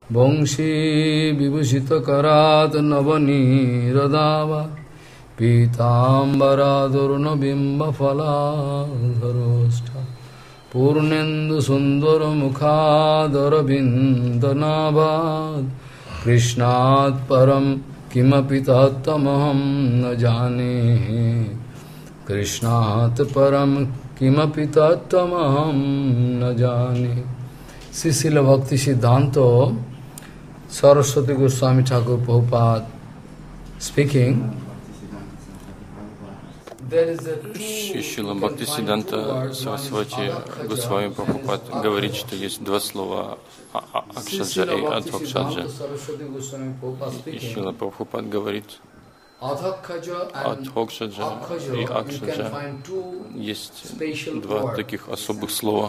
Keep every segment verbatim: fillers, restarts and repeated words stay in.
Vamshi vibhushita karat navaniradava Pitambara durna bimba phala dharosta Purnendu sundara mukhadara bindanabad Krishnat param kimapi tattamaham na jane Krishnat param kimapi tattamaham na jane Srila Bhakti Siddhanta Saraswati Goswami Thakur Prabhupada speaking. Шрила Бхактисиддханта Сарасвати Госвами Прабхупад говорит, что есть два слова Акшаджа и Адхокшаджа. И Шрила Прабхупад говорит, Адхокшаджа и Акшаджа есть два таких особых слова.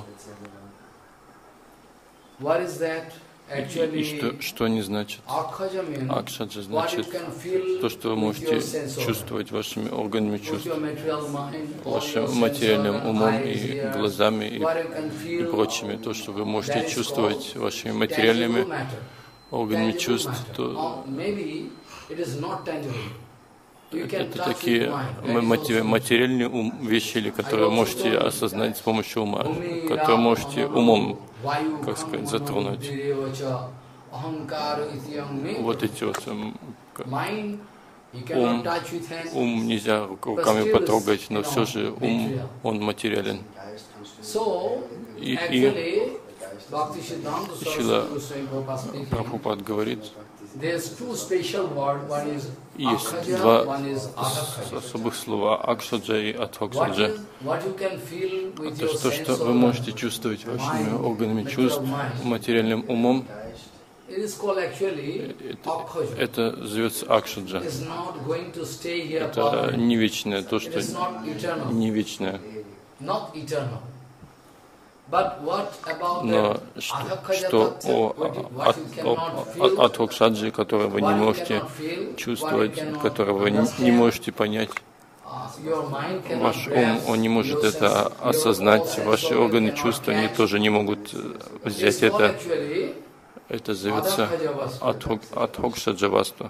И, и что, что они значат? Акшаджа значит то, что вы можете чувствовать вашими органами чувств, вашим материальным умом и глазами и, и прочими. То, что вы можете чувствовать вашими материальными органами чувств, то это такие материальные ум, вещи, которые вы можете осознать с помощью ума, которые можете умом, как сказать, затронуть. Вот эти вот ум, ум нельзя руками потрогать, но все же ум, он материален. И, и Шрила Прабхупад говорит, есть два особых слова Акшаджа и Адхокшаджа. То, что, что вы можете чувствовать вашими органами чувств, материальным умом, это, это зовется Акшаджа. Это не вечное, то, что не вечное. Но что, что о, о, о Адхокшаджи, которого вы не можете чувствовать, которого вы не можете понять, ваш ум, он не может это осознать, ваши органы чувств, они тоже не могут взять это. Это зовется Адхокшаджавасту.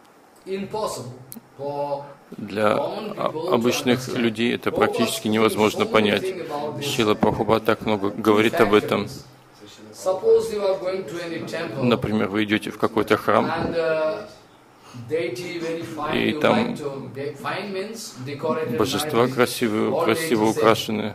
Для обычных людей это практически невозможно понять. Шрила Прабхупад так много говорит об этом. Например, вы идете в какой-то храм, и там божества красивые, красиво украшены.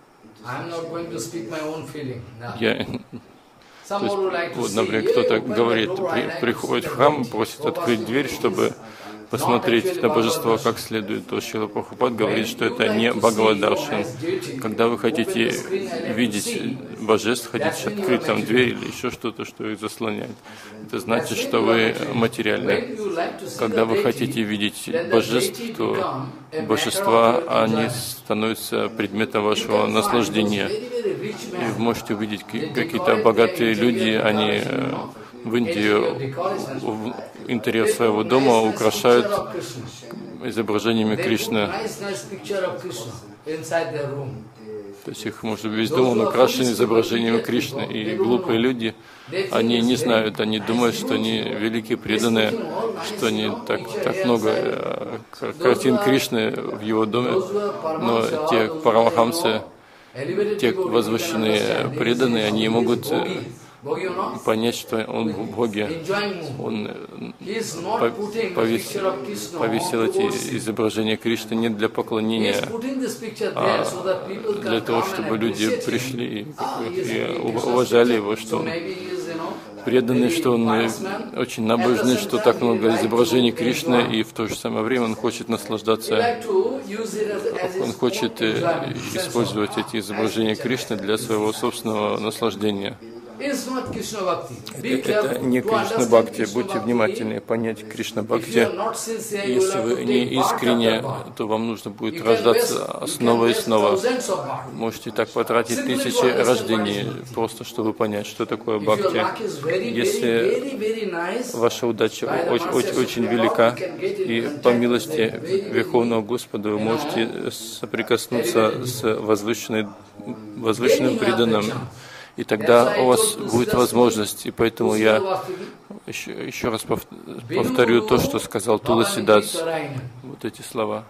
Я... То есть, вот, например, кто-то говорит, при, приходит в храм, просит открыть дверь, чтобы посмотреть на божество как следует, то Шрила Прабхупад говорит, что это не Бхагавад-даршан. Когда вы хотите видеть божеств, хотите открыть там дверь или еще что-то, что их заслоняет, это значит, что вы материальны. Когда вы хотите видеть божеств, то божества, они становятся предметом вашего наслаждения. И вы можете увидеть какие-то богатые люди, они в Индии в интерьер своего дома украшают изображениями Кришны. То есть их, может, весь дом он украшен изображением Кришны. И глупые люди, они не знают, они думают, что они великие преданные, что они так, так много картин Кришны в его доме. Но те парамахамсы, те возвышенные преданные, они не могут понять, что он в Боге. Он повесил, повесил эти изображения Кришны не для поклонения, а для того, чтобы люди пришли и уважали его, что он преданный, что он очень набожный, что так много изображений Кришны, и в то же самое время он хочет наслаждаться, он хочет использовать эти изображения Кришны для своего собственного наслаждения. Это не Кришна Бхакти. Будьте внимательны понять Кришна Бхакти. Если вы не искренне, то вам нужно будет рождаться снова и снова. Можете так потратить тысячи рождений, просто чтобы понять, что такое Бхакти. Если ваша удача очень, очень, очень велика, и по милости Верховного Господа вы можете соприкоснуться с возвышенным преданным, и тогда у вас будет возможность. И поэтому я еще, еще раз повторю то, что сказал Туласидас, вот эти слова.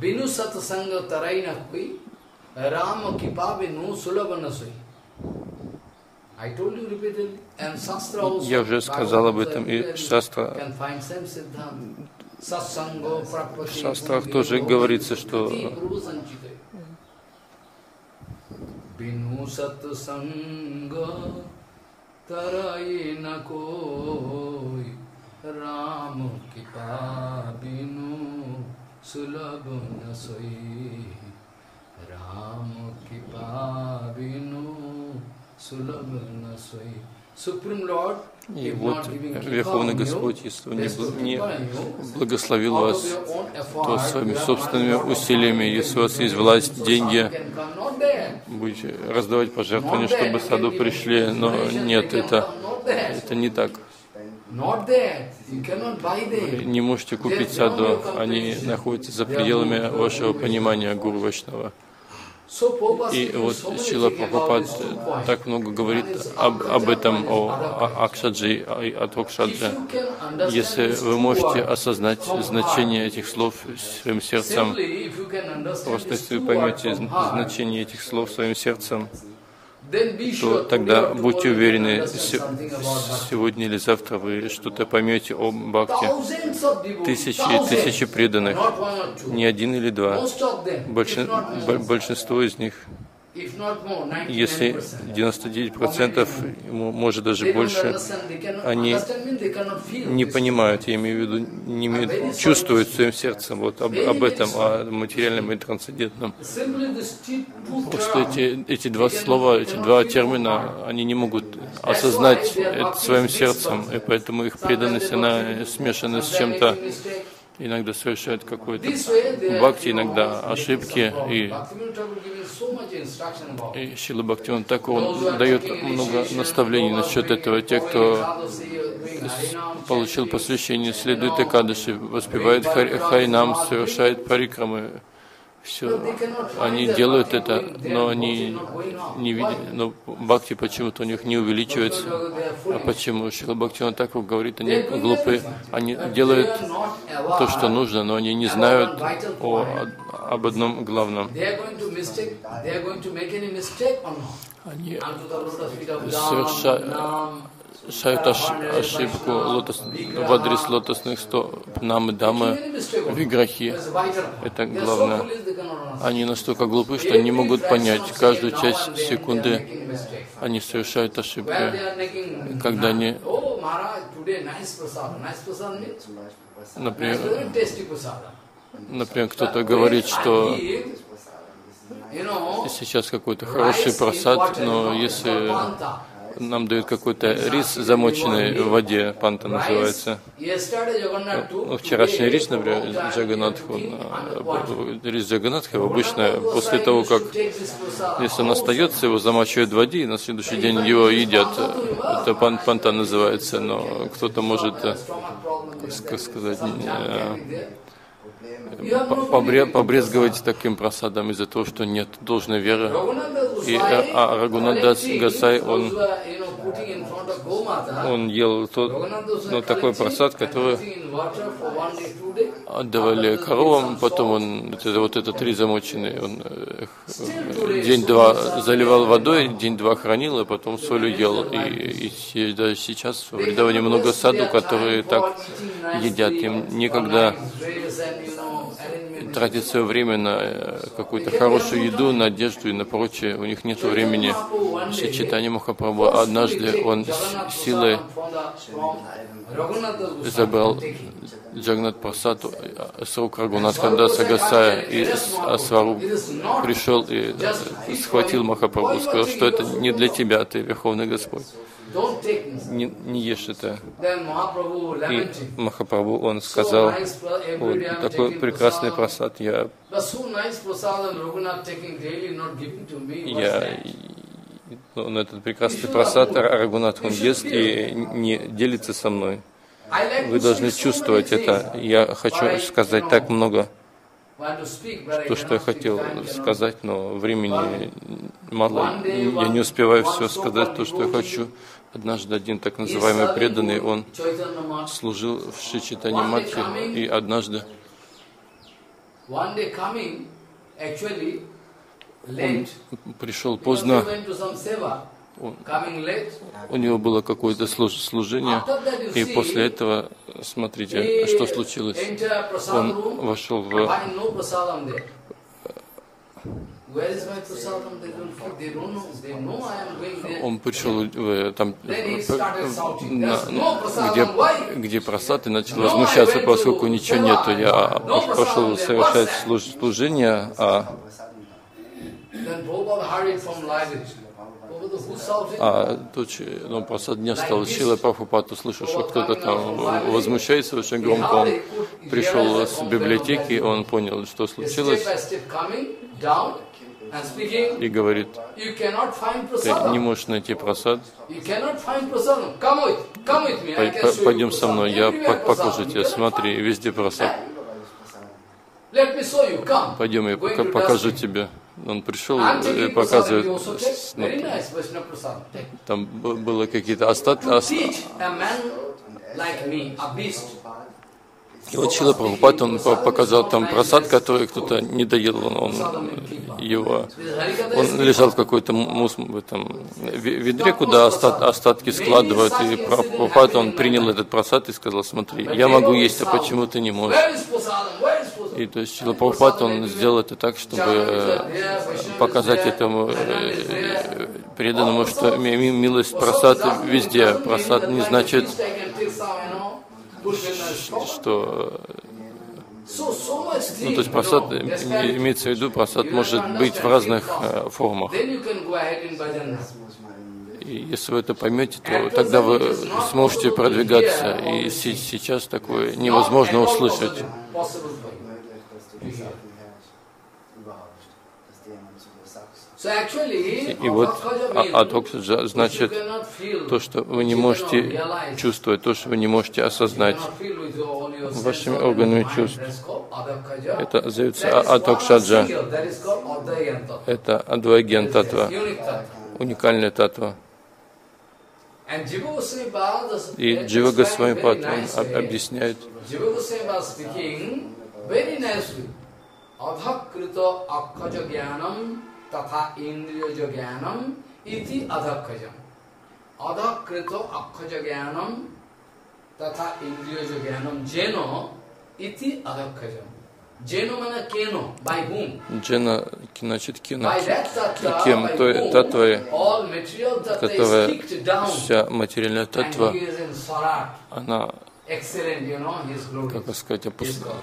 Я уже сказал об этом, и Шастра, в Шастрах тоже говорится, что и вот Верховный Господь, если Он не благословил вас, то своими собственными усилиями, если у вас есть власть, деньги, будете раздавать пожертвования, чтобы в саду пришли, но нет, это, это не так. Вы не можете купить саду, они находятся за пределами вашего понимания Гуру Вайшнава. И вот Шрила Прабхупад так много говорит об, об этом, о, о Акшаджи, о Токшаджи. Если вы можете осознать значение этих слов своим сердцем, просто если вы поймете значение этих слов своим сердцем, то тогда будьте уверены, сегодня или завтра вы что-то поймете о бхакти. Тысячи и тысячи преданных, не один или два, большинство из них, если девяносто девять процентов, может даже больше, они не понимают, я имею в виду, не имеют, чувствуют своим сердцем вот об, об этом, о материальном и трансцендентном. Просто эти, эти два слова, эти два термина, они не могут осознать это своим сердцем, и поэтому их преданность, она смешана с чем-то. Иногда совершают какой-то бхакти, иногда ошибки, и, и Шрила Бхактивинода Тхакур дает много наставлений насчет этого. Те, кто получил посвящение, следует Экадаши, воспевает Харинам, совершает парикрамы, все, они делают это, но они не видят, но бхакти почему-то у них не увеличивается. А почему? Шрила Бхактивинода Тхакур говорит, они глупые, они делают то, что нужно, но они не знают о, об одном главном. Они совершают совершают ошибку лотос, в адрес лотосных стоп намы дамы, виграхи. Это главное. Они настолько глупы, что не могут понять. Каждую часть секунды они совершают ошибки. Когда они, например, например кто-то говорит, что сейчас какой-то хороший прасад, но если нам дают какой-то рис, замоченный в воде, панта называется. Ну, вчерашний рис, например, Джаганатху, рис Джаганатхи, обычно после того, как, если он остается, его замачивают в воде, и на следующий день его едят. Это пан, панта называется, но кто-то может, как сказать, побрезговать таким просадом из-за того, что нет должной веры. И а Рагунадас Гасай, он, он ел тот, ну, такой просад, который отдавали коровам, потом он, это, вот этот рис замоченный, он день-два заливал водой, день-два хранил, и потом солью ел. И, и даже сейчас в Вриндаване много саду, которые так едят, им некогда тратить свое время на какую-то хорошую еду, на одежду и на прочее. У них нет времени. Чайтанья Махапрабху однажды он силой забрал Джагнат Прасад с рук Рагунатха Даса Гасая, и Асваруб пришел и схватил Махапрабху, сказал, что это не для тебя, ты Верховный Господь. Не, не ешь это. И Махапрабху, он сказал, вот такой прекрасный прасад я, я он этот прекрасный прасад Рагунат, он ест и не делится со мной. Вы должны чувствовать это. Я хочу сказать так много. то, что я хотел сказать, но времени мало, я не успеваю все сказать, то, что я хочу. Однажды один так называемый преданный, он служил в Шри Чайтанья Матхе, и однажды он пришел поздно, он, у него было какое-то служение, и после этого, смотрите, что случилось. Он вошел в... Он пришел там, на, где, где просад, и начал возмущаться, поскольку ничего нету. Я пошел совершать служение, а... А тот, ну, просад дня стал Шрила Прабхупад, услышал, что кто-то там возмущается очень громко. Он пришел с библиотеки, он понял, что случилось, и говорит: ты не можешь найти просад, пойдем со мной, я покажу тебе, смотри, везде просад. Пойдем, я покажу тебе. Он пришел и показывает, ну, там было какие-то остатки. И вот Шрила Прабхупад, он показал там просад, который кто-то не доел, он, он его, он лежал в какой-то мус, в этом ведре, куда остат, остатки складывают, и Прабхупад, он принял этот просад и сказал: смотри, я могу есть, а почему ты не можешь? И то есть Шрила Прабхупад, он сделал это так, чтобы показать этому преданному, что милость просад везде. Просад не значит, что... Ну, то есть просад, имеется в виду, просад может быть в разных э, формах. И если вы это поймете, то тогда вы сможете продвигаться. И сейчас такое невозможно услышать. И вот адхоксаджа значит то, что вы не можете чувствовать, то, что вы не можете осознать вашими органами чувств. Это зовется адхоксаджа. Это адвайген татва, уникальная татва. И Джива Госвами-пад, он объясняет, तथा इंद्रियज ज्ञानम इति अधक्खजम अधक्कृत अक्खज ज्ञानम तथा इंद्रियज ज्ञानम जेनो इति अधक्खजम जेनो माने केनो by whom джена значит кено кем то татва, которая вся материальная татва, она, как сказать, опускает.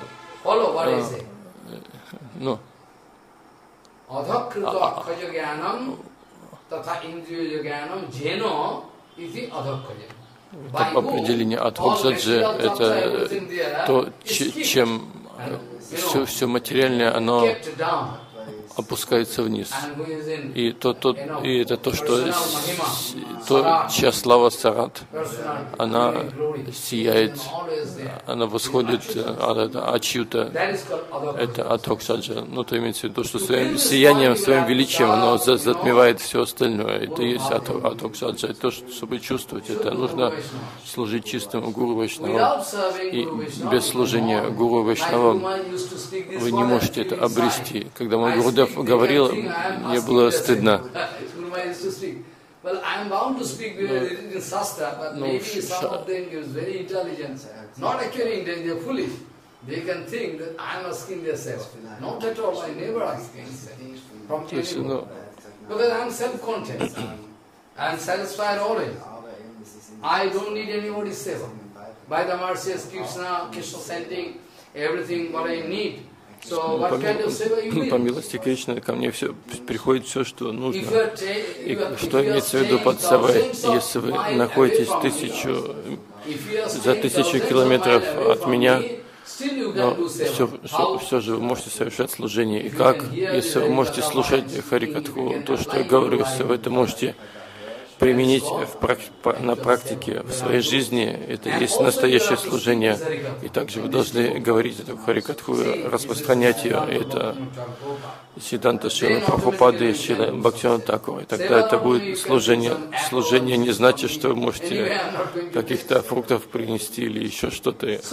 Ну, अधकृत अक्षज ज्ञानम तथा इंद्रिय ज्ञानम जेनो इति अधक्खजम. Определение адхоксаджи — это то, чем все, все материальное, оно опускается вниз. И, то, то, и это то, что то, чья слава сарат, она сияет, она восходит, а чью-то, это адхоксаджа. Ну, то имеется в виду, что своим сиянием, своим величием оно затмевает все остальное. Это и есть адхоксаджа. И то, чтобы чувствовать это, нужно служить чистым гуру вайшнавам. И без служения гуру вайшнавам вы не можете это обрести. Когда мой Гурудев говорил, мне было стыдно. Well, I am bound to speak because it is in Shastra, but maybe some of them is very intelligent. Not actually intelligent, they are foolish. They can think that I am asking their seva. Not at all, I never ask anything from anyone. Because I am self-content. I am satisfied always. I don't need anybody's seva. By the mercy of Krishna, Krishna sending everything what I need. По, по милости Кришны ко мне все приходит все, что нужно. И что имеется в виду под севой? Если вы находитесь тысячу, за тысячу километров от меня, но все, все, все же вы можете совершать служение. И как? Если вы можете слушать Харикатху, то, что я говорю, если вы это можете применить в, на практике в своей жизни, это есть настоящее служение. И также вы должны говорить эту Харикатху, распространять ее. Это Сиддханта Шрилы Прабхупады, Шрилы Бхактивинода Тхакура. И тогда это будет служение. Служение не значит, что вы можете каких-то фруктов принести или еще что-то. И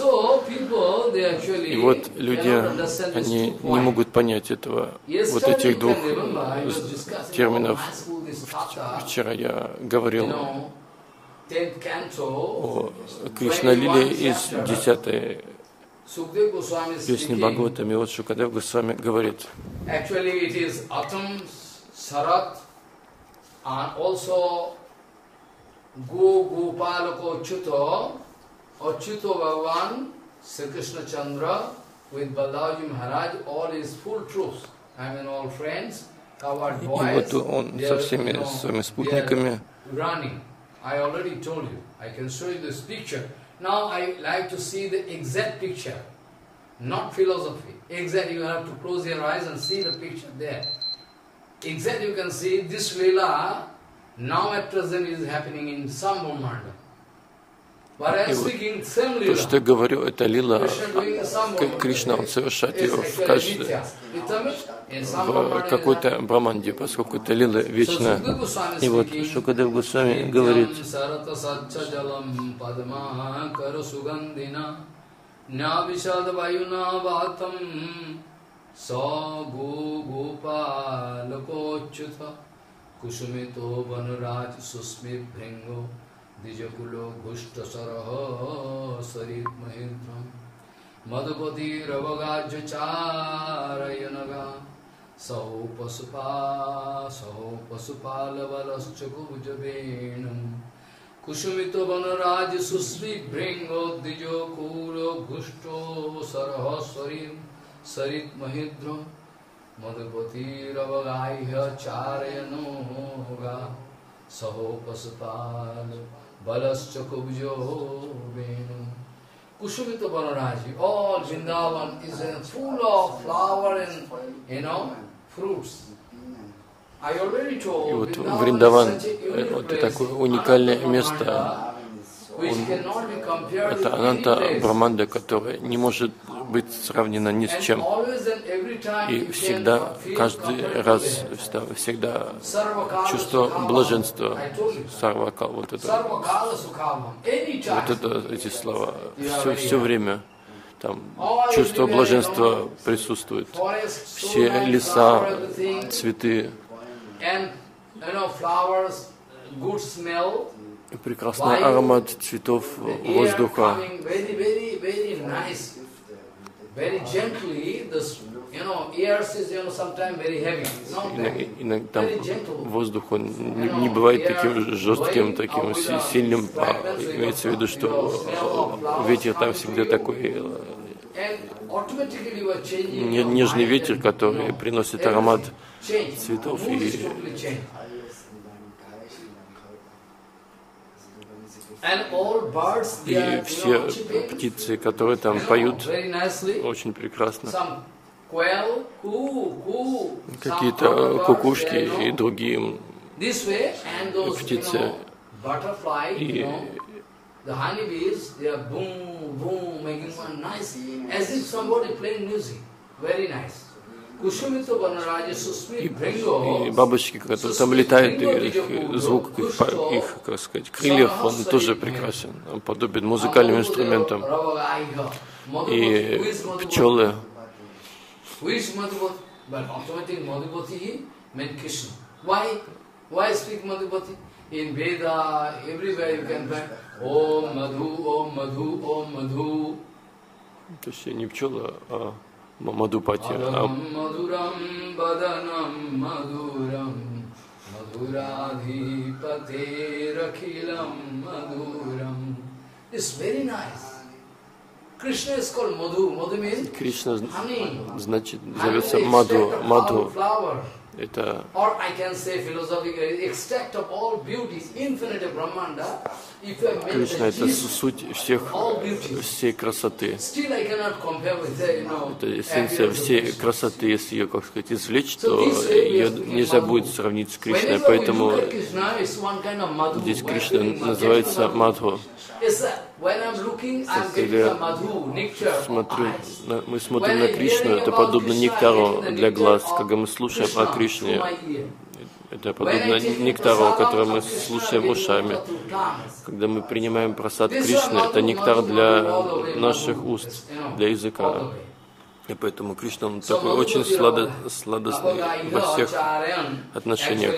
вот люди, они не могут понять этого, вот этих двух терминов. Вчера я говорил о Кришна-лиле из десятой песни Бхагаватам, и вот Шукадев Госвами говорит. И вот он со всеми своими спутниками. Now I like to see the exact picture, not philosophy. Exact, you have to close your eyes and see the picture there. Exact, you can see this Leela now at present is happening in some Brahmanda. И вот то, что я говорю, это лила Кришна, он совершает ее в, каждой, в какой-то браманде, поскольку это лила вечная. И вот Шукадев Госвами говорит, Dijakulo Gushta Saraha Sarit Mahindram Madhupati Ravagajya Charayanaga Saho Pasupa Saho Pasupala Valaschaku Jabenam Kushumito Vanaraj Susri Bringo Dijakulo Gushto Saraha Sarit Sarit Mahindram Madhupati Ravagajya Charayanoga Saho Pasupala Balascha Kubjo Venu Kushumita Banaraji. All Vrindavan is full of flower and, you know, fruits. I already told. И вот Вриндаван — это такое уникальное место. Он, это Ананта Браманда, которая не может быть сравнена ни с чем. И всегда, каждый раз, всегда чувство блаженства, сарвакал, вот это, вот это, эти слова, все, все время там чувство блаженства присутствует. Все леса, цветы, прекрасный аромат цветов, воздуха. Иногда воздух он не, не бывает таким жестким, таким сильным, а имеется в виду, что ветер там всегда такой нежный ветер, который приносит аромат цветов. И И все птицы, которые там поют, очень прекрасно. Какие-то кукушки и другие птицы. И И, и бабочки, которые там летают, и звук их, их, как сказать, крыльев, он тоже прекрасен, он подобен музыкальным инструментам. И пчелы. То есть не пчелы, а Мадхупати. Madhuram Badanam Madhuram Madhuradhipate Rakhilam Madhuram. It's very nice. Krishna is called Madhu. Madhu means Кришна значит, зовется Мадху. Мадху. Это Кришна, это суть всех, всей красоты. Это эссенция всей красоты. Если ее, как сказать, извлечь, то ее нельзя будет сравнить с Кришной. Поэтому здесь Кришна называется Мадху. Когда смотрю, мы смотрим на Кришну, это подобно нектару для глаз. Когда мы слушаем о Кришне, это подобно нектару, который мы слушаем ушами. Когда мы принимаем прасад Кришны, это нектар для наших уст, для языка. И поэтому Кришна, он такой очень сладо, сладостный во всех отношениях.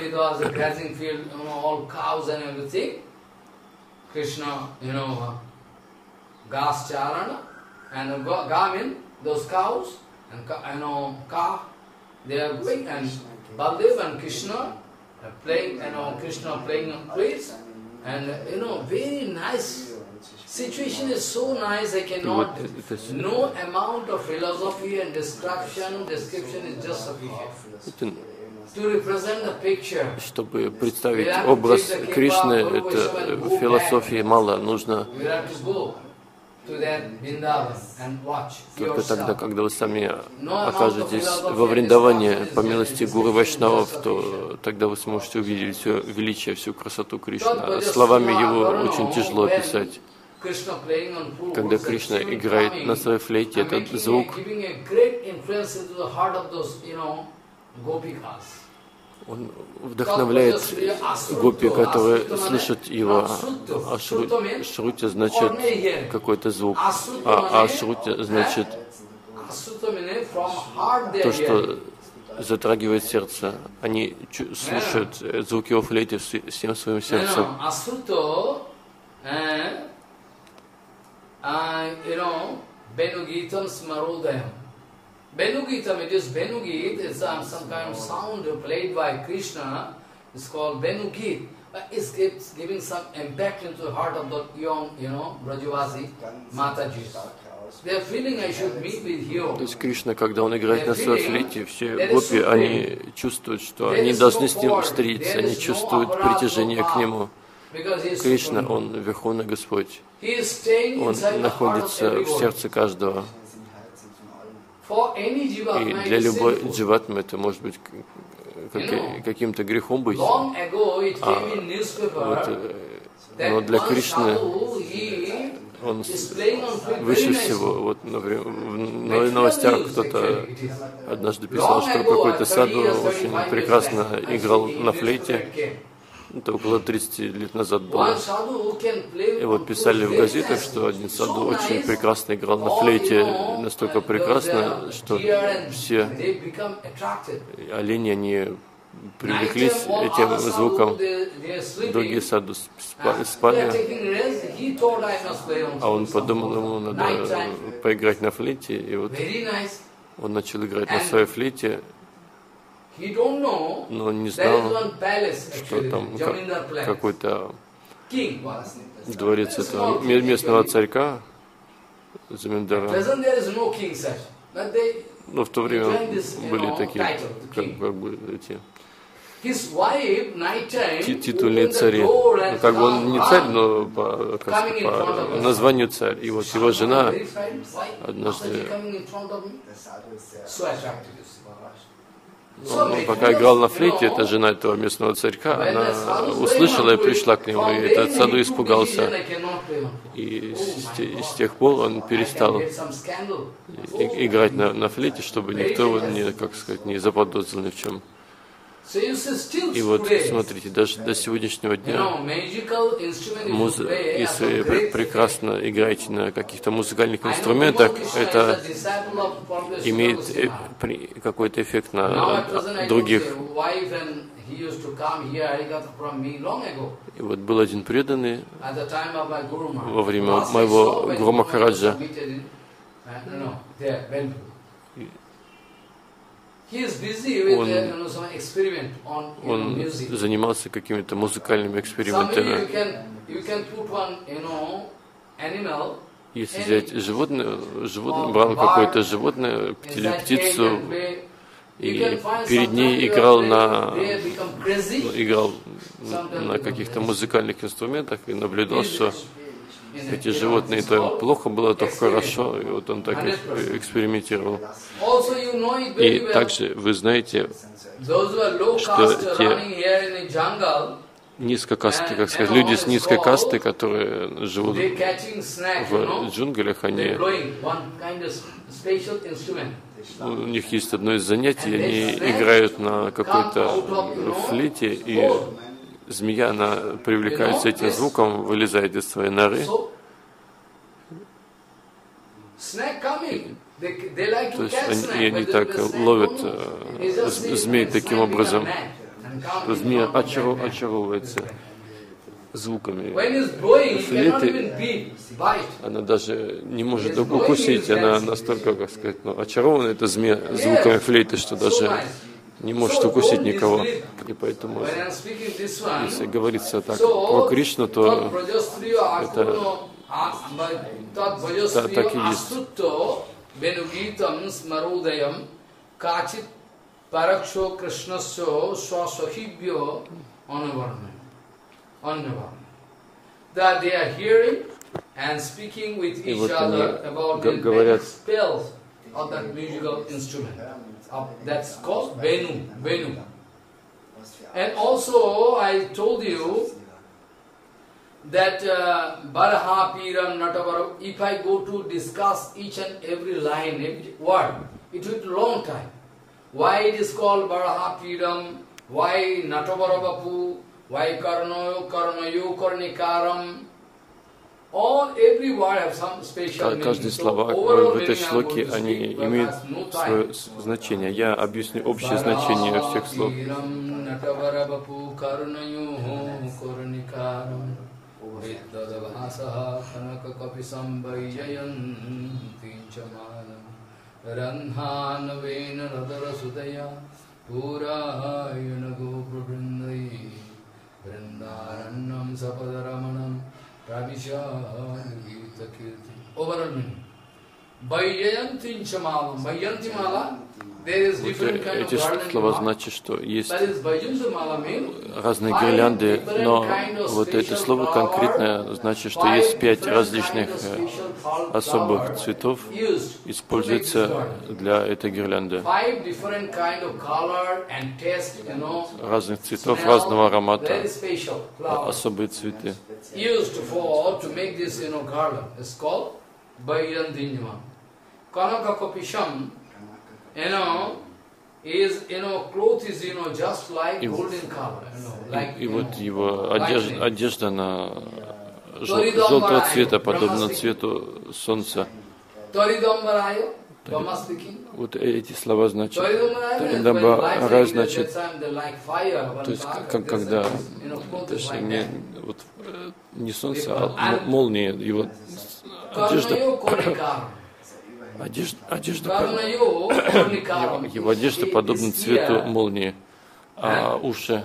Krishna, you know, gas charana, and gamin, those cows, and you know, ka, they are going, and Baldev and Krishna are playing, you know, Krishna playing on flutes, and you know, very nice. Situation is so nice, I cannot, no amount of philosophy and description, description is just sufficient. Чтобы представить образ Кришны, это философии мало, нужно только тогда, когда вы сами окажетесь во Вриндаване по милости Гуру Вайшнавов, то тогда вы сможете увидеть все величие, всю красоту Кришны. Словами его очень тяжело описать. Когда Кришна играет на своей флейте, этот звук он вдохновляет гопи, которые слышат его. Ашрути, шрути значит какой-то звук, а ашрути значит то, что затрагивает сердце. Они слушают звуки его флейты всем своим сердцем. Venugitam, it is Venugit, it's um, some kind of sound played by Krishna, it's called Venugit, but it's giving some impact into the heart of the young, you know, Brajavasi, Mataji. They are feeling I should meet with you. То есть Кришна, когда он играет на своей флейте, все гопи, они чувствуют, что они должны с ним встретиться, они чувствуют притяжение к нему. Кришна, он Верховный Господь, он находится в сердце каждого. И для любой дживатмы это может быть каким-то грехом быть. А вот, но для Кришны он выше всего. Вот, например, в новостях кто-то однажды писал, что какой-то саду очень прекрасно играл на флейте. Это около тридцати лет назад было. И вот писали в газетах, что один саду очень прекрасно играл на флейте, настолько прекрасно, что все олени, они привлеклись этим звуком. Другие саду спали, а он подумал, ему надо поиграть на флейте, и вот он начал играть на своей флейте. Но он не знал, что там какой-то дворец этого местного царька, Заминдара. Но в то время были такие, как, как бы, эти титульные цари. Ну, как бы он не царь, но по, как, по названию царь. И вот его жена однажды, он, он пока играл на флейте, эта жена этого местного царька, она услышала и пришла к нему, и этот саду испугался. И с, с тех пор он перестал и, играть на, на флейте, чтобы никто его не, как сказать, не заподозрил ни в чем. И вот, смотрите, даже до сегодняшнего дня, муз... если вы прекрасно играете на каких-то музыкальных инструментах, это имеет какой-то эффект на других. И вот был один преданный во время моего Гуру Махараджа. Он, он занимался какими-то музыкальными экспериментами. Если взять животное, животное брал какое-то животное, птицу, и перед ней играл на, играл на каких-то музыкальных инструментах и наблюдал, что эти животные то плохо было, то хорошо, и вот он так экспериментировал. И также вы знаете, что те низкокасты, как сказать, люди с низкой касты, которые живут в джунглях, они, у них есть одно из занятий, они играют на какой-то флейте, и змея, она привлекается этим звуком, вылезает из своей норы. То есть они, они так ловят э, змей таким образом, что змея очаров, очаровывается звуками флейты. Она даже не может укусить, она настолько, как сказать, ну, очарована эта змея звуками флейты, что даже не может укусить никого. И поэтому, если говорится так про Кришну, то это да, так и есть. И вот они говорят, Uh, that's called Venu, Venu. And also I told you that uh, Baraha, Piram, Natavara, if I go to discuss each and every line, every word, it will take a long time. Why it is called Baraha, Piram, why Natavara Bapu, why Karnayo, Karnayo, Karnikaram, all, every word have some special meaning. Каждые слова в этой шлоке, они имеют свое значение. Я объясню общее значение всех слов. Overall meaning. Vaijayanti Chamalam. Vaijayanti Mala, there is different kind of Эти garland. слова значат, что есть That is Vaijayanti Mala means разные гирлянды, но вот это слово конкретное значит, что есть пять различных особых цветов, используется для этой гирлянды. Разных цветов, разного аромата, особые цветы. You know, is, you know, cloth is, you know, just like golden color, you know, like, и вот его одежда, одежда на жел, желтого цвета, подобно цвету солнца. Вот эти слова значат. Таридамбара значит, то есть, как, когда, точнее, не, вот, не солнце, а молния, его одежда. Одежда, одежда, его, его одежда подобна цвету молнии, а уши,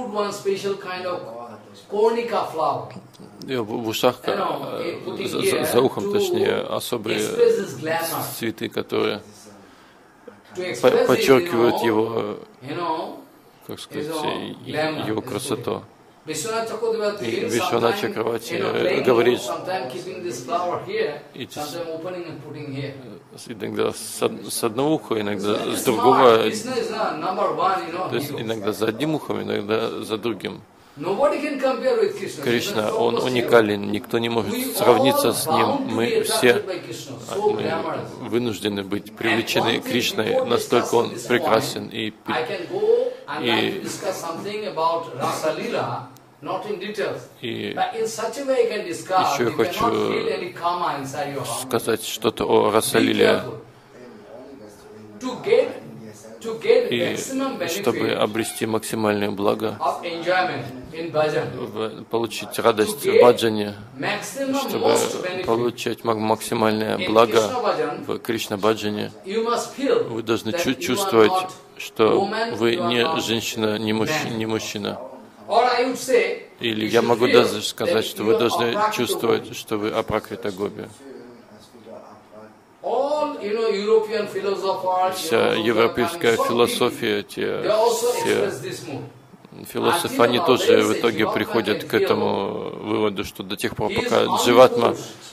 в ушах, за, за ухом, точнее, особые цветы, которые подчеркивают его, как сказать, его красоту. И Вишванат Чакраварти говорит, иногда с одного уха, иногда с другого, то есть иногда за одним ухом, иногда за другим. Кришна, он уникален, никто не может сравниться с ним. Мы все мы вынуждены быть привлечены Кришной, настолько он прекрасен. И, и, и еще я хочу сказать что-то о Расалиле. И чтобы обрести максимальное благо, получить радость в баджане, чтобы получать максимальное благо в Кришна-баджане, вы должны чувствовать, что вы не женщина, не мужчина, не мужчина. Или я могу даже сказать, что вы должны чувствовать, что вы апракрита гоби. Вся европейская философия, те все философы, они тоже в итоге приходят к этому выводу, что до тех пор, пока дживатма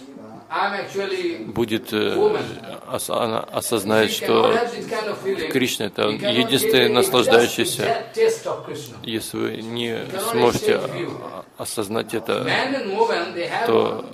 будет ос осознать, что Кришна — это единственный наслаждающийся. Если вы не сможете осознать это, то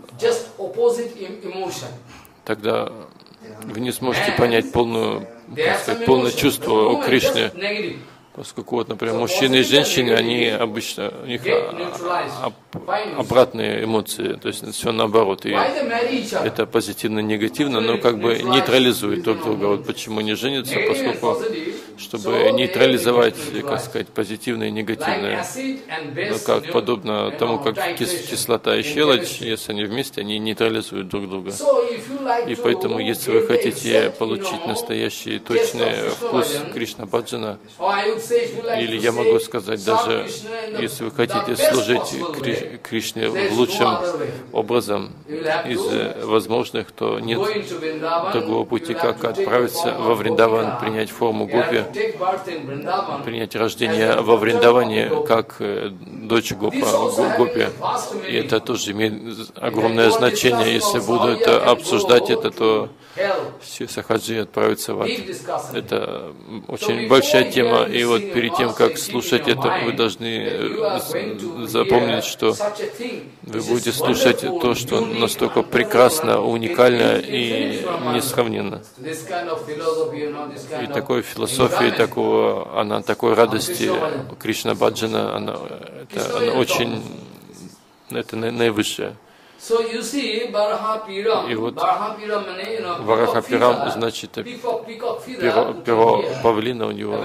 тогда вы не сможете понять полную, так сказать, полное чувство у Кришны. Поскольку, вот, например, мужчины и женщины, они обычно, у них обратные эмоции, то есть все наоборот, и это позитивно-негативно, но как бы нейтрализует друг друга. Вот почему не женятся, поскольку, чтобы нейтрализовать, как сказать, позитивное и негативное. Ну, как подобно тому, как кис кислота и щелочь, если они вместе, они нейтрализуют друг друга. И поэтому, если вы хотите получить настоящий точный вкус Кришна Баджана, или я могу сказать, даже если вы хотите служить Кри Кришне в лучшем образом из возможных, то нет другого пути, как отправиться во Вриндаван, принять форму гопи, принять рождение во Вриндаване, как дочь гопа, гопи. И это тоже имеет огромное значение. Если будут обсуждать это, то все сахаджи отправятся в ад. Это очень большая тема. И вот перед тем, как слушать это, вы должны запомнить, что вы будете слушать то, что настолько прекрасно, уникально и несравненно. И такой философии, такого, она такой радости Кришна Баджана, она, это, она очень, это наивысшее. И вот Варахапирам, значит, перо, перо павлина у него,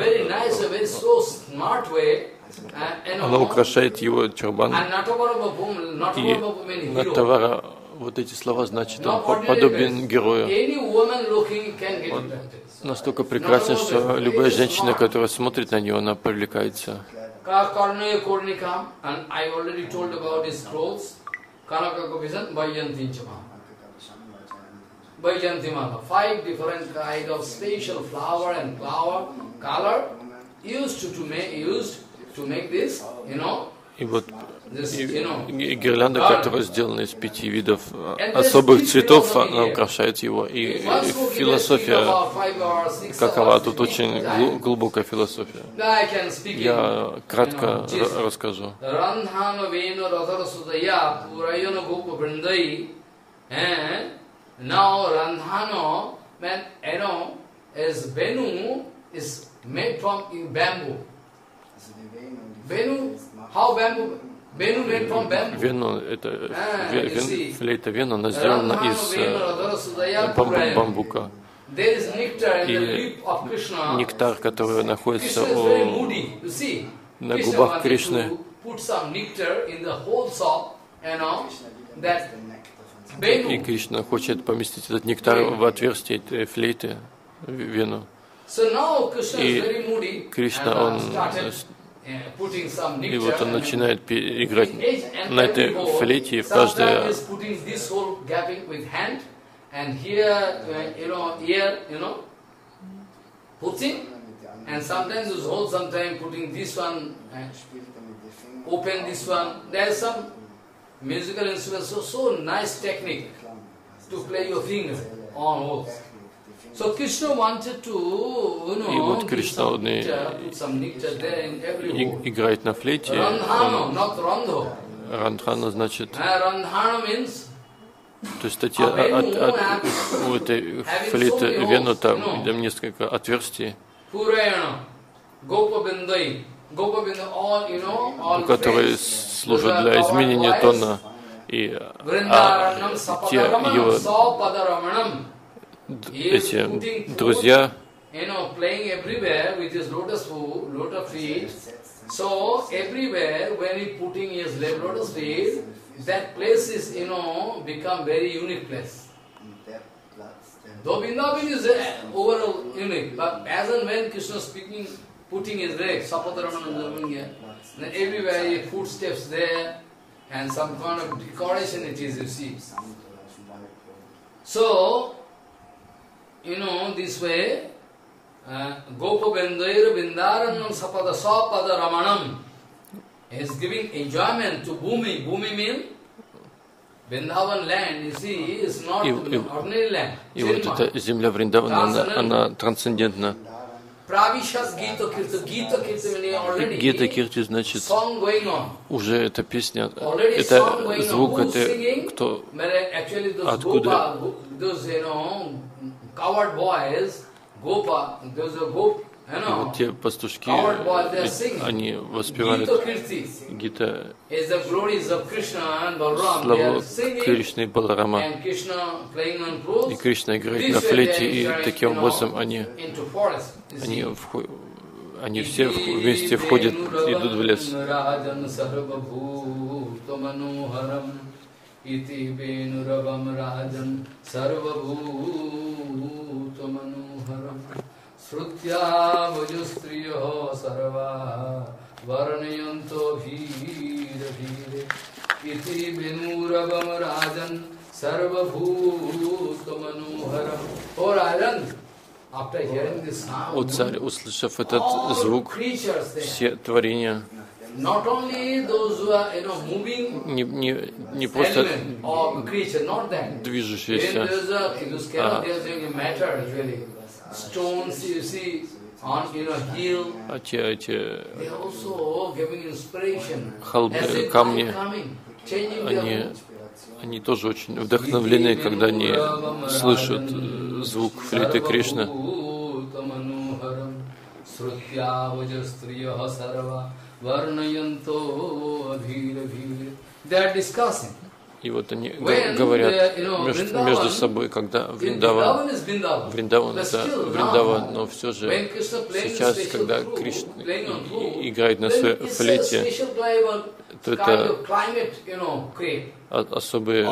оно украшает его чурбан. И Натавара, вот эти слова, значит, он подобен герою. Он настолько прекрасен, что любая женщина, которая смотрит на него, она привлекается. Kanaka Gopisan, Vajantinchama. Vajantimala, five different kind of special flower and flower color used to, to make used to make this, you know. И вот и гирлянда, которая сделана из пяти видов особых цветов, она украшает его. И философия какова? Тут очень глубокая философия. Я кратко расскажу. Вену, это вен, флейта вену, она сделана из бамбу, бамбука. И нектар, который находится у, на губах Кришны, и Кришна хочет поместить этот нектар в отверстие этой флейты, вену. И Кришна, он и вот он начинает играть на этой флейте, и в каждое So Krishna wanted to, you know, и вот Кришна, он играет на флейте. Рандхана, значит, то есть от, от, от, у этой флейты вену там, там несколько отверстий, которые служат для изменения тона, и а, те его эти друзья, though Vrindavan is overall unique, but as and when Krishna speaking, putting his leg, Sapataramana, then everywhere footsteps there, and some kind of decoration it is, you see. So, you know, this way, uh, Gopa Bendaira Bindaranam Sapada Sapada Ramanam is giving enjoyment to Bhumi. Bhumi means Vrindavan land, you see, is not и, ordinary land. И вот эта земля Вриндавана, она, она трансцендентна. Гита Кирти значит, уже эта песня, это звук, это кто, откуда? И вот те пастушки, они воспевают Гита, славу Кришны и Баларама. И Кришна играет на флейте, и таким образом они, они, они все вместе входят, идут в лес. Srutya vajustriyo sarva varnayanto bhira bhire iti vinurabam rajan sarva bhuta manoharam. Oh Rajan, after hearing this sound, О царь, услышав этот звук, все творения not only those who are, you know, moving, не, не, не просто creature, not that. движущиеся, а stones you see on, you know, hill, а те, эти they are also giving inspiration. холмы, камни, они, они тоже очень вдохновлены, когда они слышат звук флейты Кришны. They are discussing. И вот они говорят между, между собой, когда Вриндаван, Вриндаван это Вриндаван, но все же сейчас, когда Кришна играет на своей флейте, то это особые,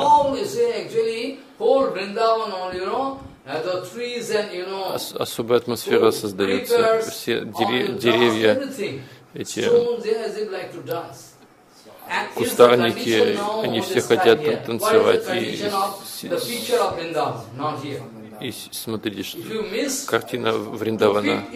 особая атмосфера создается, все деревья, эти кустарники, они все хотят танцевать. И, и смотрите, что картина Вриндавана.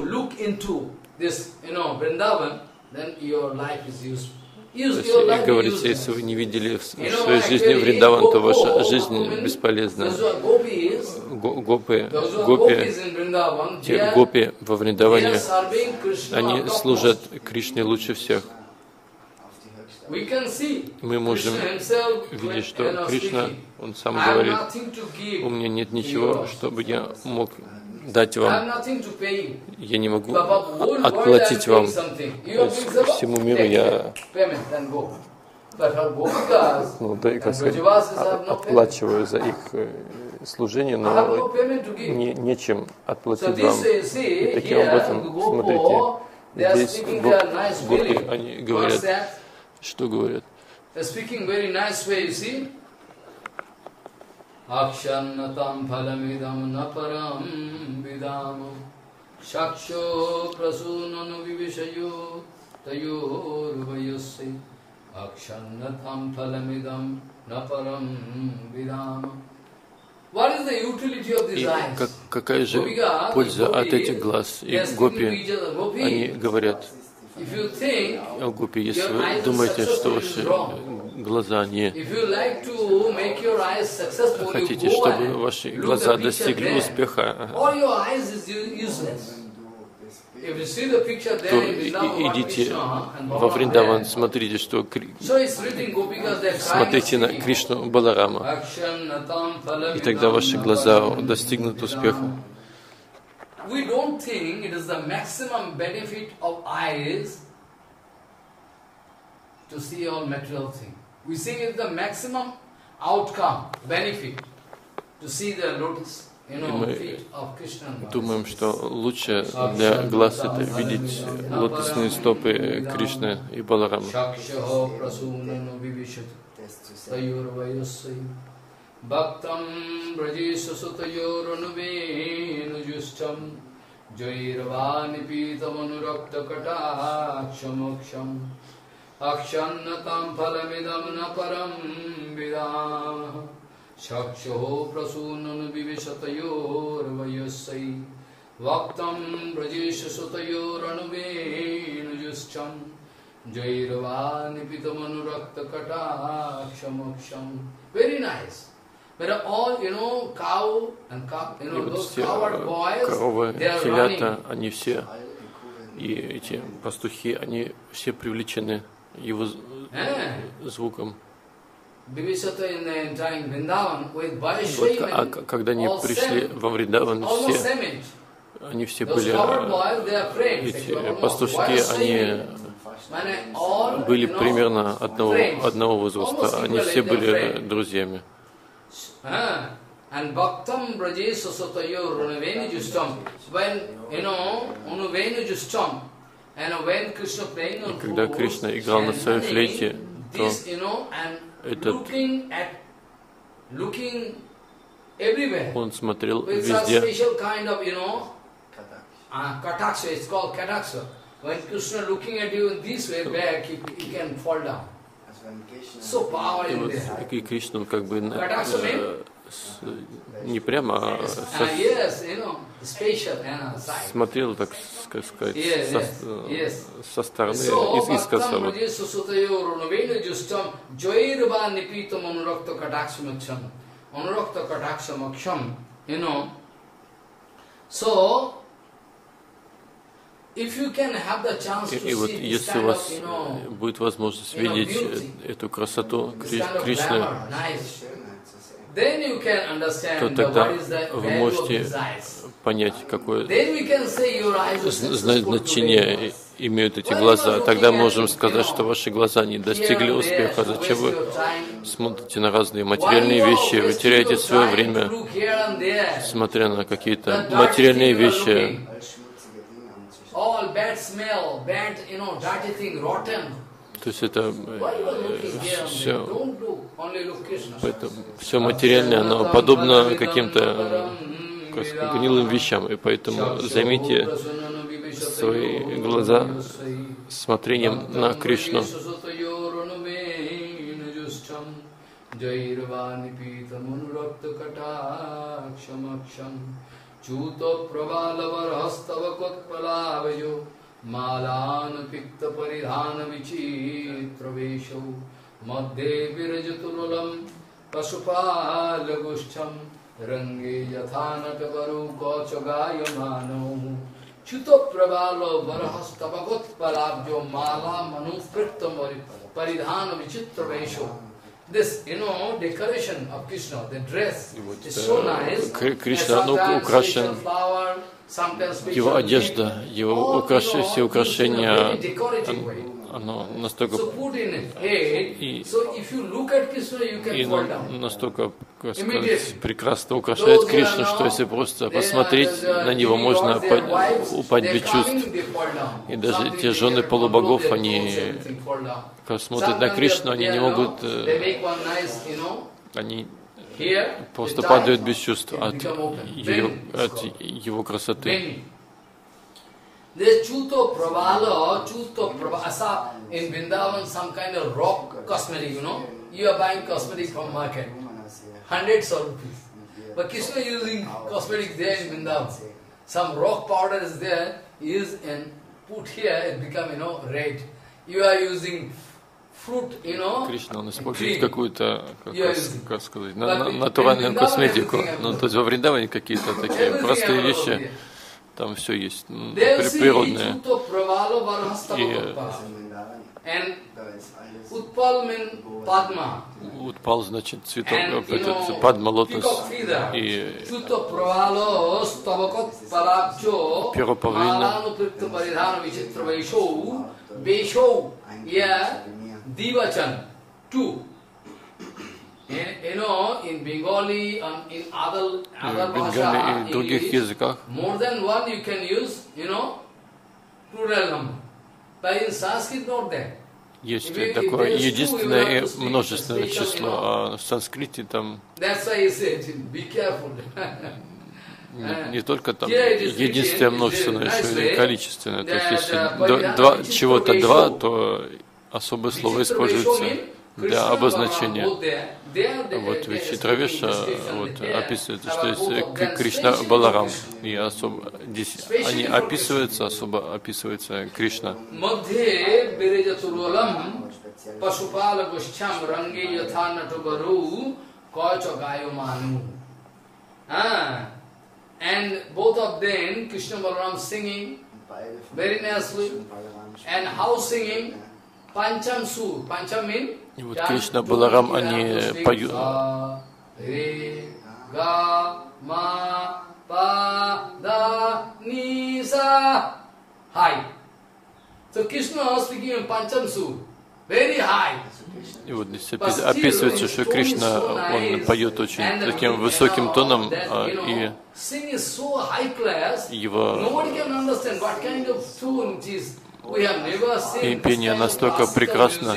То есть, как говорится, если вы не видели в своей жизни Вриндаван, то ваша жизнь бесполезна. Гопы, гопи, те гопи во Вриндаване, они служат Кришне лучше всех. Мы можем видеть, что Кришна, Он сам говорит, у меня нет ничего, чтобы я мог дать вам. Я не могу отплатить вам. Всему миру я, ну, да, как сказать, отплачиваю за их служение, но не, нечем отплатить вам. И таким образом, смотрите, здесь гопи, они говорят, что говорят? Akshannatam phalamidam naparam vidam shaksho prasunanu vivishayo tayor vayasya Akshannatam phalamidam naparam vidam. What is the utility of these eyes? Как, какая же польза от этих глаз? И гопи, они говорят, о гопи, если вы думаете, что ваши глаза не хотите, чтобы ваши глаза достигли успеха, то идите во Вриндаван, смотрите, что смотрите на Кришну Баларама, и тогда ваши глаза достигнут успеха. We don't think it is the maximum benefit of eyes to see all material things. We think it is the maximum outcome, benefit to see the lotus, you know, feet of Krishna. Мы думаем, что лучше для глаз это видеть лотосные стопы Кришны и Баларама. Bhaktam brajesha sutayoranubhenujustam Jairvani pitamanurapta katakshamoksham Akshannatam phalamidam naparam vidam Shaksho prasunanu viveshatayor vayasai Vaktam brajesha sotayor anuvenujuscham Jairva nipitamanurakt katakshamoksham. Very nice. But all, you know, cow and cow, you know, those coward boys, коровы, they are телята, running. они все, и эти пастухи, они все привлечены его звуком. Вот, а когда они пришли во Вриндаван, все, они все были, эти пастушки, они были примерно одного, одного возраста, они все были друзьями. And Bhaktam Brajesh Sotayo Runavenujustam, when, you know, Unuvenujustam, and when Krishna playing on когда Кришна играл на своей флейте, то этот, он смотрел везде. When Krishna looking at you in this way back, he, he can fall down. So power И, in вот, there. и Кришна, он как бы э, с, не прямо, а со, Ah, yes, you know, spatial and side. смотрел, так как сказать, Yes, со, yes, yes. со стороны, So, из, искоса. Bhaktam Вот. Brajesh Sutayo Runavenujustam Joirva Nipitam Anurakta Katakshamaksham. Anurakta Katakshamaksham, you know. So, if you can have the chance to И, и вот see this если kind у of, вас you know, будет возможность you know, видеть beauty, эту красоту this Кри- kind of Кришны, glamour, nice, then you can то understand the, тогда what is the вы value of можете his eyes. понять, какое Then we can say your eyes are зна- successful значение today. имеют эти глаза. Тогда можем сказать, что ваши глаза не достигли успеха. Зачем вы смотрите на разные материальные вещи? Вы теряете свое время, смотря на какие-то материальные вещи. All bad smell, bad, you know, dirty thing, rotten. То есть это все, Don't do, only look Krishna. все материальное, оно подобно каким-то как сказать, гнилым вещам. И поэтому займите свои глаза смотрением на Кришну. Chuto pravala hastava kotpalavayo malana pikta paridhana vichitra vesho madhe virajaturulam pasupalagushcham range yathanata varu kochagayamano chuto pravala varahastava kotpalavayo mala manu pikta paridhana vichitra vesho. This, you know, decoration of Krishna, the dress is so nice. Кришна, ну, украшен, его одежда, его украш... все украшения, оно настолько и, и настолько, как сказать, прекрасно украшает Кришну, что если просто посмотреть на него, можно упасть без чувств. И даже те жены полубогов, они, когда смотрят на Кришну, они не могут, они просто падают без чувств от, ее, от его красоты. There's Chuto Pravala, Chuto Pravala, in Vrindavan some kind of rock cosmetic, you know. You are buying cosmetics from market, hundreds of rupees. But Krishna using cosmetics there in Vrindavan. Some rock powder is there, used and put here, it become, you know, red. You are using fruit, you know. Кришна, он использует какую-то, как, как сказать, на, на, натуральную косметику. Ну, то есть во Вриндаване какие-то такие простые вещи. Там все есть природное. И Утпал значит цветок, этот падма, лотос. И перо павлина. You know, in Bengali and in other other Бенгалии и других языках more than one you can use, you know, plural number. But in Sanskrit not there. Есть такое единственное и множественное число, а в санскрите там не, не только там единственное множественное, еще и количественное. То есть если два, чего-то два, то особое слово используется для обозначения. Вот в Читравеша вот, описывается, что есть Кришна Баларам, и особо здесь они описываются, особо описывается Кришна. And both of them, Krishna Balaram singing very nicely, and how singing? Pancham Sur. Pancham means? И вот Кришна Баларам, они поют. Ре, га, ма, па, да, ни, са. High. So Krishna speaking in Pancham Sur, very high. И вот здесь описывается, что Кришна, он поет очень таким высоким тоном, и его и пение настолько прекрасно.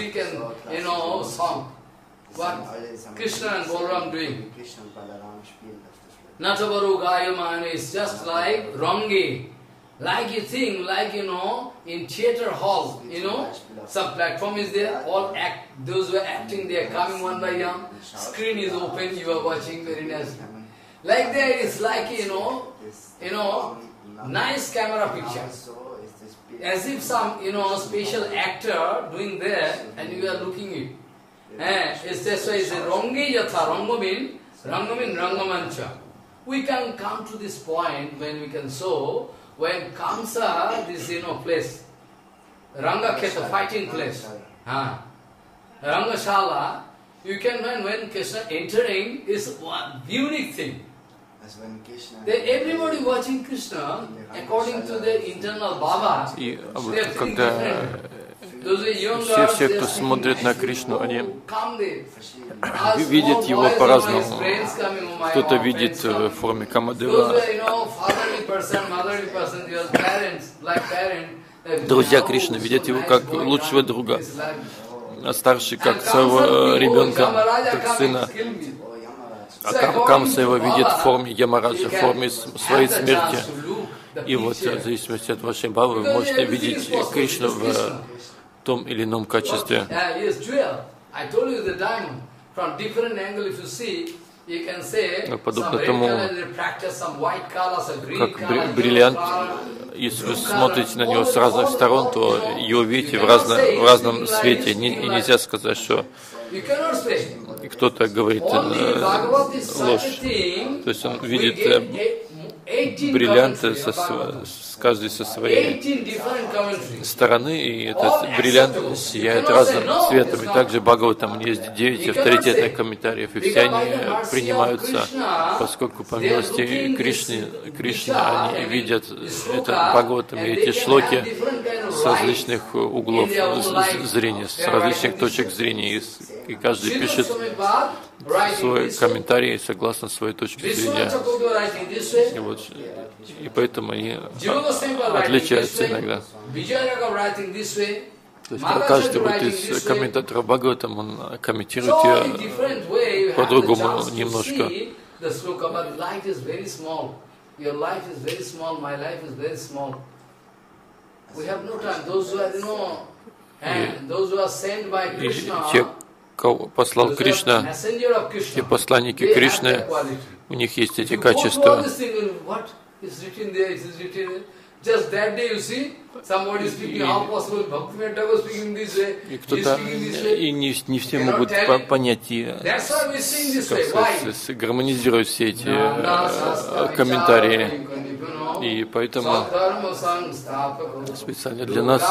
Like you think, like you know, in theater hall, you know, some platform is there, all act, those who are acting, they are coming one by one, screen is open, you are watching very nicely. Like that, it's like, you know, you know, nice camera picture. As if some, you know, special actor doing there, and you are looking it. Eh, it's that's why it's a Rangi Yatha, Ranga means, Ranga means Rangamancha. We can come to this point when we can show, when Kamsa, this you know place, Ranga Kheta, fighting place, huh? Rangashala, you can find when Krishna entering is one unique thing. Then everybody watching Krishna according to their internal bhava. И вот когда все, все, кто смотрит на Кришну, они видят его по-разному. Кто-то видит в форме Камадева. Друзья Кришны видят его как лучшего друга, а старший как своего ребенка, как сына. А Кам Камса его видит в форме Ямараджа, в форме своей смерти. И вот в зависимости от вашей бхавы вы можете видеть Кришну в том или ином качестве. Подобно тому, как бриллиант, если вы смотрите на него с разных сторон, то его видите в, разно, в разном свете. И нельзя сказать, что кто-то говорит э, ложь. То есть он видит э, бриллианты со, с каждой со своей стороны, и этот бриллиант сияет разным цветом. И также Бхагаватам есть девять авторитетных комментариев, и все они принимаются, поскольку по милости Кришны, Кришна, они видят это Бхагаватам и эти шлоки с различных углов зрения, с различных точек зрения, и каждый пишет свой комментарий согласно своей точке зрения. И, вот, и поэтому они отличаются иногда. То есть каждый вот из комментаторов Бхагаватам, он комментирует ее по-другому немножко. И те, кого послал Кришна, те посланники Кришны, у них есть эти качества. И кто-то, и не, не все могут понять и гармонизировать все эти э, комментарии. И поэтому специально для нас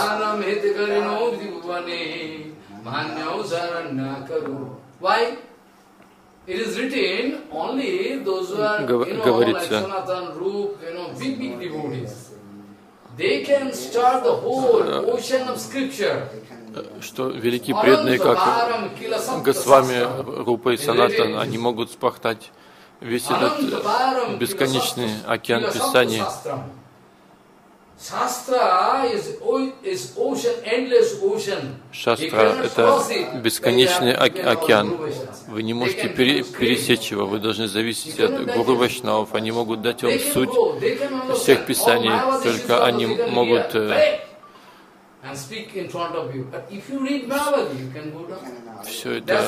говорится, что великие преданные, как Госвами, Рупа и Санатан, они могут спахтать весь этот бесконечный океан Писаний. Шастра — это бесконечный океан. Вы не можете пересечь его, вы должны зависеть от Гуру Вайшнавов. Они могут дать вам суть всех писаний, только они могут Все это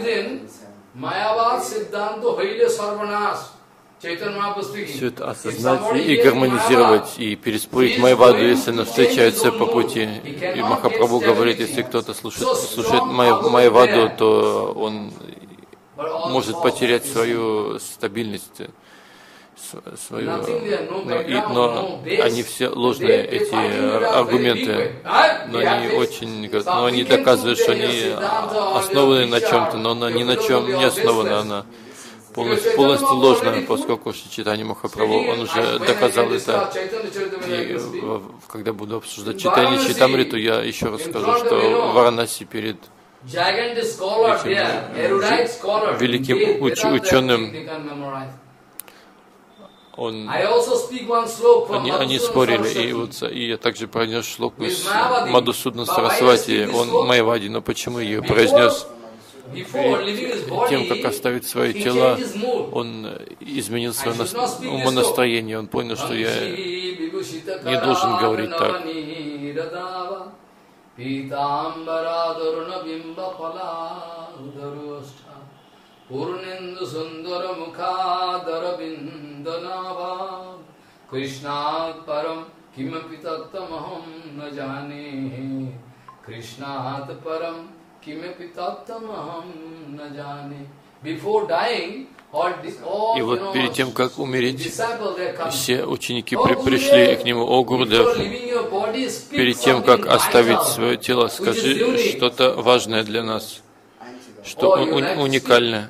Все это осознать и гармонизировать, и переспорить Майяваду, если она встречается по пути. И Махапрабху говорит, если кто-то слушает, слушает Майяваду, то он может потерять свою стабильность, свою, но, и, но они все ложные, эти аргументы, но они очень, но они доказывают, что они основаны на чем-то, но она ни на чем не основана, она полностью, полностью ложная, поскольку Чайтанья Махапрабху, он уже доказал это. И когда буду обсуждать Чайтанья Чайтамриту, я еще раз скажу, что в Варанаси перед этим великим уч ученым он, они, они спорили, и, вот, и я также произнес шлоку с Мадхусудана Сарасвати, он Майявади, но почему ее произнес? Перед тем, как оставить свои тела, он изменил свое умонастроение, он понял, что я не должен говорить так. Purnendu sundara mukhadara bindanava Krishnat param kimapi tattamaham na jane Krishnat param kimapi tattamaham na jane. Before dying, и вот перед тем, как умереть, все ученики при, пришли к нему: «О Гурудев, перед тем, как оставить свое тело, скажи что-то важное для нас, что у, уникальное».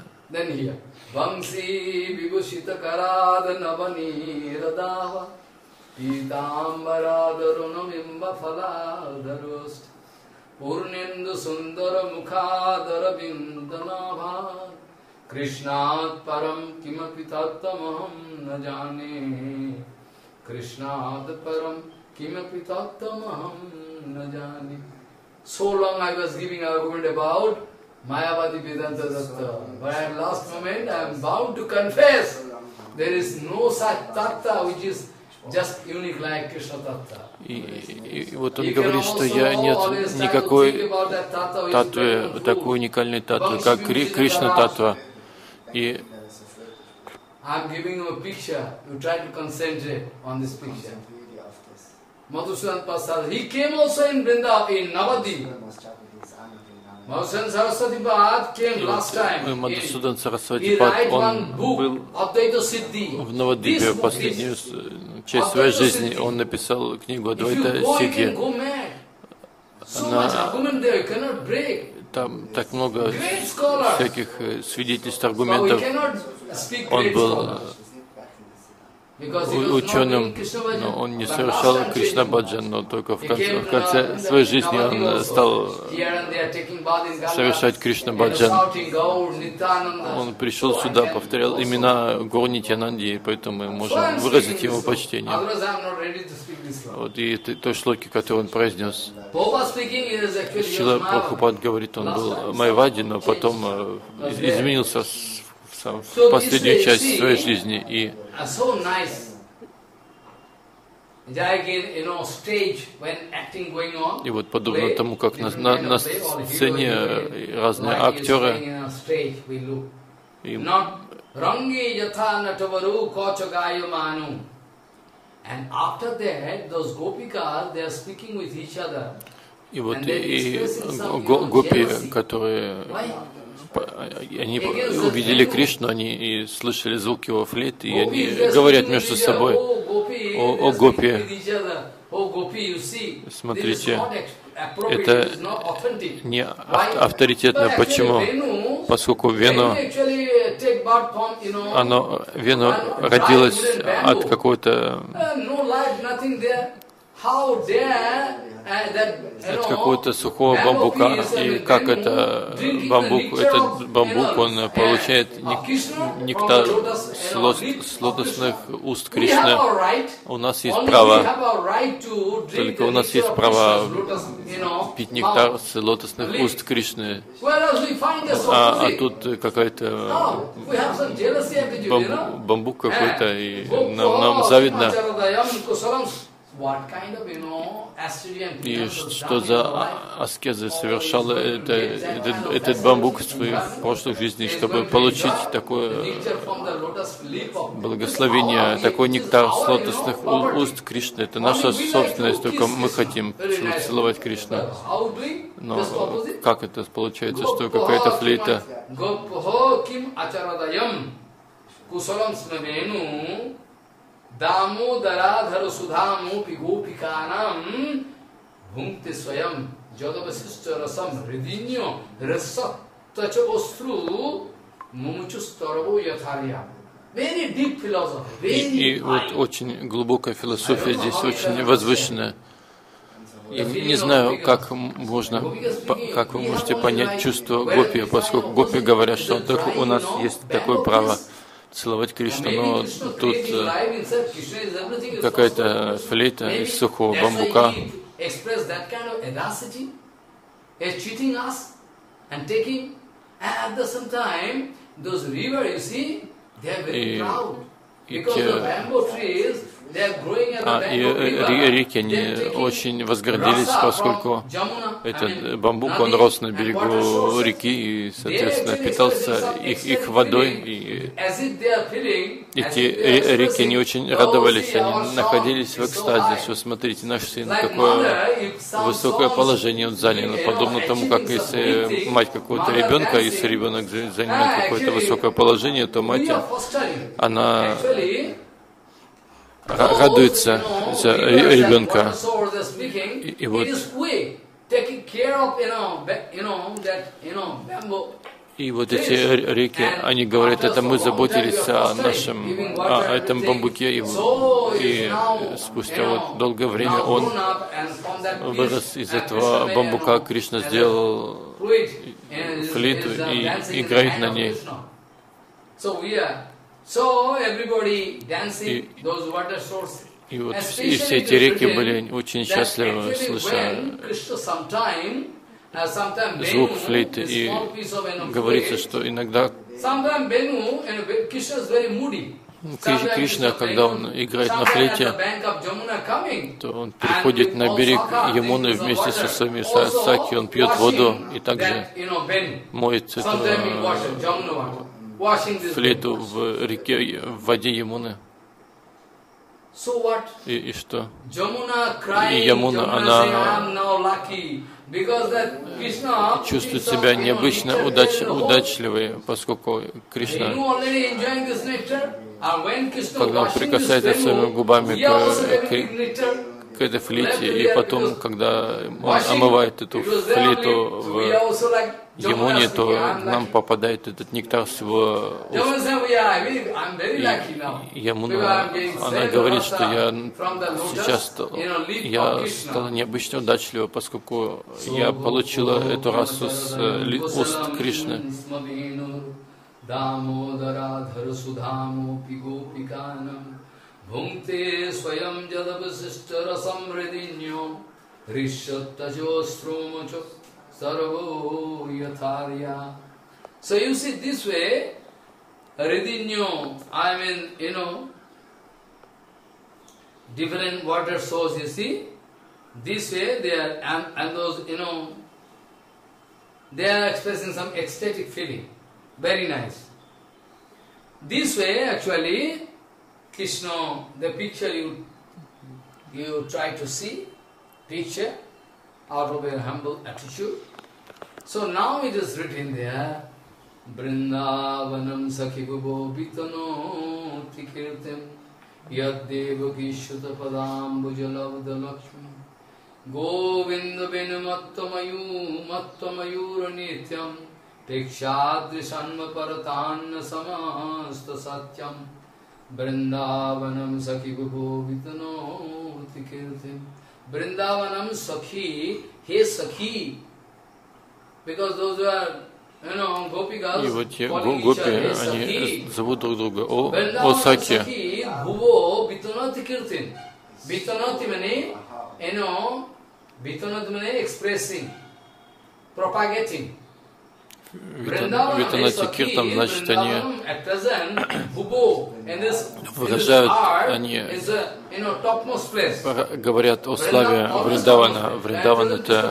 Krishnat param kimapi tattamaham na jane Krishnat param kimapi tattamaham na jane. So long I was giving argument about Mayavadi Vedanta Tattva, but at last moment I am bound to confess there is no such tattva which is just unique like Krishna tattva. И, и, и вот он говорит, что я нет никакой татвы, такой уникальной татвы, как Кри, Кришна татва. И Madhusudan Prasad, he came also in Vrindavan, in Navadip. Madhusudan Saraswati Pad came last time. Мадхусудан Сарасвати Пад, он был в Навадипе последнюю часть своей жизни. Он написал книгу Адвайта Сиддхи. Там так много всяких свидетельств, аргументов. Он был ученым, но он не совершал Кришна Баджан, но только в конце, в конце своей жизни он стал совершать Кришна Баджан. Он пришел сюда, повторял имена Гаур Нитьянанди, поэтому мы можем выразить ему почтение. Вот и той шлоки, которую он произнес. Шрила Прабхупад говорит, он был Майявади, но потом изменился в последнюю часть своей жизни. И И вот подобно тому, как на, на, на сцене разные актеры, и, и вот и гопи, которые они увидели Кришну, они и слышали звук его флейты, и они говорят между собой: «О, о гопи, смотрите, это не авторитетно». Почему? Поскольку Вену, оно, Вену родилось от какой-то от какого-то сухого бамбука, и как это бамбук, этот бамбук, он получает нектар с лотосных уст Кришны. У нас есть право, только у нас есть право пить нектар с лотосных уст Кришны. А, а тут какая-то бамбук, бамбук какой-то, и нам, нам завидно. И что за аскезы совершал это, этот, этот бамбук в своих прошлых жизнях, чтобы получить такое благословение, такой нектар с лотосных уст Кришны. Это наша собственность, только мы хотим целовать Кришну. Но как это получается, что какая-то флейта Damodaradhara sudhamu pigopikanam bhunkte swayam jadavasishta rasam hridinyo rasattacha ostru mumuchustaravo yatharya. Very deep philosophy, very deep. И вот очень глубокая философия здесь, очень возвышенная. Я не знаю, как можно, как вы можете понять чувство гопи, поскольку гопи говорят, что только у нас есть такое право целовать Кришну, но тут какая-то флейта из сухого бамбука. И, и те, а, и реки, они очень возгордились, поскольку этот бамбук, он рос на берегу реки и, соответственно, питался их, их водой. И эти реки не очень радовались, они находились в экстазе. Что, смотрите, наш сын, какое высокое положение он занял, подобно тому, как если мать какого-то ребенка, если ребенок занимает какое-то высокое положение, то мать, она радуется за ребенка. И, и вот, и вот эти реки, они говорят, это мы заботились о нашем, о этом бамбуке, и, и спустя вот долгое время он вырос из этого бамбука, Кришна сделал флейту и играет на ней. И, и вот и все эти реки были очень счастливы, слыша звук флейты. И говорится, что иногда Кришна, когда он играет на флейте, то он приходит на берег Ямуны вместе со своими саки, он пьет воду и также моет эту флейту в реке, в воде Ямуны. И, и что? И Ямуна, она чувствует себя необычно удач, удачливой, поскольку Кришна, когда он прикасается своими губами к, к, к этой флейте, и потом, когда он омывает эту флейту в Ямуне, то нам попадает этот нектар с его уст. И Ямуна, она говорит, что я сейчас стал, я стала необычно удачлива, поскольку я получила эту расу с уст Кришны. Sarvo yatharya. So you see this way, Hridinyo, I mean, you know, different water source, you see, this way they are, and, and those, you know, they are expressing some ecstatic feeling. Very nice. This way, actually, Krishna, the picture you, you try to see, picture, out of a humble attitude. So now it is written there, Vrindavanam Sakhibubo Vitano Tikirtim Yad Devaki Shutapadam Bujalabda Lakshmi Govinda Bin Mattamayu Mattamayura Nityam Tikshadrishanma Paratanna Samasta Satyam Vrindavanam Sakhibubo Vitano Tikirtim Vrindavanam Sakhi, he Sakhi, because those who are, you know, Gopikas, и вот те гопи, они зовут друг друга о, о Саке. Bhuvo Vitanati Kirtin. Vitanati means, you know, Vitanati means expressing, propagating. Витанати Киртан, значит, они выражают, они говорят о славе Вриндавана. Вриндаван — это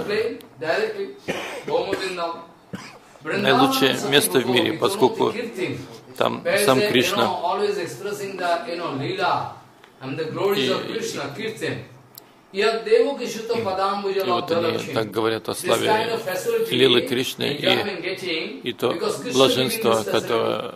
наилучшее место в мире, поскольку там сам Кришна. И, и вот они так говорят о славе Лилы Кришны и, и то блаженство, которое...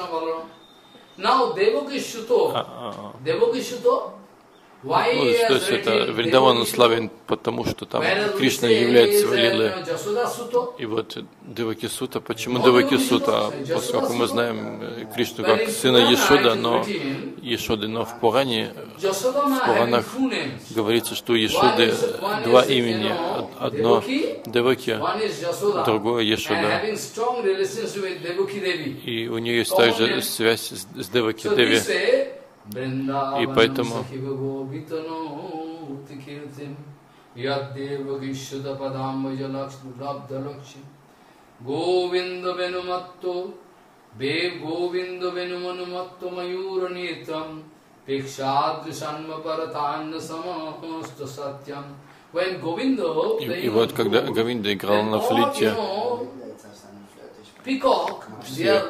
А, а, ну, то есть это Вриндаван славен, потому что там Кришна является Лилой. И вот Деваки Сута, почему Деваки Сута? Поскольку мы знаем Кришну как сына Ешода, но Ешоды, но в Пуране, в Пуранах говорится, что у Ешоды два имени. Одно Деваки, другое Ешода. И у нее есть также связь с Деваки Деви. И поэтому и, и вот когда Говинда играл на флейте, все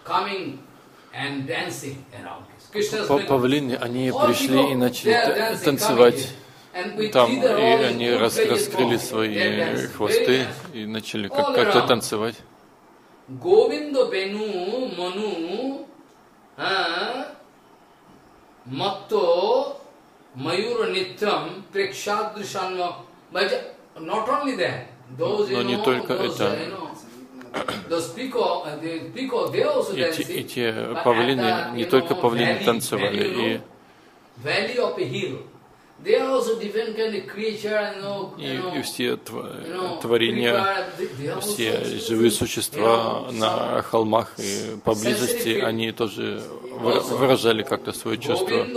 павлины, они пришли и начали танцевать там, и они рас, раскрыли свои хвосты и начали как, как-то танцевать. Govinda Benu Manu Matto Mayura Nityam Prekshadrishanva. But not only that, those, you know, those, you know, Эти, эти павлины, не только павлины танцевали, и, и, и все творения, все живые существа на холмах и поблизости, они тоже выражали как-то свое чувство.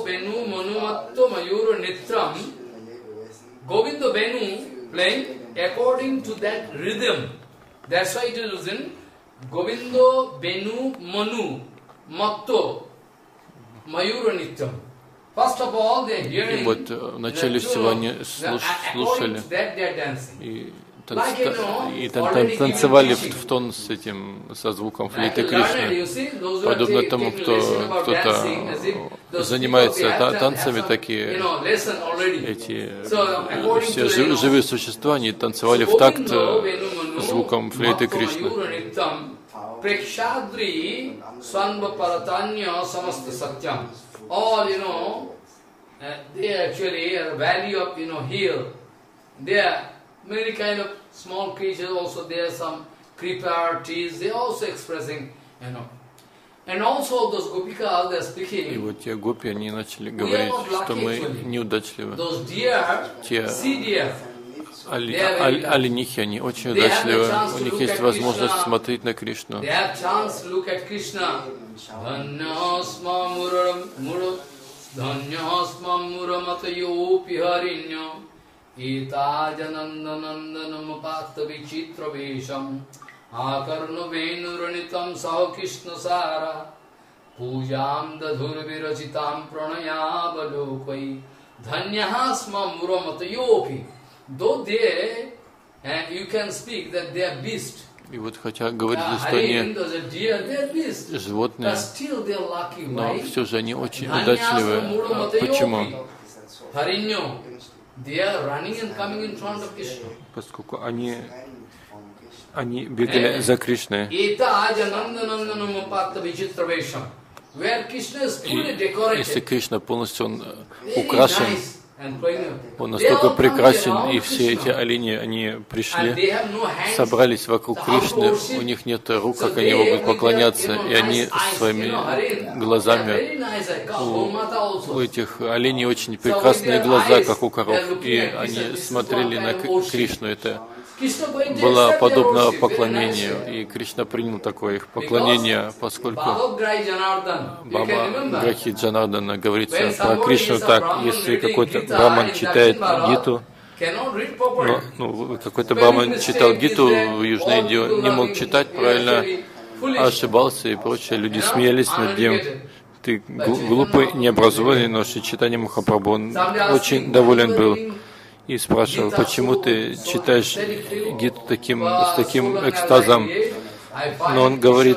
Govinda Benu playing according to that rhythm. That's why it is written Govindo Benu Manu Matto Mayura Nityam. First of all, they hearing. И вот вначале всего они слушали и, танц, и тан, тан, танцевали в, в тон с этим, со звуком флейты Кришны. Подобно тому, кто кто-то занимается та, танцами, такие эти все жив, живые существа, они танцевали в такт звуком флейты Кришны. All, you know, uh, they actually are valley of, you know, hill. There are many kind of small creatures also. There are some creeper trees. They are also expressing, you know. And also those gopikas, they are speaking. И вот те гопи, они начали говорить, что мы неудачливы. Those deer, те sea deer, Али, аль, оленихи, они очень удачливы, у них есть возможность смотреть на Кришну. Though they, and you can speak that they are beasts. И вот хотя говорили, что они животные, но все же они очень удачливы. Почему? Поскольку они, они бегали за Кришной. И если Кришна полностью он украшен, он настолько прекрасен, и все эти олени, они пришли, собрались вокруг Кришны, у них нет рук, как они могут поклоняться, и они своими глазами, у, у этих оленей очень прекрасные глаза, как у коров, и они смотрели на Кришну. Это было подобно поклонению, и Кришна принял такое их поклонение, поскольку Баба Грахи Джанардана говорится про Кришну так: если какой-то браман читает Гиту, Но ну, какой-то браман читал Гиту в Южной Индии, не мог читать правильно, ошибался и прочее. Люди смеялись над ним. Ты глупый, необразованный, но Чайтанья Махапрабху, он очень доволен был и спрашивал, почему ты читаешь Гиту таким, с таким экстазом. Но он говорит,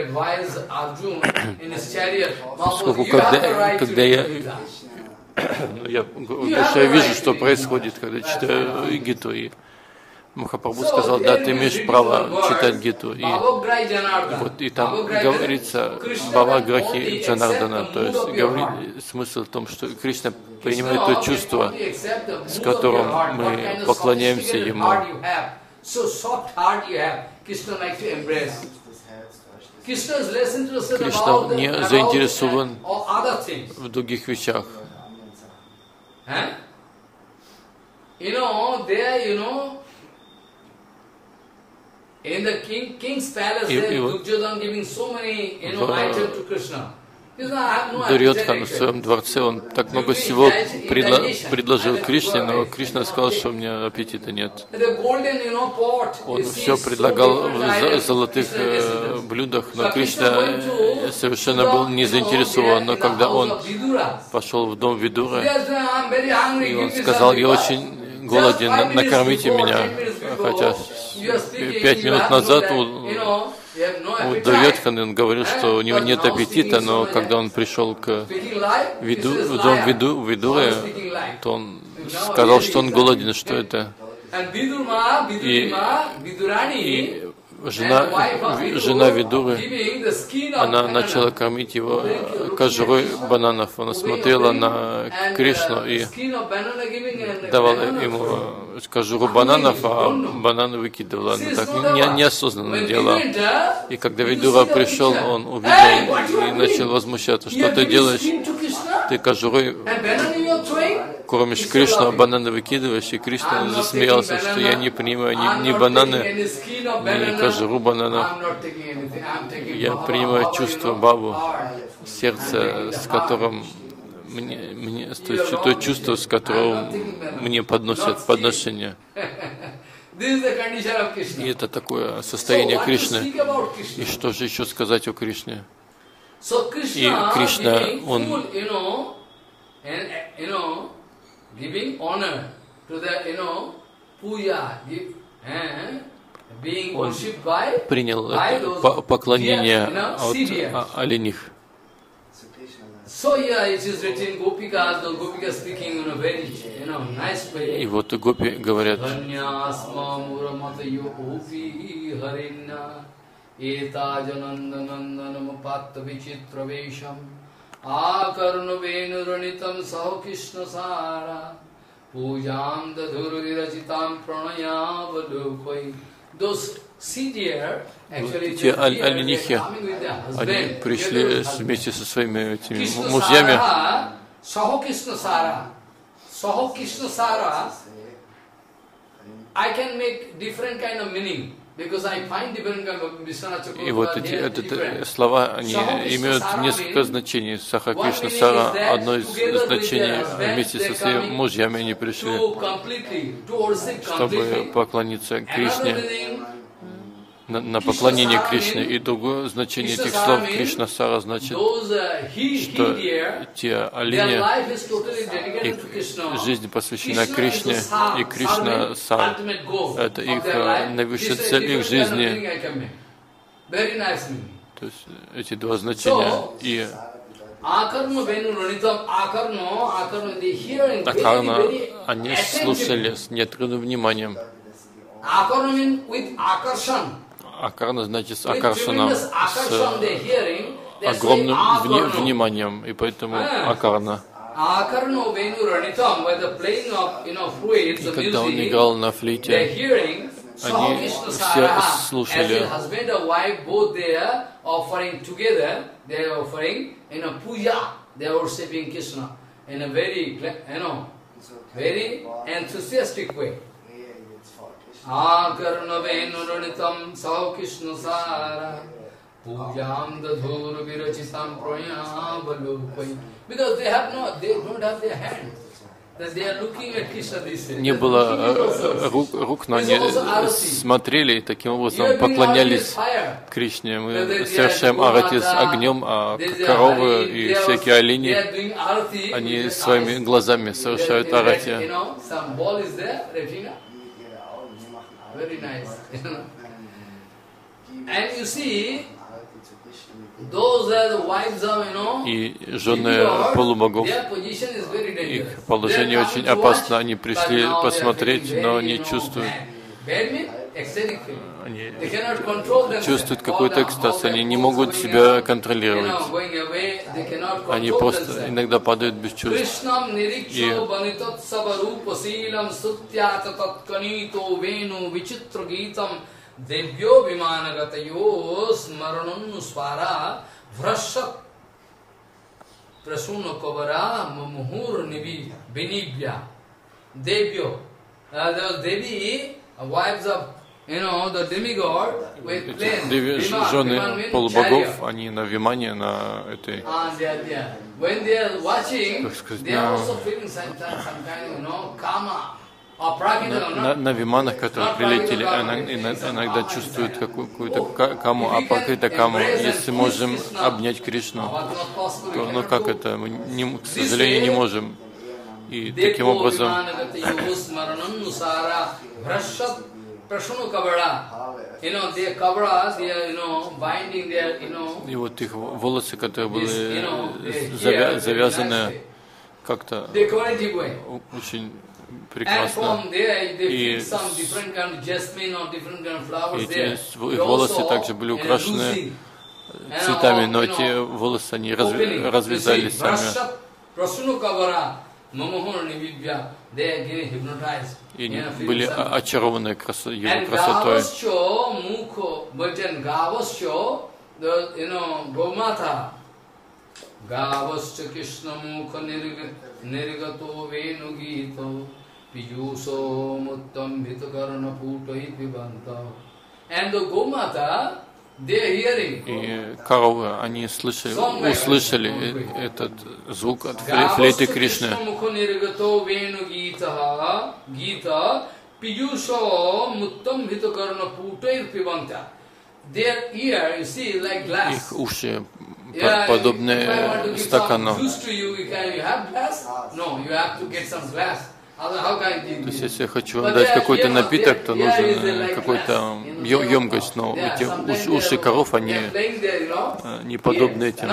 поскольку когда, когда я, я, я вижу, что происходит, когда читаю Гиту, и Махапрабху сказал, да, ты имеешь право читать Гиту. И, вот, и там говорится Бхава-грахи Джанардана, то есть говорит, смысл в том, что Кришна принимает то чувство, с которым мы поклоняемся Ему. Кришна не заинтересован в других вещах. In the king, king's palace, there, Duryodhana giving so many, you know, items to Krishna. Дурьодхан в своем дворце, он так много всего предла- предложил Кришне, но Кришна сказал, что у меня аппетита нет. Он все предлагал в золотых э, блюдах, но Кришна совершенно был не заинтересован. Но когда он пошел в дом Видуры, и он сказал, я очень голоден, накормите меня, хотя пять минут назад у, у Дурьодхана он говорил, что у него нет аппетита, но когда он пришел к виду, в дом Виду, Видуры, то он сказал, что он голоден, что это. И, и жена, жена Видуры, она начала кормить его кожурой бананов. Она смотрела на Кришну и давала ему кожуру бананов, а бананы выкидывала. Она так не, неосознанно делала. И когда Видура пришел, он увидел и начал возмущаться. Что ты делаешь? Ты кожурой кормишь Кришну, а бананы выкидываешь. И Кришна засмеялся, что я не принимаю ни, ни бананы, ни кожуру бананов. Я принимаю чувство Бабу, сердце, с которым мне, мне то, есть, то чувство, с которым мне подносят подношения. И это такое состояние Кришны. И что же еще сказать о Кришне? И Кришна, он он принял это поклонение от олених. И вот гопи говорят, те оленихи, они пришли вместе со своими этими мужьями. И вот эти, эти слова, они имеют несколько значений. Саха Кришна Сара, одно из значений, вместе со своими мужьями они пришли, чтобы поклониться Кришне, на, на поклонение Кришне. И другое значение этих слов Кришна Сара значит, что те олени, их жизнь посвящена Кришне, и Кришна Сара — это их наивысшая цель их жизни. То есть эти два значения. И Акарна, они слушали с неотрывным вниманием. Акарна значит с Акаршаном, с огромным вни вниманием, и поэтому Акарна. И когда он играл на флейте, они все слушали. Akarnavenuranitam Sao Krishna Sara Pujam Dadhur Virachitam Prayavalupai. Because they have no, they don't have their hands. не было рук, рук, но они смотрели и таким образом поклонялись Кришне. Мы совершаем арати с огнем, а коровы и всякие олени, они своими глазами совершают арати. И жены полубогов, их положение очень опасно. Они пришли посмотреть, но они чувствуют, они чувствуют какой-то экстаз, они не могут себя контролировать. Они просто иногда падают без чувств. И Devyo vimanagatayo smaranunusvara vrashat prasuno kovara muhur nivi binibya. Devyo, those Devi, wives of, you know, the demigod, with plain. Деви, жены полубогов, они на вимане, на этой, when they are watching, they are also feeling some kind of, you know, karma. На, на виманах, которые прилетели, иногда чувствуют какую-то каму, а покрыта каму. Если можем обнять Кришну, то ну как это? Мы, не, к сожалению, не можем. И таким образом и вот их волосы, которые были завя завязаны как-то очень прекрасно. И эти волосы также были украшены цветами, но эти волосы они разв... развязались сами. И они были очарованы красо... его красотой. Gavascha Krishna Mukha Nirgato Venugito Piyuso Muttam Vitakarana Putai Pibanta. And the Gomata, they are hearing. И коровы, они слышали, услышали этот звук от флейты Кришны. Их уши подобны стакану. То есть, если я хочу вам дать какой-то напиток, то нужен какой-то емкость, но эти уши, уши коров, они не подобны этим.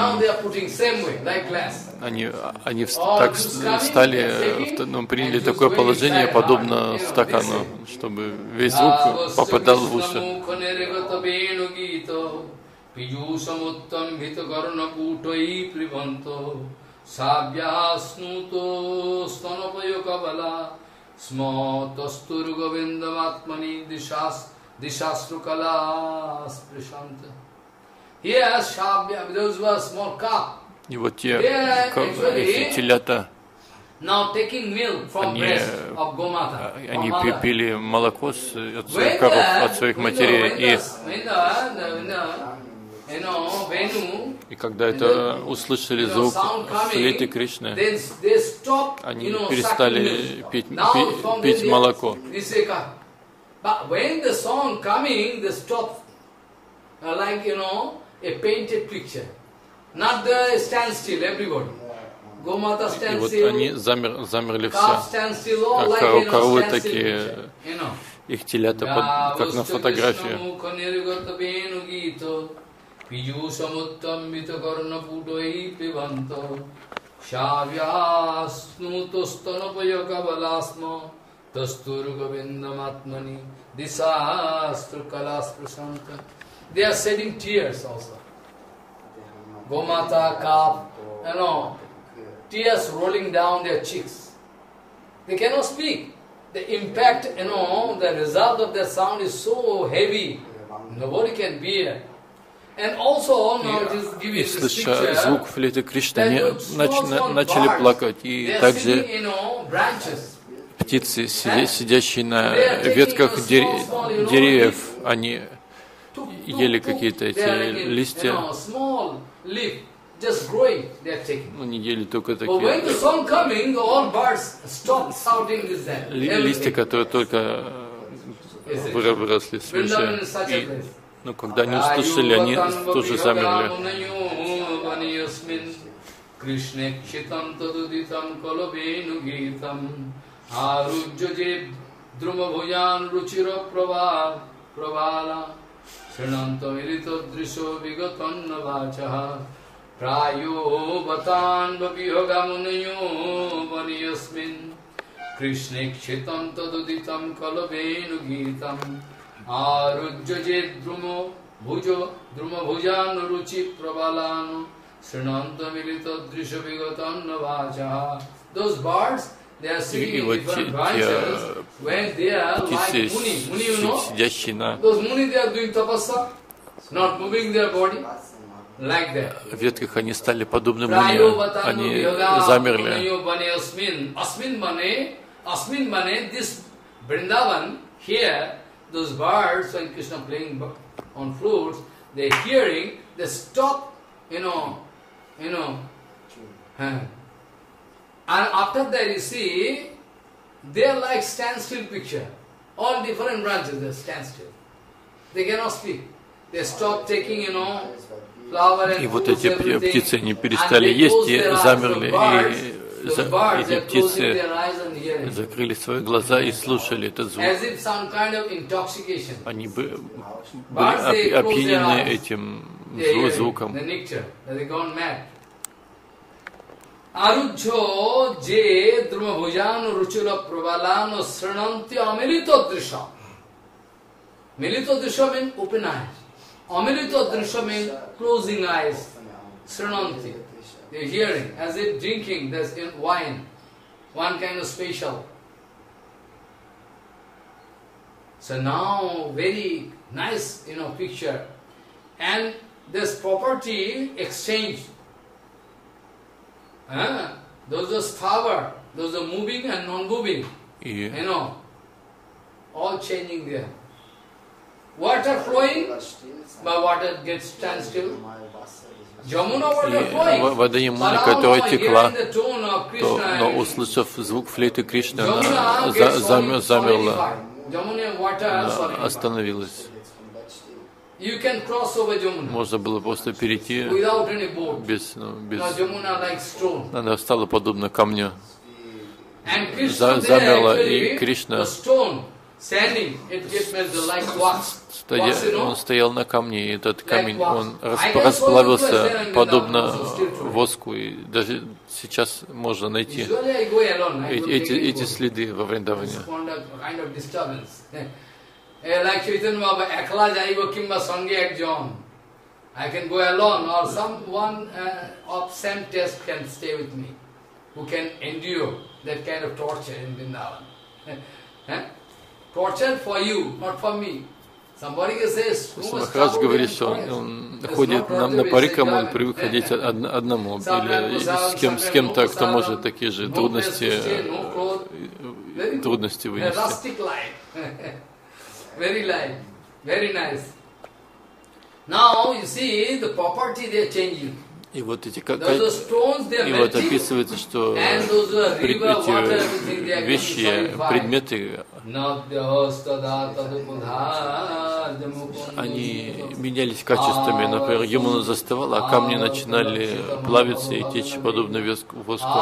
Они, они так стали, ну, приняли такое положение, подобно стакану, чтобы весь звук попадал в уши. Piyusamuttam vitakarna putai privanto Savyasnuto stanapayokavala Smatastur govindamatmani dishas dishasrukala sprishanta. Here Shabya, those were small calf. И вот те телята, они, они пили молоко с, от своих коров, от своих матерей. И, и когда это услышали звук флейты Кришны, они перестали пить, пить, пить молоко. И вот они замер, замерли все, как коровы такие, их телята, под, как на фотографии. They are shedding tears also. Gomata, calf, you know, tears rolling down their cheeks. They cannot speak. The impact, you know, the result of their sound is so heavy, nobody can bear. And also, now just give you this picture, слыша звук флейты Кришны, они начали плакать. И также птицы, сидящие на ветках деревьев, они ели какие-то эти листья. just growing, they are taking. Ну, недели только такие. But when the sun coming, all birds stop shouting this that. Листья, которые только выросли свыше. И, ну, когда они услышали, они тоже замерли. Prayo batan bhaviyogamunayo vaniyasmin Krishne kshitam taduditam kalavenu gitam Arujyaje drumo bhujo drumo bhujan ruchi prabalano Srinanta milita drisha vigatanna vacha. Those birds, they are sitting in different branches when they are like muni. Muni, you know? Those muni, they are doing tapasya, not moving their body. В ветках они стали подобны муни, они замерли. И вот эти птицы, они перестали есть и замерли, и за, эти птицы закрыли свои глаза и слушали этот звук. Они были опьянены этим звуком. Arujjo je drumabhujano ruchula pravalano srinanti amilito drisha. Milito drisha means open eyes. Amilito drisha means closing eyes. Srinanti. They are hearing, as if drinking, there's wine. One kind of special. So now, very nice, you know, picture. And this property exchange. Ah, those are sthavar, those are moving and non-moving, yeah. You know, all changing there. Water flowing, but water gets standstill. Jamuna water flowing, вода Ямуны, которая текла, то, но услышав звук флейты Кришны, она за, замерла, она остановилась. Можно было просто перейти без, ну, без... Она стала подобно камню. За, замерла, и Кришна стоя, он стоял на камне, и этот камень, он расплавился подобно воску, и даже сейчас можно найти эти, эти следы во Вриндаване. Uh, like Chaitanya Baba, Ekla Jaiva Kimba Sange Ekjon. I can go alone, or someone uh, of same taste can stay with me, who can endure that kind of torture in Vrindavan. eh? Torture for you, not for me. Somebody can say, Махарадж говорит, что он ходит на, на парикам, он привык ходить од, одному, или с, кем, с кем-то, кто может такие же трудности, трудности вынести. Very light, very nice. Now you see the property they are changing. И вот эти как, и вот описывается, что эти вещи, предметы, они менялись качествами. Например, Ямуна застывала, а камни начинали плавиться и течь подобно воску.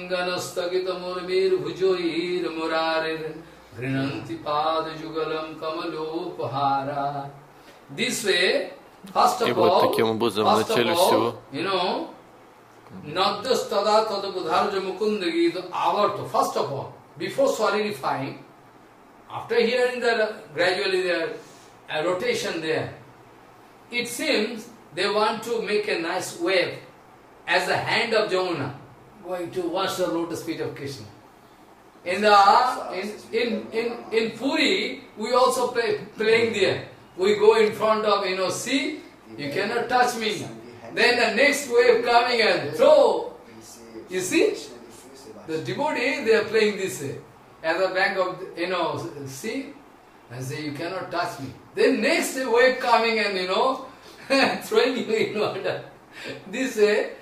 This way, first и of вот all, таким образом, в first of начале всего, all, you know, not just tada tada budharja mukundagi, the avarta, first of all, before solidifying, after hearing that gradually there, a rotation there, it seems they want to make a nice wave as the hand of Jamuna, going to wash the lotus feet of Krishna. In the in in in, in Puri, we also play playing there. We go in front of, you know, see, you cannot touch me. Then the next wave coming and throw. You see, the devotee, they are playing this way. At the bank of, you know, see, and say you cannot touch me. Then next wave coming and, you know, throwing you in water. This way,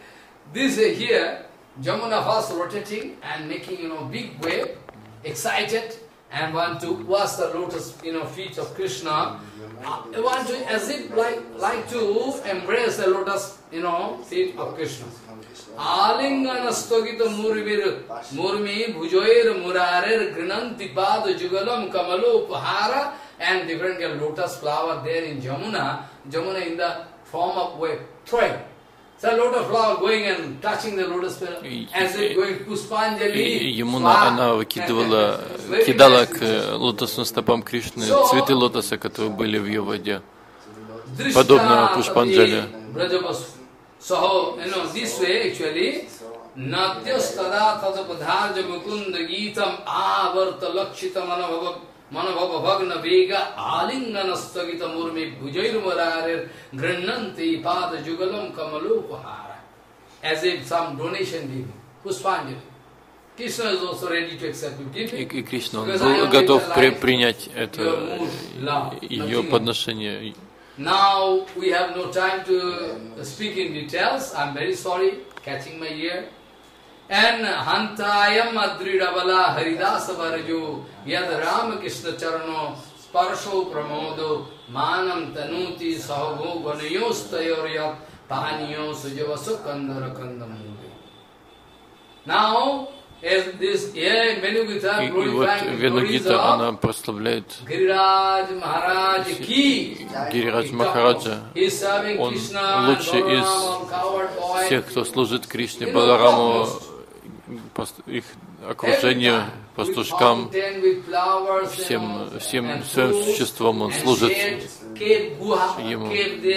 this here, Jamuna first rotating and making, you know, big wave, excited, and want to wash the lotus, you know, feet of Krishna. I want to, as if like, like to embrace the lotus, you know, feet of Krishna. Alingana stogita murvir murmi bhujoir murarer grinanti pad jugalam kamalu upahara, and different lotus flower there in Jamuna, Jamuna in the form of wave, throwing. So lotus flower going and touching the lotus flower, as if going Puspanjali. Ямуна, она выкидывала, кидала к лотосным стопам Кришны цветы лотоса, которые были в ее воде, подобно Пушпанджали. So, you know, this way actually, Natyastada Tadapadharja Mukunda Geetam Avarta Lakshita Manabhava Manabhava Bhagna Vega Alingana Stagita Murmi Bhujair Murarir Grananti Pada Jugalam Kamalu Pahara. As if some donation given, Puspanjali. Krishna is also ready to accept it. Give it. И Кришна, он был готов принять это ее подношение. Now we have no time to speak in details. I am very sorry, catching my ear. And Hantayam Adridabala Haridasa Varaju Yad Rama Krishna Charano Sparsho Pramodo Manam Tanuti Sahogo Ganayos Tayorya Paniyo Sujavaso Kandara Kandamudi. Now, as this here in Venugita, и вот Венугита, она прославляет Гирирадж Махараджа Ки. Гирирадж Махараджа. Он лучший из всех, кто служит Кришне, Балараму, их окружению, пастушкам, всем, всем своим существом он служит ему.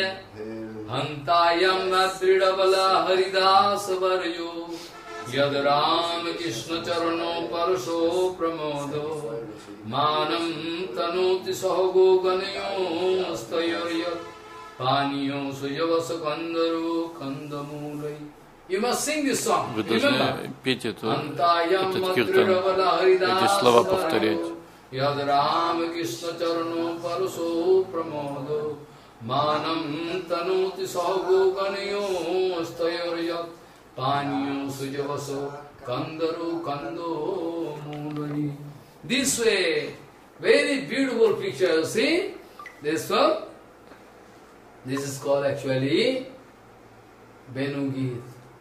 Yad Ram Krishna Charano Parasho Pramodo Manam Tanuti Sahogo Ganayo Stayoryat Paniyo Sujavasa Kandaru Kandamulai. You must sing this song. Вы должны петь эту, этот киртан, эти слова повторять. Yad Ram Krishna Charano Parasho Pramodo Manam Tanuti Sahogo Ganayo Stayoryat Paniyo Sujavaso Kandaru Kando Mulai. This way, very beautiful picture. See this one? This is called actually Venugit.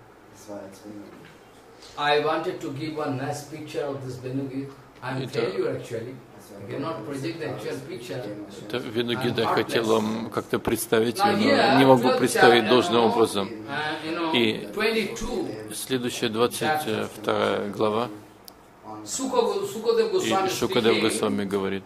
I wanted to give one nice picture of this Venugit. I am failure actually. I cannot project the actual picture. Это Венугита, я хотел вам как-то представить ее, но не могу представить должным образом. И следующая двадцать вторая глава, и Шукадев Госвами говорит,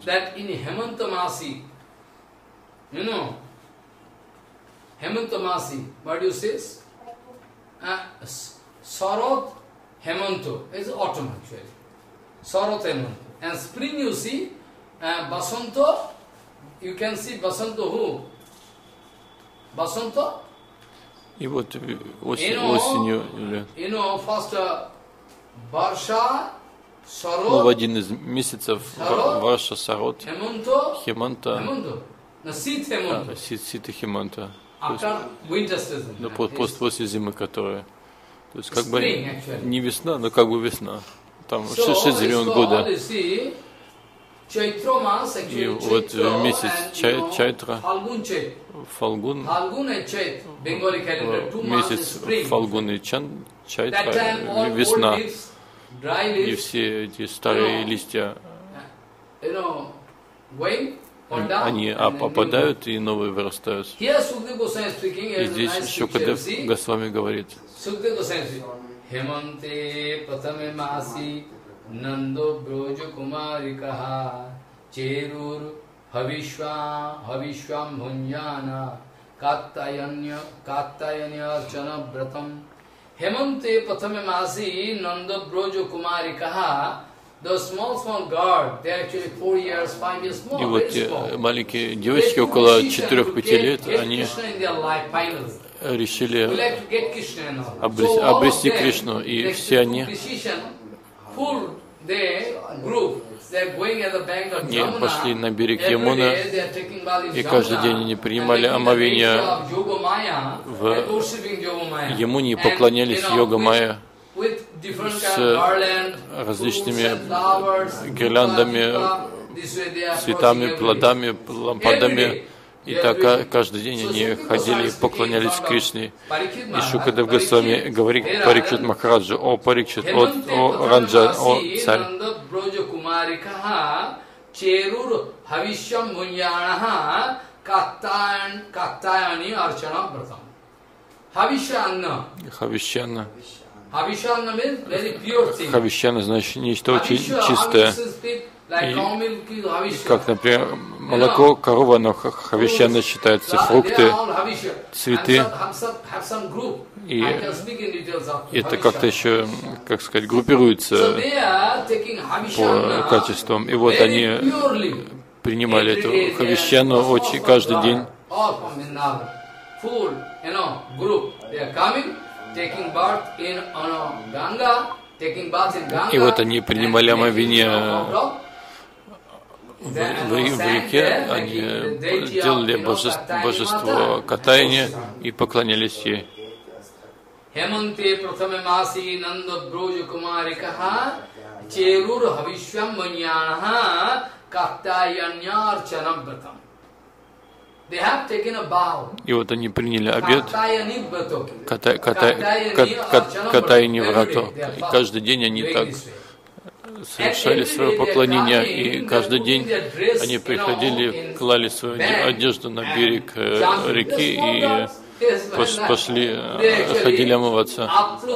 you know, Hemantamasi, what do you say? Uh, Sarat Hemanto is autumn actually. Sarat Hemanto. And spring you see, uh, Basanto, you can see Basanto who? Basanto? И вот осень, осенью, you know, first, uh, Varsha, Sarot, ну, в один из месяцев Варша, Сарот, Hemanto, Хеманта, Hemanto. No, Sith Hemanto. а, Сит, Сита Хеманта. After winter season. Ну, после, после зимы, которая. То есть как Spring, бы actually. не весна, но как бы весна. Там So, шесть зеленых года. you see, Chaitra mas, actually, И вот Chaitra месяц and, чай, you know, Чайтра, Falgun Chait. Фалгун, Falgun and Chait, Bengali calendar, two months is месяц spring. Фалгун и Чан, That Чайтра, time all весна. old leaves, dry И leaves, все эти старые листья, you know, going or down. они and then опадают и новые вырастают. Here Sukadeva Goswami speaking, И here is a здесь nice Шукадев picture, see? Госвами говорит, Sukadeva Goswami speaking. Hemante Patame Masi Nando Broja Kumari Kaha Cherur Havishwa Havishwam Bhunjana Kattayanya Kattayanya Archana Bratam Hemante Patame Masi Nando Broja Kumari Kaha. Those small, small girls, they are actually four years, five years small, и вот very small. те маленькие девочки около четырёх-пяти лет, они решили обрести Кришну, и все они они пошли на берег Ямуны, и каждый день они принимали омовение в Ямуне и поклонялись Йога-майя с различными гирляндами, цветами, плодами, лампадами. И так каждый день они ходили и поклонялись Кришне. И Шукадев Госвами говорит Парикшит Махараджу: о Парикшит, о, о Ранджа, о царь. Хавишьяна. Хавишьяна значит нечто очень чистое. И, как, например, молоко коровы, оно хавишьяна считается, фрукты, цветы. И это как-то еще, как сказать, группируется по качествам. И вот они принимали эту хавишьяну очень каждый день. И вот они принимали омовение в, в, в реке, они делали божество, божество Катаяни и поклонялись ей. И вот они приняли обет Катаяни Врату. И каждый день они так совершали свое поклонение, и каждый день они приходили, клали свою одежду на берег реки и пошли, ходили омываться.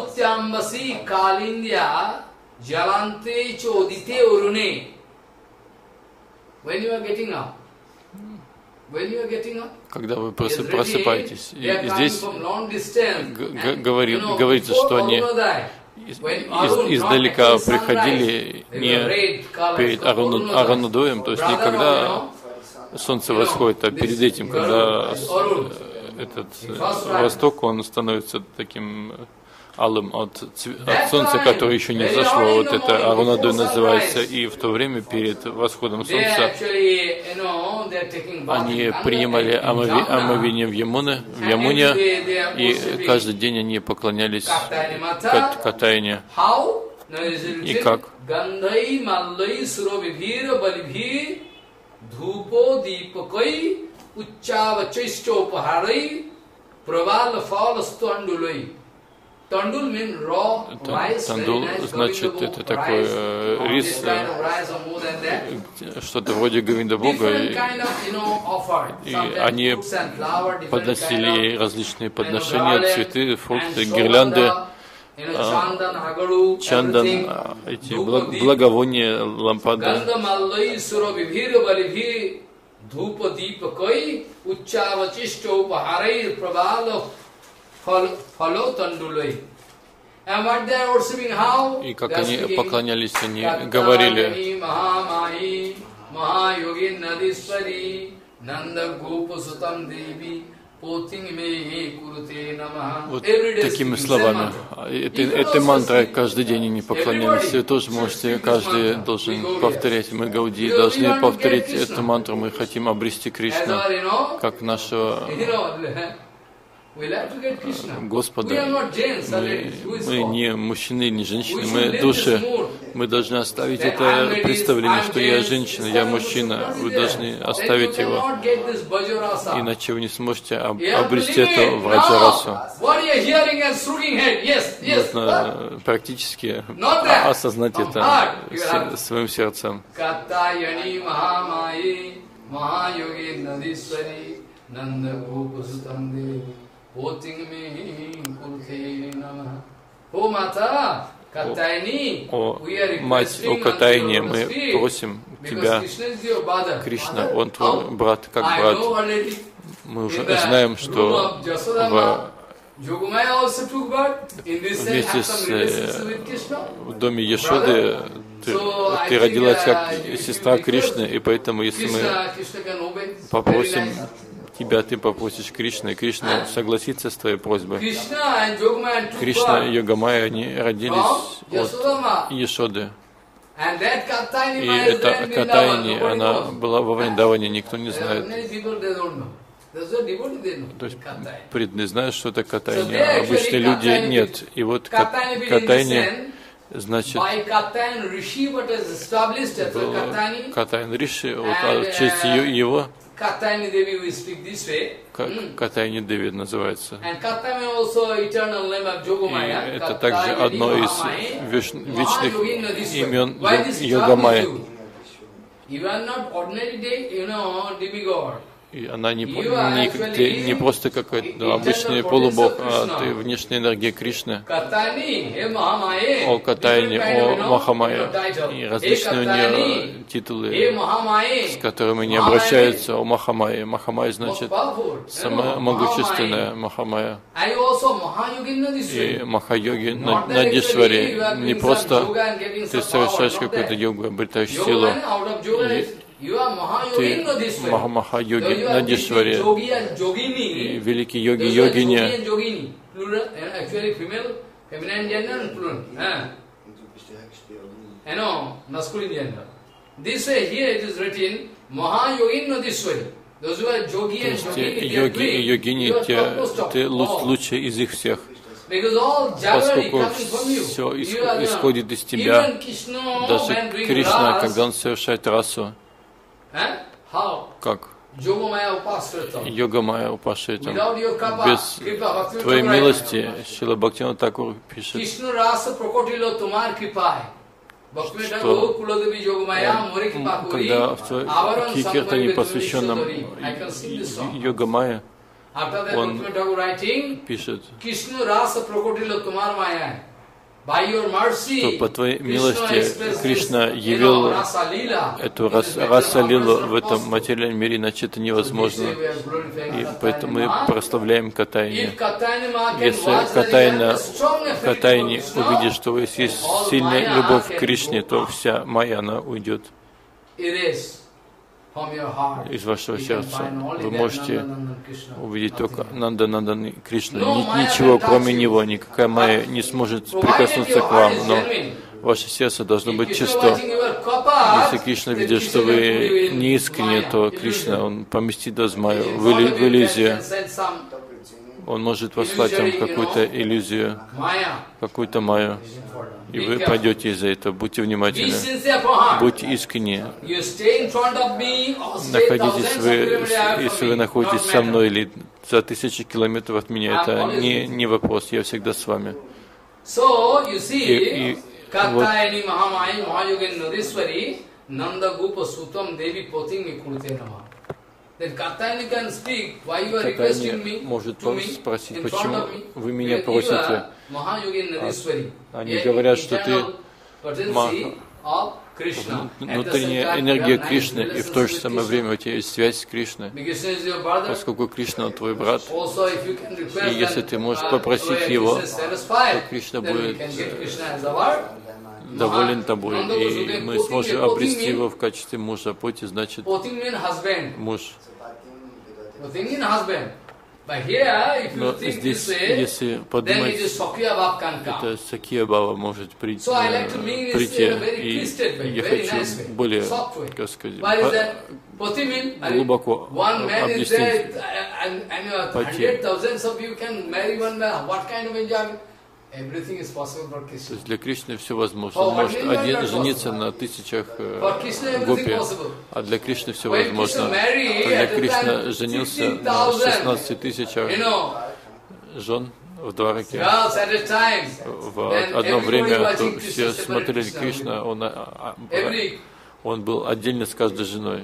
Когда вы просыпаетесь, и здесь говорит, говорится, что они из, из, издалека приходили не перед Аранудоем, то есть не когда солнце восходит, а перед этим, когда этот восток, он становится таким алым от, от солнца, которое еще не взошло. Вот это Арунадой называется. И в то время перед восходом солнца они принимали омови, омовение в Ямуне, в Ямуне, и каждый день они поклонялись Катаяне. И как? Тандул значит, это такой э, рис, что-то вроде Говинда Бога, и, и они подносили различные подношения, цветы, фрукты, гирлянды, э, чандан, эти благовония, лампады. И как они поклонялись, они говорили: вот такими словами. Это, это мантра, каждый день они поклонялись. Вы тоже можете, каждый должен повторять. Мы, Гауди, должны повторить эту мантру. Мы хотим обрести Кришну как нашего Господа. Мы, мы не мужчины, не женщины, мы души. Мы должны оставить это представление, что я женщина, я мужчина. Вы должны оставить его, иначе вы не сможете об, обрести это в Раджарасу. Нужно практически осознать это своим сердцем. О, мать, о Катаяни, мы просим тебя, Кришна, он твой брат, как брат. Мы уже знаем, что в, вместе с в доме Яшоды ты, ты родилась как сестра Кришны, и поэтому, если мы попросим тебя, ты попросишь Кришны, и Кришна согласится с твоей просьбой. Кришна и Йога-майя, они родились от Яшоды. И эта Катайни, она была во Вриндаване, никто не знает. То есть преданные знают, что это Катайни, а обычные люди нет. И вот Катайни, значит, Катайн Риши, вот, а в честь его, Катайни Деви называется. И это также одно из вечных имен Йогамайи. И она не, не, ты не просто какой-то обычный полубог, а ты внешняя энергия Кришны. О Катайни, о Махамайя. И различные у нее титулы, с которыми не обращаются. О Махамайя. Махамайя значит самая могущественная Махамайя. И Махайоги Надишвари. Не просто ты совершаешь какую-то йогу, обретаешь силу. Ты Махайоги Надишвари, и великие йоги, йогини. То есть йоги и йогини, ты лучший из их всех. Поскольку все исходит из тебя, даже Кришна, когда он совершает расу, как? Йогамайя Упашритам. Без твоей милости, Шрила Бхактивинода Тхакур пишет, что когда в Киртане, посвященном Йогамайе, он пишет, что по твоей милости Кришна явил эту раса-лилу в этом материальном мире, иначе это невозможно. И поэтому мы прославляем Катайни. Если Катайна, Катайни увидит, что у вас есть сильная любовь к Кришне, то вся майя, она уйдет из вашего сердца. Вы можете увидеть только Нанда Нандан Кришну. Ничего кроме него, никакая майя не сможет прикоснуться к вам, но ваше сердце должно быть чисто. Если Кришна видит, что вы не искренне, то Кришна, он поместит вас в майю, в иллюзию. Он может послать вам какую-то иллюзию, какую-то майю, и вы пойдете из-за этого. Будьте внимательны, будьте искренни. Находитесь вы, если вы находитесь со мной или за тысячи километров от меня, это не, не вопрос, я всегда с вами. И, и вот, Катайни может спросить, почему вы меня просите. Они говорят, что ты внутренняя энергия Кришны, и в то же самое время у тебя есть связь с Кришной. Поскольку Кришна он твой брат, и если ты можешь попросить его, то Кришна будет доволен тобой, и мы сможем обрести его в качестве мужа. Поти значит муж. Но здесь, если подумать, это Сакья Бхава может прийти, прийти, и я хочу более, как сказать, глубоко объяснить Пати. То есть для Кришны все возможно. Он может один жениться на тысячах э, гопи, а для Кришны все возможно. Когда Кришна женился на шестнадцати тысячах жен в Двараке, в одно время, то все смотрели Кришна, он, он был отдельно с каждой женой.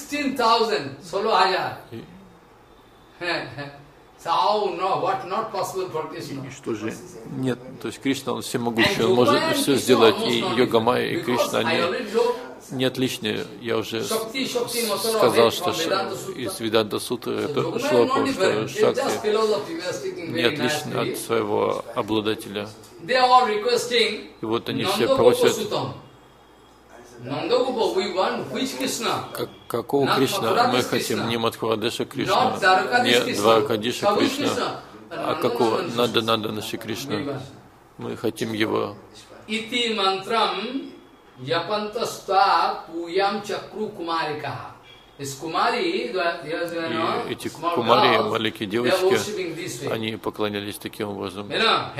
И что же? Нет, то есть Кришна, он всемогущий, он может все сделать, и Йогамайя, и Кришна, они не отличные. Я уже сказал, что из Веданта Сутры это шлоку, что Шакти не отличны от своего обладателя. И вот они все просят, Как, какого Кришна мы хотим? Не Мадхурадеша Кришна, не Дваракадиша Кришна, а какого? Нанда Нанда Наши Кришна. Мы хотим его. Yapantasta Puyam Chakru Kumarika. И эти кумари, маленькие девочки, они поклонялись таким образом.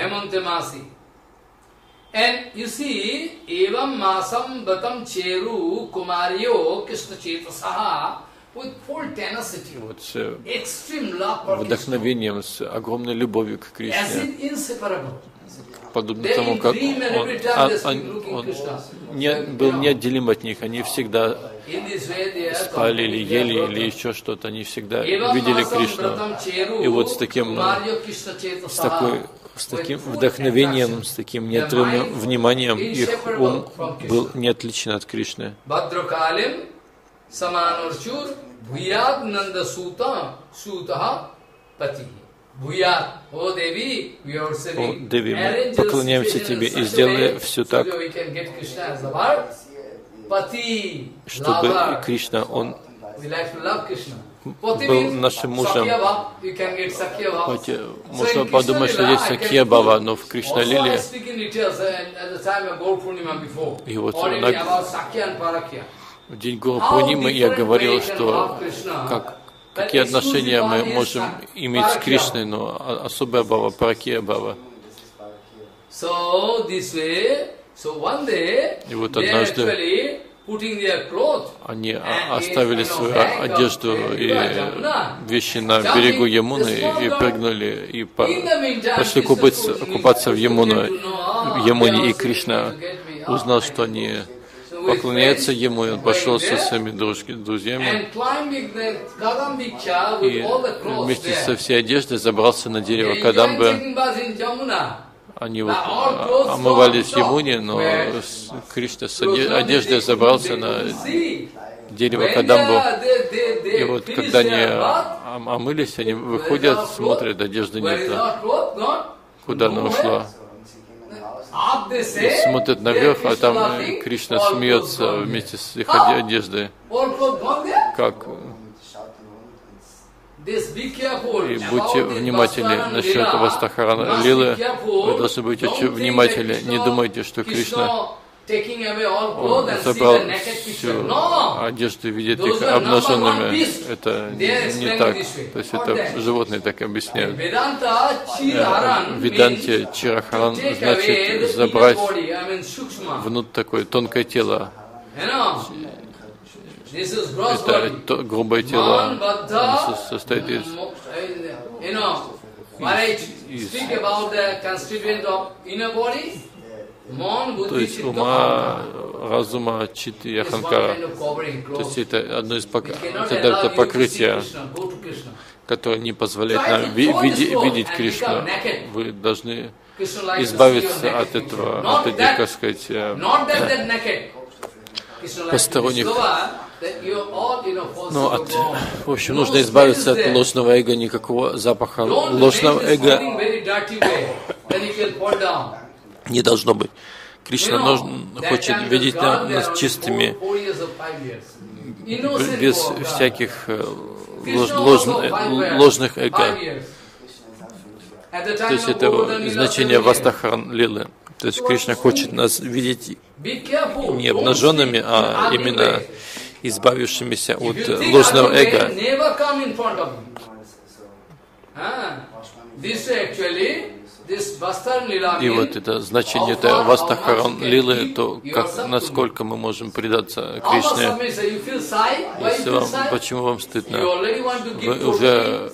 And you see, evam masam batam cheru kumaryo krishna chetasaha with full tenacity, вот с extreme love for вдохновением, с огромной любовью к Кришне, inseparable. подобно тому, как он, он, он не, был неотделим от них, они всегда спали или ели, или еще что-то, они всегда видели Кришну. И вот с таким, с такой, с таким вдохновением, с таким неотрывным вниманием их ум был не отличен от Кришны. О, Деви, мы поклоняемся Тебе и сделай все так, чтобы Кришна, Он был нашим мужем. Можно подумать, что здесь Сакья Бава, но в Кришна Лиле, и вот в день Гуру Пурнимы я говорил, что как какие отношения мы можем иметь с Кришной, но особая бава, паракия бава. И вот однажды они оставили свою одежду и вещи на берегу Ямуны и прыгнули, и пошли купаться, купаться в Ямуну, в Ямуне, и Кришна узнал, что они поклоняется ему, и он пошел со своими друзьями и вместе со всей одеждой забрался на дерево Кадамбы. Они вот омывались в Ямуне, но Кришна с одеждой забрался на дерево Кадамбу. И вот когда они омылись, они выходят, смотрят, одежды нет. Куда она ушла? Смотрят наверх, а там Кришна смеется вместе с их одеждой. Как? И будьте внимательны насчет Вастахарана Лилы. Вы должны быть очень внимательны. Не думайте, что Кришна Он забрал всю одежду и видит их обнаженными. Это не так. То есть это животные так объясняют. В Веданте Чирахаран значит забрать внутрь такое тонкое тело. Это то, грубое тело состоит из, из, то есть ума, разума, читти и аханкара. То есть это одно из пок... это покрытие, которое не позволяет нам ви види видеть Кришну. Вы должны избавиться от этого, от этих, как сказать, посторонних. Ну, от, в общем, нужно избавиться от ложного эго, никакого запаха ложного эго не должно быть. Кришна нужен, хочет видеть нас чистыми, без всяких лож, лож, ложных эго. То есть это значение Вастахаран Лилы. То есть Кришна хочет нас видеть не обнаженными, а именно избавившимися от ложного эго. И вот это значение это Вастахаран Лилы, то как, насколько мы можем предаться Кришне. Если вам, почему вам стыдно? Вы уже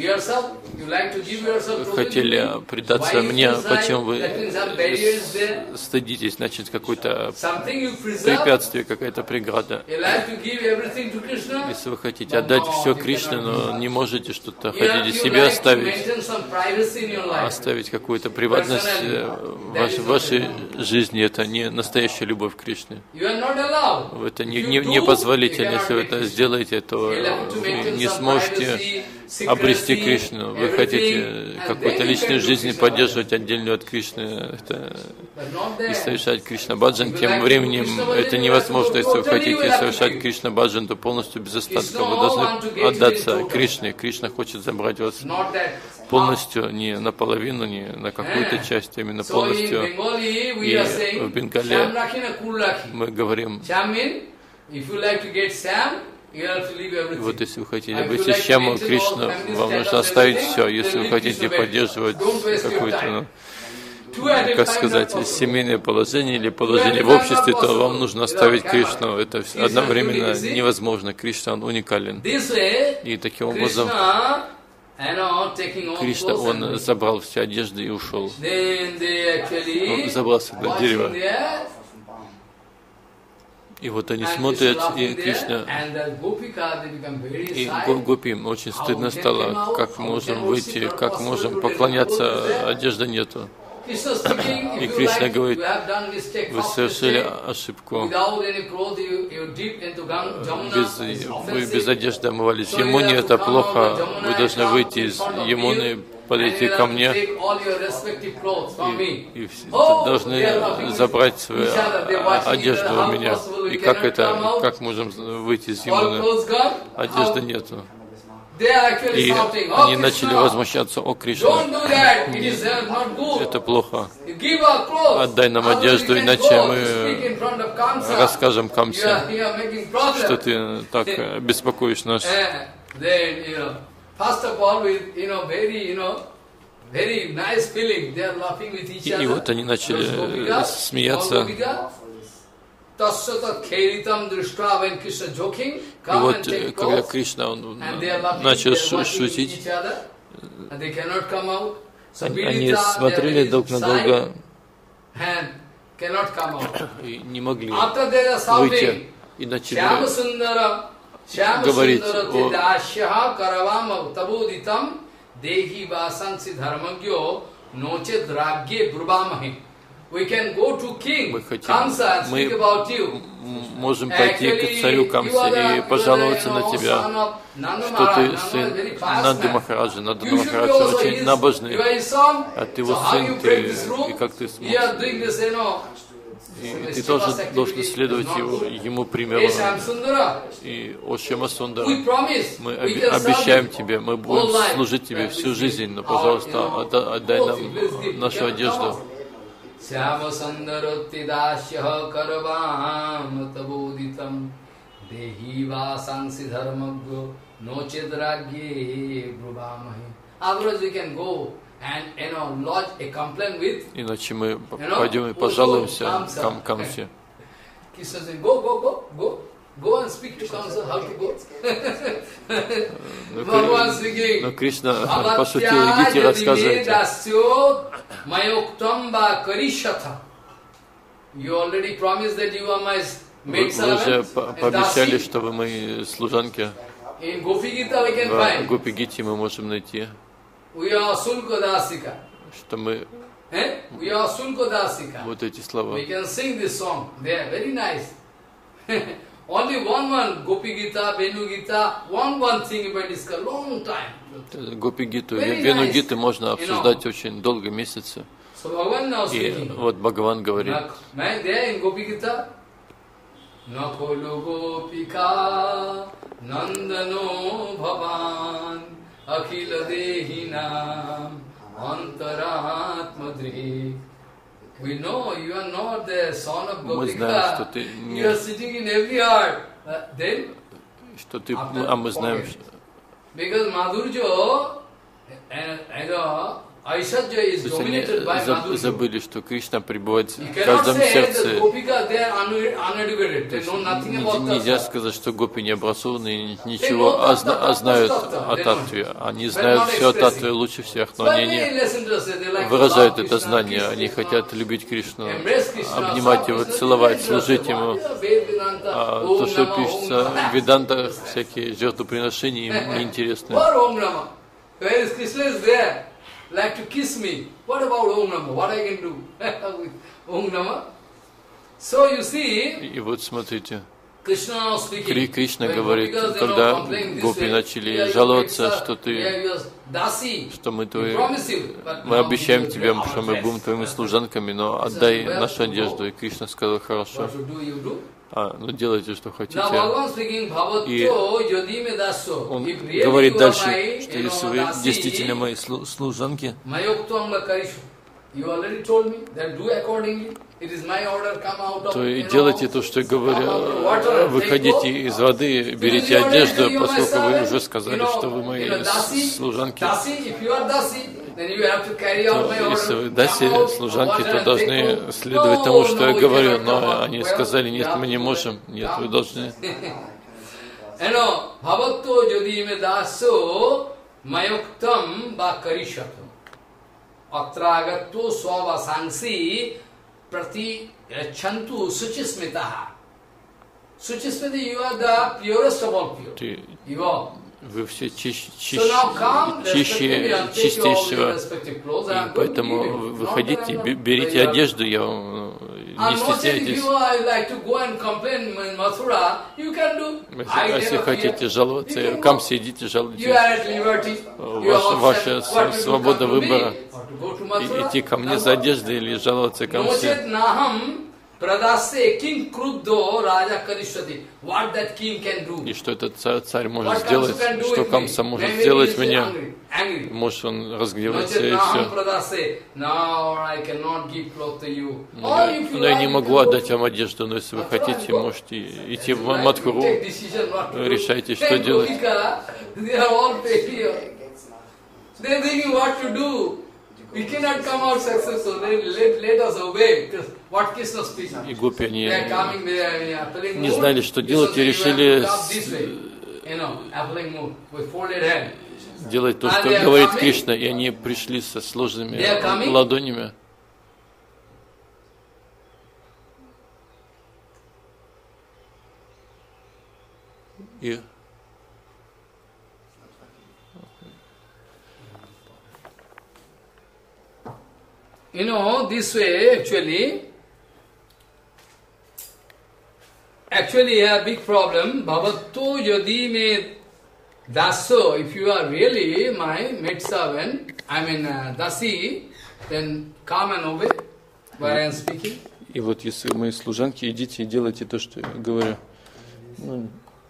хотели предаться мне, почему вы стыдитесь, значит, какое-то препятствие, какая-то преграда. Если вы хотите отдать все Кришне, но не можете что-то, хотите себе оставить, оставить какую-то приватность в вашей жизни, это не настоящая любовь к Кришне. Это не, не, не позволительно, если вы это сделаете, то вы не сможете обрести Кришну. Вы хотите какую-то личную жизнь поддерживать отдельную от Кришны это, и совершать Кришна Баджан. Тем временем это невозможно. Если вы хотите совершать Кришна Баджан, то полностью без остатка вы должны отдаться Кришне. Кришна хочет забрать вас полностью, не наполовину, не на какую-то часть, а именно полностью. И в Бенгале мы говорим, вот если вы хотите быть Шьяму Кришну, вам нужно оставить все. Если вы хотите поддерживать какую-то, ну, как сказать, семейное положение или положение в обществе, то вам нужно оставить Кришну. Это одновременно невозможно. Кришна, он уникален. И таким образом Кришна, он забрал все одежды и ушел. Он забрался до дерева. И вот они смотрят, и Кришна, и гопи очень стыдно стало, как можем выйти, как можем поклоняться, одежды нету. И Кришна говорит, вы совершили ошибку, без, вы без одежды омывались в Ямуне, это плохо, вы должны выйти из Ямуны, подойти ко мне и, и должны забрать свою одежду у меня. И как это, как можем выйти из Ямуны? Одежды нету. И они начали возмущаться: о Кришна, это плохо, отдай нам одежду, иначе мы расскажем Камсе, что ты так беспокоишь нас. И вот они начали смеяться. И вот, когда Кришна, он начал шутить, они смотрели друг на друга и не могли выйти, и начали говорить о Мы хотим, мы можем пойти к царю Камсе и пожаловаться на тебя, что ты сын Нанды Махараджа. Нанда Махараджа очень набожный, а ты его сын, ты, и как ты смог. И ты тоже должен следовать его, ему примеру. И о Шьяма Сундара, мы оби обещаем тебе, мы будем служить тебе всю жизнь, но, пожалуйста, отдай нам нашу одежду. Сяма Сандароттидашья карвам табудитам дехи васанси дharmagyo nochedragye brubamahi. Otherwise we can go and, you know, lodge a complaint with, иначе мы пойдем и пожалуемся Кам Камсе. Krishna says, go, go, go, go. Go and speak to Kamsa, how to go. Но Кришна пошутил: идите, рассказывайте. Вы уже пообещали, что вы мои служанки. В Гопи-гите мы можем найти, что мы вот эти слова. Only one one Gopi Gita, Venu Gita, one one thing you might discuss long time. Гопи Гиту и Вену Гиты можно обсуждать очень долго, месяцы. И вот Бхагаван говорит: Наколу Гопика Нандано Бхаван Акила Дехинам Антаратмадри. We know you are not the son of Gopika. You are sitting in every heart. Uh, then, что ты, а мы знаем, что... Because Madhurjo and, and uh, Aishwarya is dominated by Madhurjo. Забыли, что Кришна пребывает в каждом сердце. Нельзя сказать, что гопи не образованные, ничего, а, а знают о Таттве. Они знают все о Таттве лучше всех, но они не выражают это знание. Они хотят любить Кришну, обнимать его, целовать, служить ему. А то, что пишется в Ведантах, всякие жертвоприношения, им неинтересны. Like to kiss me. What about Om Nama? What I can do with Om Nama? So you see. И вот смотрите, Кри Кришна говорит, когда гопи начали жаловаться, что ты, что мы твои, мы обещаем тебе, что мы будем твоими служанками, но отдай нашу одежду. И Кришна сказал: хорошо. а, ну делайте, что хотите. Now Bhagavan speaking, И Bhavatyo yodime dasso. он If really говорит you are дальше, my, что you если know, вы dasi, действительно мои слу- служанки, mayoktvam lakarishu. You already told me that do accordingly. It is my order, come out of, то и you know, делайте то, что я come out говорю. of water, Выходите take из воды, clothes. берите Because you одежду, already, you are my поскольку вы servant, уже you сказали, know, что вы мои you know, dasi, служанки. dasi, if you are dasi, then you have to carry out my То, если order. вы даси, Come out of служанки, water то and должны take clothes. следовать No, тому, что no, я you говорю. cannot come Но out. они Well, сказали, you нет, have мы to не do можем, that. нет, Yeah. вы должны. You know, bhavatto yodi me daso mayoktam ba karishatam. Atragatto swava sangsi prati chantu suchismitaha. Suchismita, you are the purest of all pure. Ты, You are. вы все чище, So now come, чище, respectively, and take your all чистейшего. your respective clothes, and И I'm going to give поэтому you. Not выходите, that I'm бе- not- берите you are- одежду, я вам не And not that if стесняйтесь. you are like to go and complain in Mathura, you can do. I Если, если never хотите fear. жаловаться, You can там go. сидите, You жалуйтесь. are at liberty. You are Ваша, option. ваша What will свобода come to me выбора. or to go to И, Mathura? идти ко мне Come за on. одеждой или жаловаться ко Nochet мне. naham pradase king kruddo raja karishvati. What that king can do? И что этот царь, царь может What сделать, Kamsa can do что with me? Камса может Maybe сделать he is меня. angry, angry. Может, он разгневается Nochet и naham все. pradase. Now I cannot give cloth to you. Or if you Но я like, не you могу can go отдать вам одежду, но если вы хотите, можете идти в Right, Мадхуру. you take decision what to do. Решайте, что Hey, делать. Gopika, they are all failure. They are thinking what to do. We cannot come out successful. Let, let, let us obey. Because what Krishna speaks. И гопи, они They are coming, they are in appalling не mood. знали, что делать, и Krishna said, решили "You have to come this way." You know, appalling mood, with folded hand. делать то, And что they are говорит coming. Кришна, и они пришли со сложными They are coming. ладонями. И You know, this way, actually, actually a big problem. Bhavatto yadi me daso, if you are really my maid servant, I mean uh, dasi, then come and obey what I am speaking. И вот если вы мои служанки, идите и делайте то, что я говорю. Ну,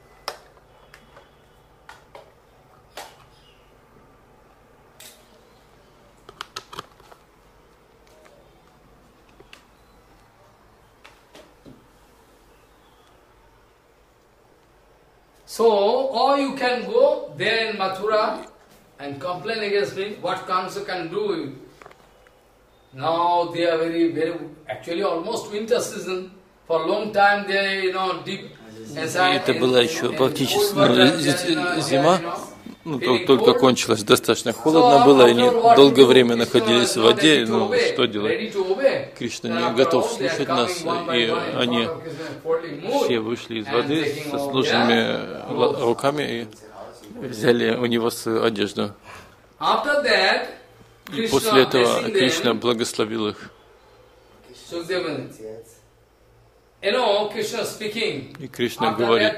So, or you can go there in Mathura and complain against me, what Kamsa can do. Now they are very, very, actually almost winter season. For a long time they are, you know, deep inside. Это была еще практически ну, зима, ну, только, только кончилась, достаточно холодно было, и они долгое время находились в воде, ну, что делать? Кришна не готов слушать нас, и они все вышли из воды со сложными руками и взяли у него свою одежду. И после этого Кришна благословил их. И Кришна говорит,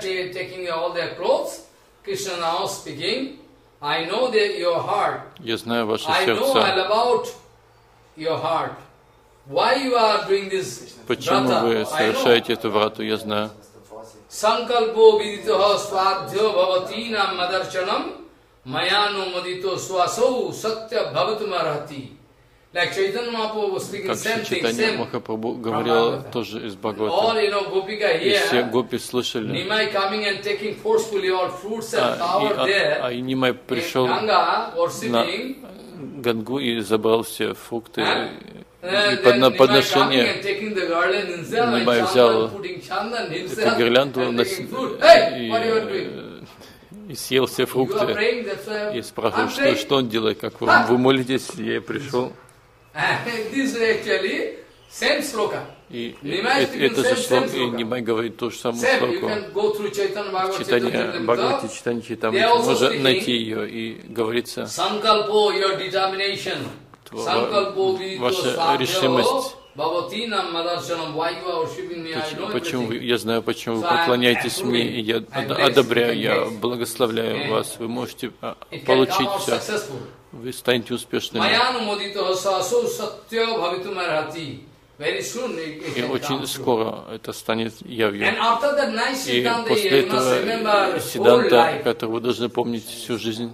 Krishna now speaking, I know that your heart, я знаю ваше I know all сердце. about your heart. Why you are doing this Почему vrata? вы I know. совершаете эту врату, я знаю. Sankalpo viditoha swadhyo bhavatinam madarchanam mayano madito swasau satya bhavatumarhati. Like Chaitanya Mahaprabhu was speaking Как same thing, Чайтанья same. Махапрабху говорил тоже из All, Бхагавата. you know, Gopika И все here, гопи слышали. Nimai coming and taking forcefully all fruits and А, flower и, а, there, а и Нимай пришел in Ganga worshipping, на Гангу и забрал все фрукты and и then под, на Nimai coming подношение. and taking the garland himself and Nimai взял Chandan putting Chandan эту himself гирлянду and нос- taking fruit. Hey, what you are doing? и, и съел все You are фрукты. praying, that's why И спрашивал, I'm что, praying. что он делает, как вы, А? вы молитесь, я пришел. And this is actually same sloka. И Nimai это, speaking это же same, шлок, same и sloka. Нимай говорит ту же самую Same, you шлоку. can go through Chaitanya Bhagavad, Читание Chaitanya Бхагавати, Charitamrita. читание They Чайтамрити, also можно speaking- найти ее и говорится, Sankalpo, your determination. Tva- Sankalpo vidito ваша sadhyo решимость. bhavatinam madarsanam. Why you are worshipping me? I know Почему, почему вы, everything. я знаю, почему вы So I'm поклоняетесь мне, и я approving. I'm од- blessed. одобряю, I'm я blessed. благословляю Okay. вас. Вы можете а, It can получить come out все. successful. Вы станете успешными. Mayanu modito saso satya bhavitum arhati. И очень скоро это станет явью. И после этого Сиддханта, который вы должны помнить всю жизнь.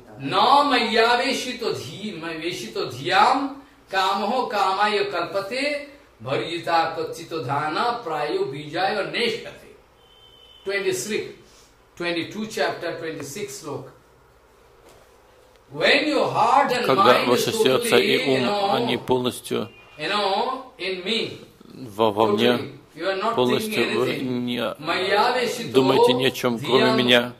Когда ваше сердце и ум, они полностью во, во мне, полностью вы не думаете ни о чем, кроме меня.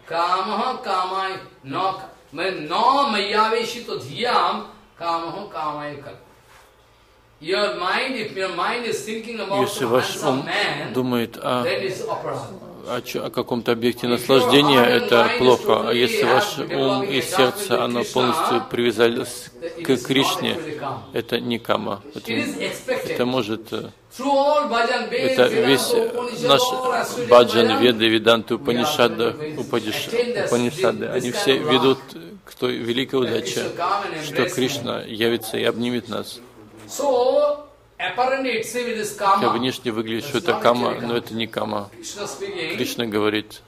Если ваш ум думает о, о, о каком-то объекте наслаждения, это плохо. А если ваш ум и сердце, оно полностью привязались к Кришне, это не кама. Это, это может... Это весь наш баджан, веды, веданты, упанишады, упанишады, они все ведут к той великой удаче, что Кришна явится и обнимет нас. Хотя внешне выглядит, что это кама, но это не кама. Кришна говорит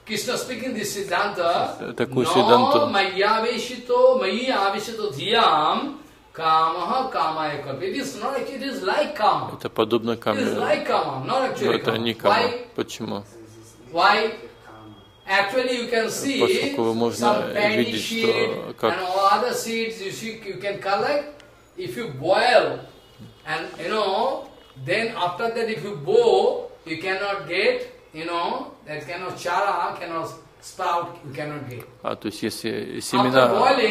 такую сиддханту. Это подобно каме, но это не кама. Почему? Поскольку вы можно видеть, что как and you know, then after that if you bow, you cannot get, you know, that cannot chara, cannot sprout, you cannot get. А, то есть если семена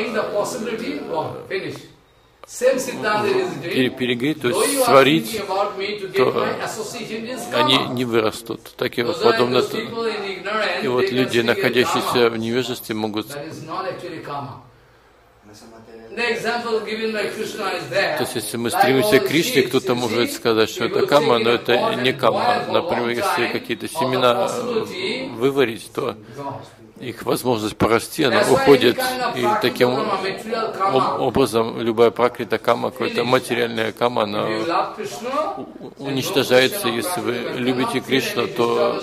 перегреть, то есть сварить, то они не вырастут. Так и подобно. И вот люди, находящиеся в невежестве, могут... То есть, если мы стремимся к Кришне, кто-то может сказать, что это кама, но это не кама. Например, если какие-то семена выварить, то их возможность порасти, она уходит. И таким образом любая пракрита кама, какая-то материальная кама, она уничтожается. Если вы любите Кришну, то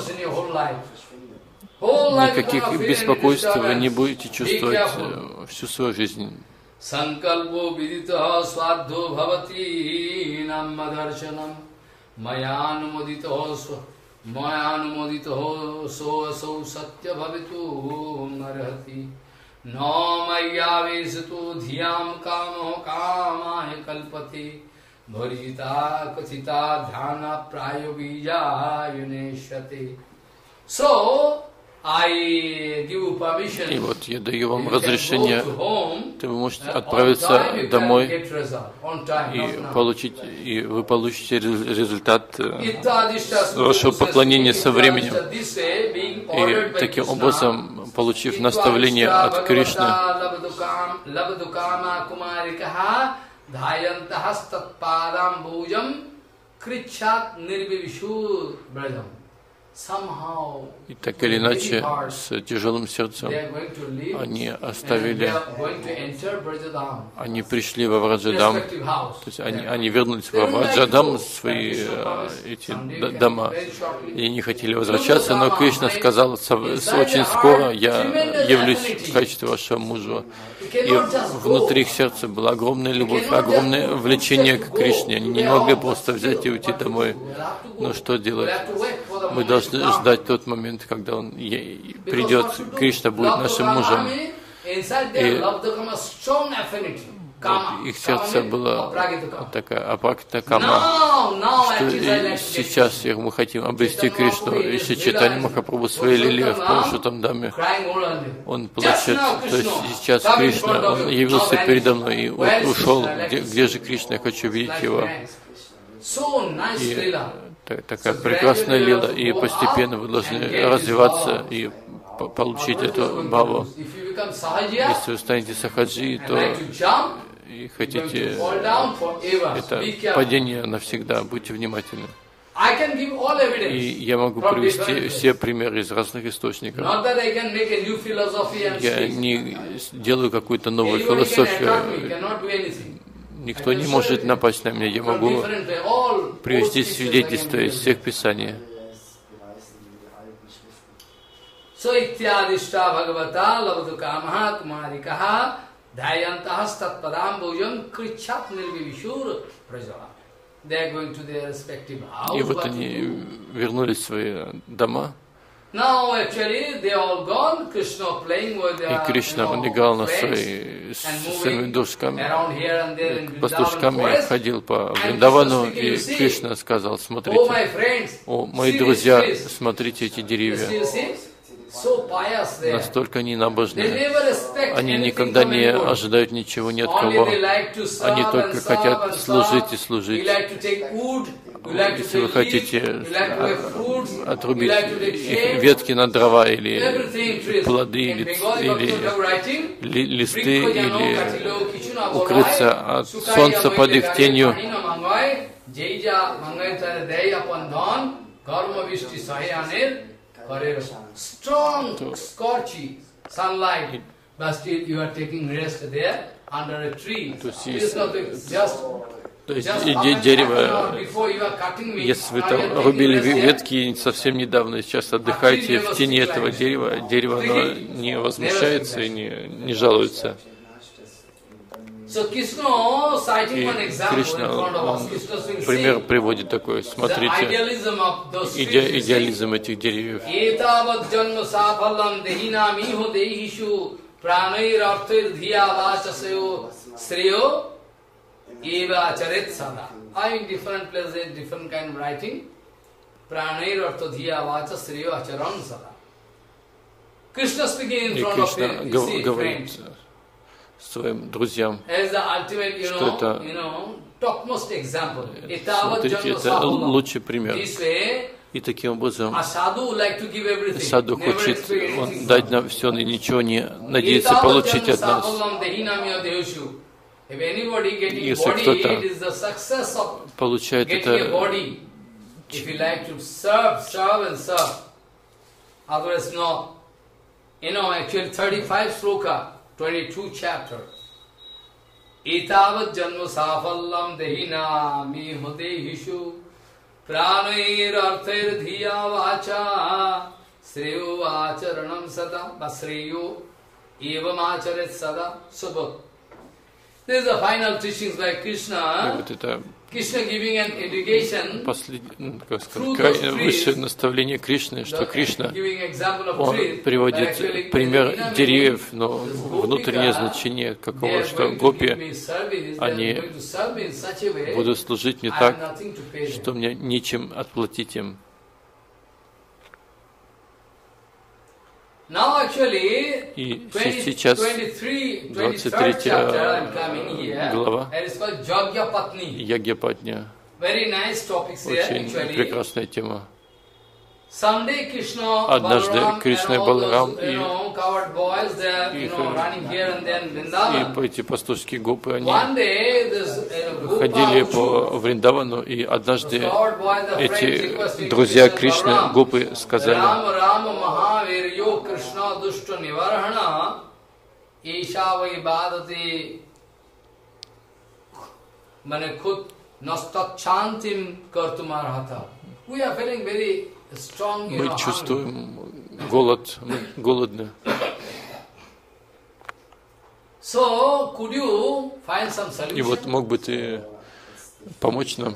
никаких беспокойств вы не будете чувствовать всю свою жизнь. Sankalpo vidita swadho bhavati nammadarsanam mayanumodito mayanumodito so aso satya bhavitu narhati no mayavesato dhyam kamo kamaya kalpati bharita kathita dhyana prayo bijayuneshate. So И вот я даю вам разрешение, вы можете отправиться домой и получить, и вы получите результат вашего поклонения со временем. И таким образом, получив наставление от Кришны, и так или иначе, с тяжелым сердцем, они оставили, они пришли во Враджадам, то есть они, они вернулись во Враджадам, свои эти дома, и не хотели возвращаться, но Кришна сказал, очень скоро я явлюсь в качестве вашего мужа. И внутри их сердца была огромная любовь, огромное влечение к Кришне. Они не могли просто взять и уйти домой. Но что делать? Мы должны ждать тот момент, когда он придет, Кришна будет нашим мужем. И вот их сердце было такая апракрита кама, что сейчас мы хотим обрести Кришну. И Чайтанья Махапрабху в своей лиле в Пурушоттам Даме, он плачет, то есть сейчас Кришна, он явился передо мной и ушел, где, где же Кришна, я хочу видеть его. И такая прекрасная лила, и постепенно вы должны развиваться и получить эту бхаву. Если вы станете сахаджи, то и хотите это падение навсегда, будьте внимательны. И я могу привести все примеры из разных источников. Я не делаю какую-то новую философию. Никто не может напасть на меня. Я могу привести свидетельства из всех Писаний. So ityadishta bhagavata lavadu kamaha kumarikaha dhayantahas tatpadam bhujam krichat nirvivishur prajala. They are going to their respective house. И вот они вернулись в свои дома. Now actually they all gone. Krishna playing with their, И Кришна, он играл на своей, с своими душками, пастушками, ходил по Вриндавану, и Кришна сказал: смотрите, о, мои друзья, смотрите эти деревья. Настолько они набожные. Они никогда не ожидают ничего ни от кого. Они только хотят служить и служить. Если вы хотите отрубить их ветки на дрова, или плоды, или, или ли, листы, или укрыться от солнца под их тенью, strong scorchy sunlight, but still you are taking rest there under a tree. То есть, Just дерево, если вы там рубили ветки совсем недавно, и сейчас отдыхаете в тени этого дерева, дерево оно не возмущается и не, не жалуется. И Кришна, он пример приводит такой: смотрите, иде, идеализм этих деревьев. I in different places, different kind of writing. Pranair artodhiya vacha sriyo acharan sada. Krishna speaking in front of him, you see, friends, своим друзьям, as the ultimate, you что know, это, you know, topmost example. смотрите, это лучший пример. И таким образом саду хочет он дать нам все, и ничего не надеется получить от нас. Если кто-то получает это, you know, actually thirty-five sloka, twenty-two chapter. Etavat janma safallam dehina mi hudehishu pranair arthair dhiya vacha sreyo acharanam sada basreyo evam acharet sada subha. This is the final teachings by Krishna. Krishna giving an education. Последнее, как сказать, высшее наставление Кришны, что Кришна, он приводит пример деревьев, но внутреннее значение какого, что гопи, они будут служить мне так, что мне нечем отплатить им. И сейчас двадцать третья глава Ягьяпатня. Очень прекрасная тема. Однажды Кришна и Баларам и, и эти пастушские гопы, они ходили по Вриндавану, и однажды эти друзья Кришны, гопы, сказали: мы чувствуем голод, мы голодны. И вот мог бы ты помочь нам?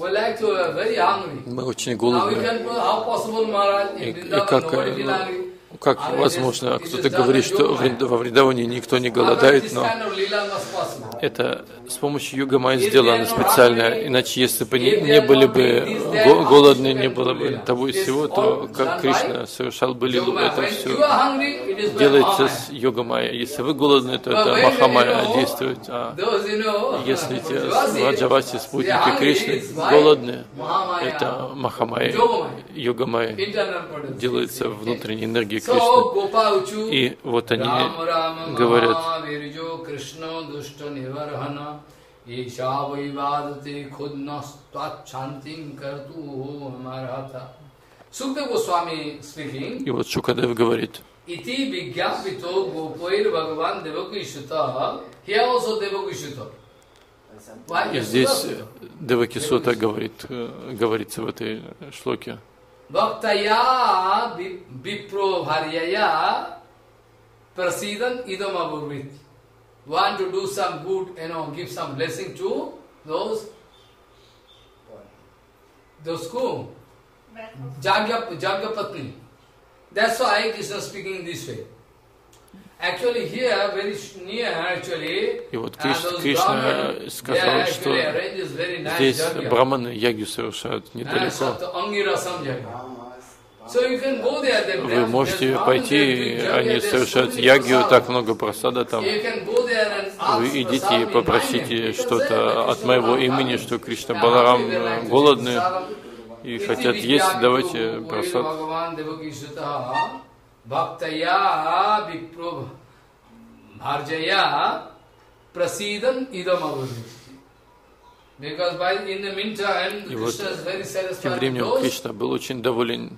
Мы очень голодны. И, и как, как возможно, кто-то говорит, что во Вриндаване никто не голодает, но это с помощью йога майя сделано специально, иначе если бы не, не были бы голодны, не было бы того и всего, то как Кришна совершал бы лилу, это все делается с йога майя. Если вы голодны, то это маха майя действует, а если те Враджаваси, спутники Кришны, голодны, это маха майя, йога майя делается внутренней энергией Кришны. И вот они говорят: и вот Шукадев говорит: И здесь Деваки Сута говорит, говорится в этой шлоке. Bhaktaya vipro bharyaya prasidan idam abhurvit. Want to do some good, you know, give some blessing to those, those who? Jagya, Jagya Patni. That's why Krishna speaking this way. Actually here, very near actually, и вот Кришна сказал, что здесь браманы ягью совершают недалеко. Вы можете пойти, они совершают ягью, так много просада там. Вы идите и попросите что-то от моего имени, что Кришна Баларам голодны и хотят есть, давайте просад. Bhaktaya vipro bharjaya prasidan idam avadhi. Because by in the meantime, Krishna is very satisfied. Тем временем Кришна был очень доволен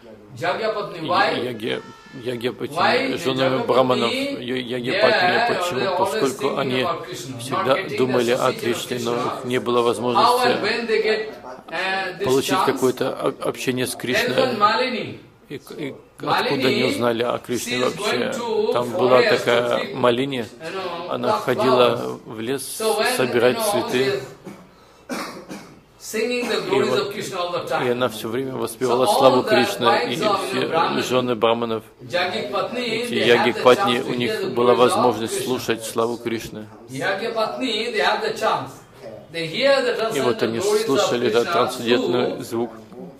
Ягьяпати, женами браманов, Ягьяпати. Почему? Поскольку они всегда думали о Кришне, но их не было возможности получить какое-то общение с Кришной. И, и откуда они узнали о Кришне вообще? Там была такая Малини, она ходила в лес собирать цветы, и, вот, и она все время воспевала славу Кришны, и все жены браманов, эти Ягик Патни, у них была возможность слушать славу Кришны. И вот они слушали этот трансцендентный звук,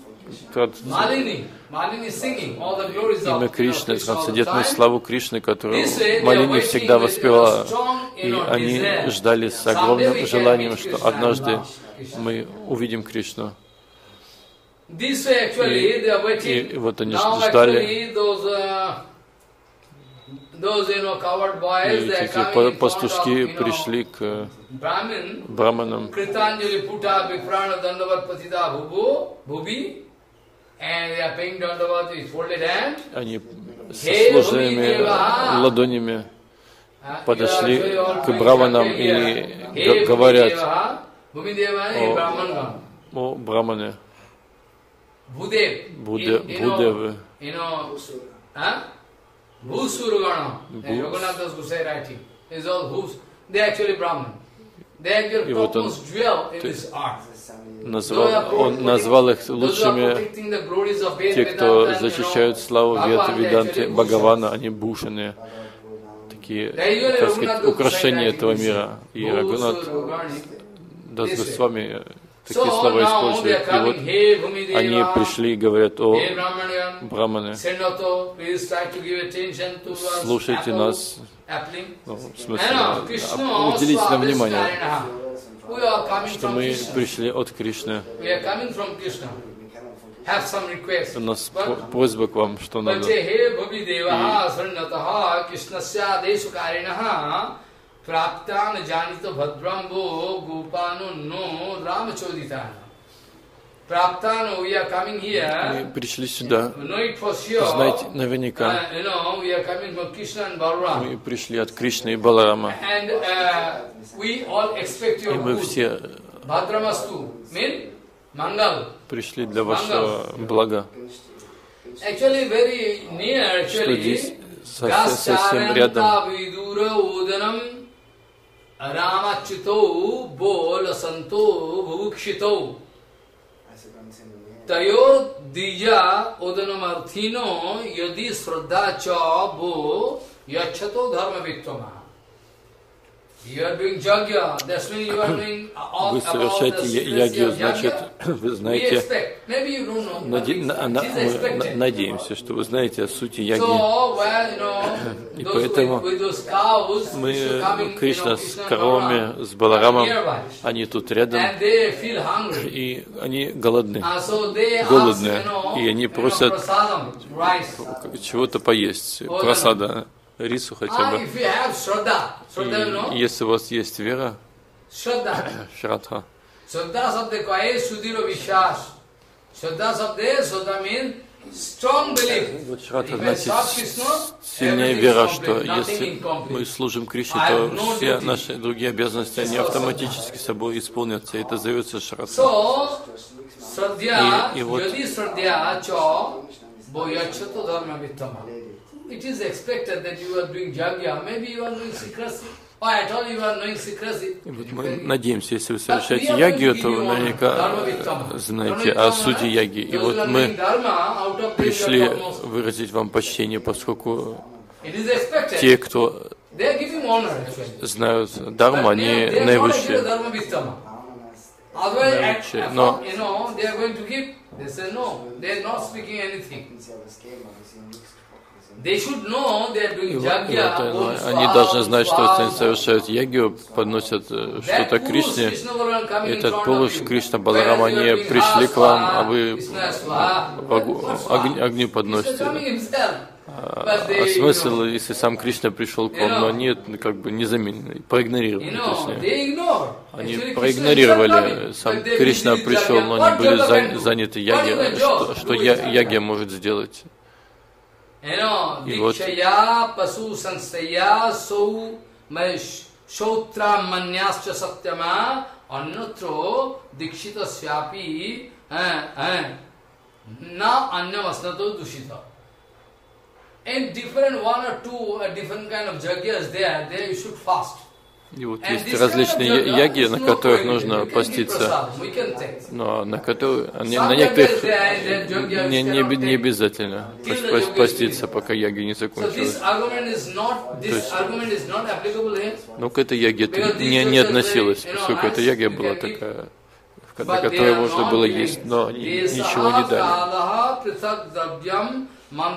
имя Кришны, трансцендентную славу Кришны, которую Малини всегда воспевала. И они ждали с огромным желанием, что однажды мы увидим Кришну. И, и вот они ждали. И эти пастушки пришли к браманам. Они со сложенными ладонями подошли к браманам и говорят: о, о браманы, Будевы, и вот он, назвал, он назвал их лучшими, те, кто защищают славу Веданты Бхагавана, они бушаны, такие, так сказать, украшения этого мира. И Рагунат Дас Госвами такие слова используют. И вот они пришли и говорят: о браманы, слушайте нас, ну, в смысле, уделите нам внимание, что мы пришли от Кришны. У нас просьба к вам, что надо. Мы пришли сюда, знаете, наверняка, мы пришли от Кришны и Баларама, и мы все пришли для вашего блага, что здесь совсем рядом. Tayo dija odanamarthino yadi sraddha cha bo yachato dharma vittama. You are doing jagya, that's when you are doing all Вы совершаете ягью, значит, вы знаете, наде, на, на, мы надеемся, что вы знаете о сути яги. И поэтому мы, Кришна с коровами, с Баларамом, они тут рядом, и они голодны, голодные, и они просят чего-то поесть, просада. Рису хотя бы. И если у вас есть вера, шрадха, Вот Шрадха, значит, сильнее вера, что если мы служим Кришне, то все наши другие обязанности, они автоматически собой исполнятся, и это зовется Шрадха. И, и вот И вот мы надеемся, если вы совершаете ягью, то вы наверняка знаете о сути яги. И вот мы пришли выразить вам почтение, поскольку те, кто знают дharmu, они наивысшие. Но И вот, они должны знать, что они совершают ягью, подносят что-то Кришне. Этот Пуруш, Кришна, Баларам, они пришли к вам, а вы огню, огню подносите. А, а смысл, если сам Кришна пришел к вам, но они как бы не заменили, проигнорировали. Точнее. Они проигнорировали, сам Кришна пришел, но они были за, заняты ягьей, что, что я, ягья может сделать. И вот И вот есть различные яги, на которых нужно поститься, но на которых, на некоторых не, не, не обязательно поститься, пока яги не закончилась. То есть, ну, к этой яге это не, не относилось, поскольку эта яга была такая, на которой можно было есть, но они ничего не дали.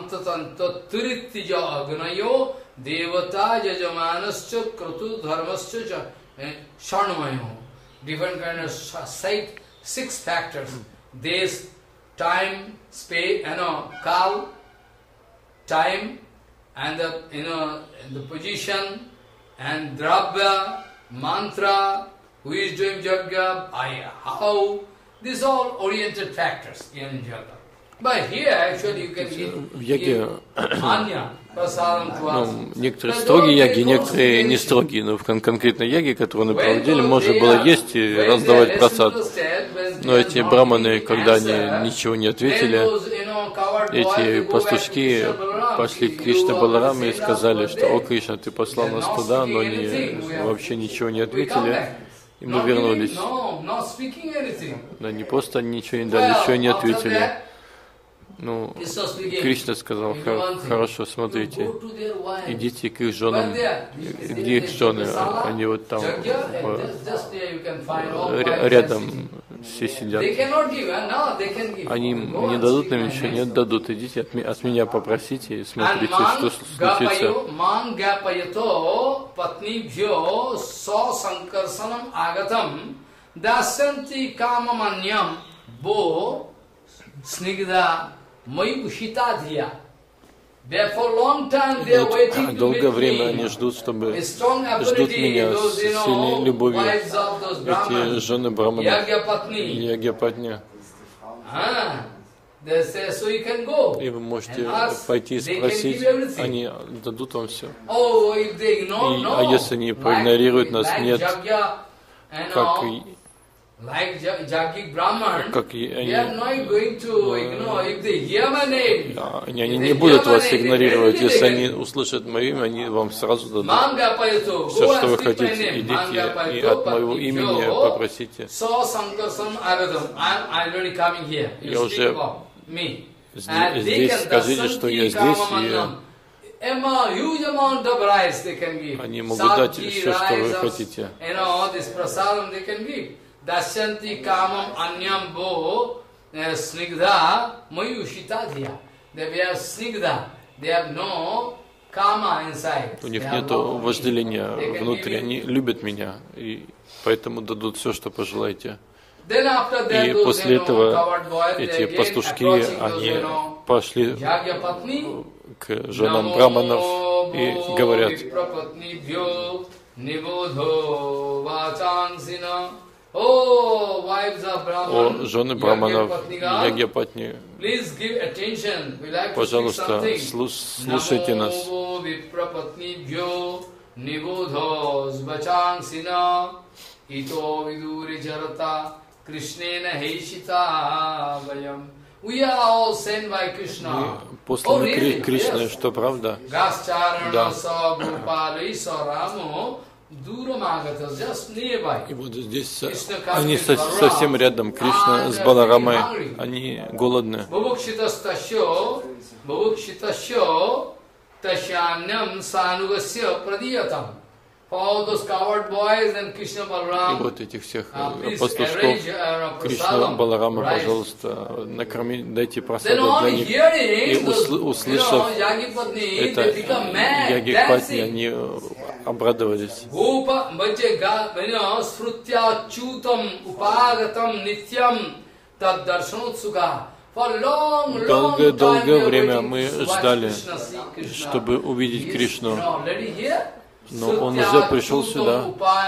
Devata Jajamanascha Kratu Dharmascha Sharnamayo. Different kind of sight, six factors. This, time, space, you know, kal, time, and the, you know, the position, and dravya, mantra, who is doing yajna, how, these all oriented factors in yajna. But here actually you can give anya. Ну, некоторые строгие яги, некоторые не строгие, но в кон конкретной яге, которую мы проводили, можно было есть и раздавать прасад. Но эти браманы, когда они ничего не ответили, эти пастушки пошли к Кришне Балараме и сказали, что «О, Кришна, ты послал нас туда», но они вообще ничего не ответили, и мы вернулись. Но не просто ничего не дали, ничего не ответили. Ну, Кришна сказал: хорошо, смотрите, идите к их женам. Где их жены? Они вот там рядом все сидят. Они не дадут нам ничего, не отдадут. Идите от, от меня попросите и смотрите, что случится. Вот, долгое время они ждут, чтобы ждут меня с сильной любовью. Эти жены браманов, ягья-патни. И вы можете пойти и спросить, они дадут вам все. И, а если они проигнорируют нас, нет, как как и они, они, они не будут вас игнорировать, если они услышат мое имя, они вам сразу дадут все, что вы хотите. Идите и от моего имени попросите. Я уже здесь, здесь скажите, что я здесь, и они могут дать все, что вы хотите. Dasyanti kamam anyam bo snigdha mayushita dhiya. They have snigdha. They have no kama inside. У них нет вожделения внутри. Они любят меня, и поэтому дадут все, что пожелаете. И после этого эти пастушки, они пошли к женам браманов и говорят: Oh, wives of Brahman, о жены браманов, Ягьяпатни, пожалуйста, слушайте нас. Мы посланы Кришной, что правда? Да. И вот здесь они совсем рядом, Кришна с Баларамой, они голодны. И вот этих всех пастушков Кришна, Баларама, пожалуйста, накорми, дайте просаду для них. И услышав это, Ягьяпатни, они обрадовались. Долгое-долгое время мы ждали, чтобы увидеть Кришну. Но он уже пришел сюда.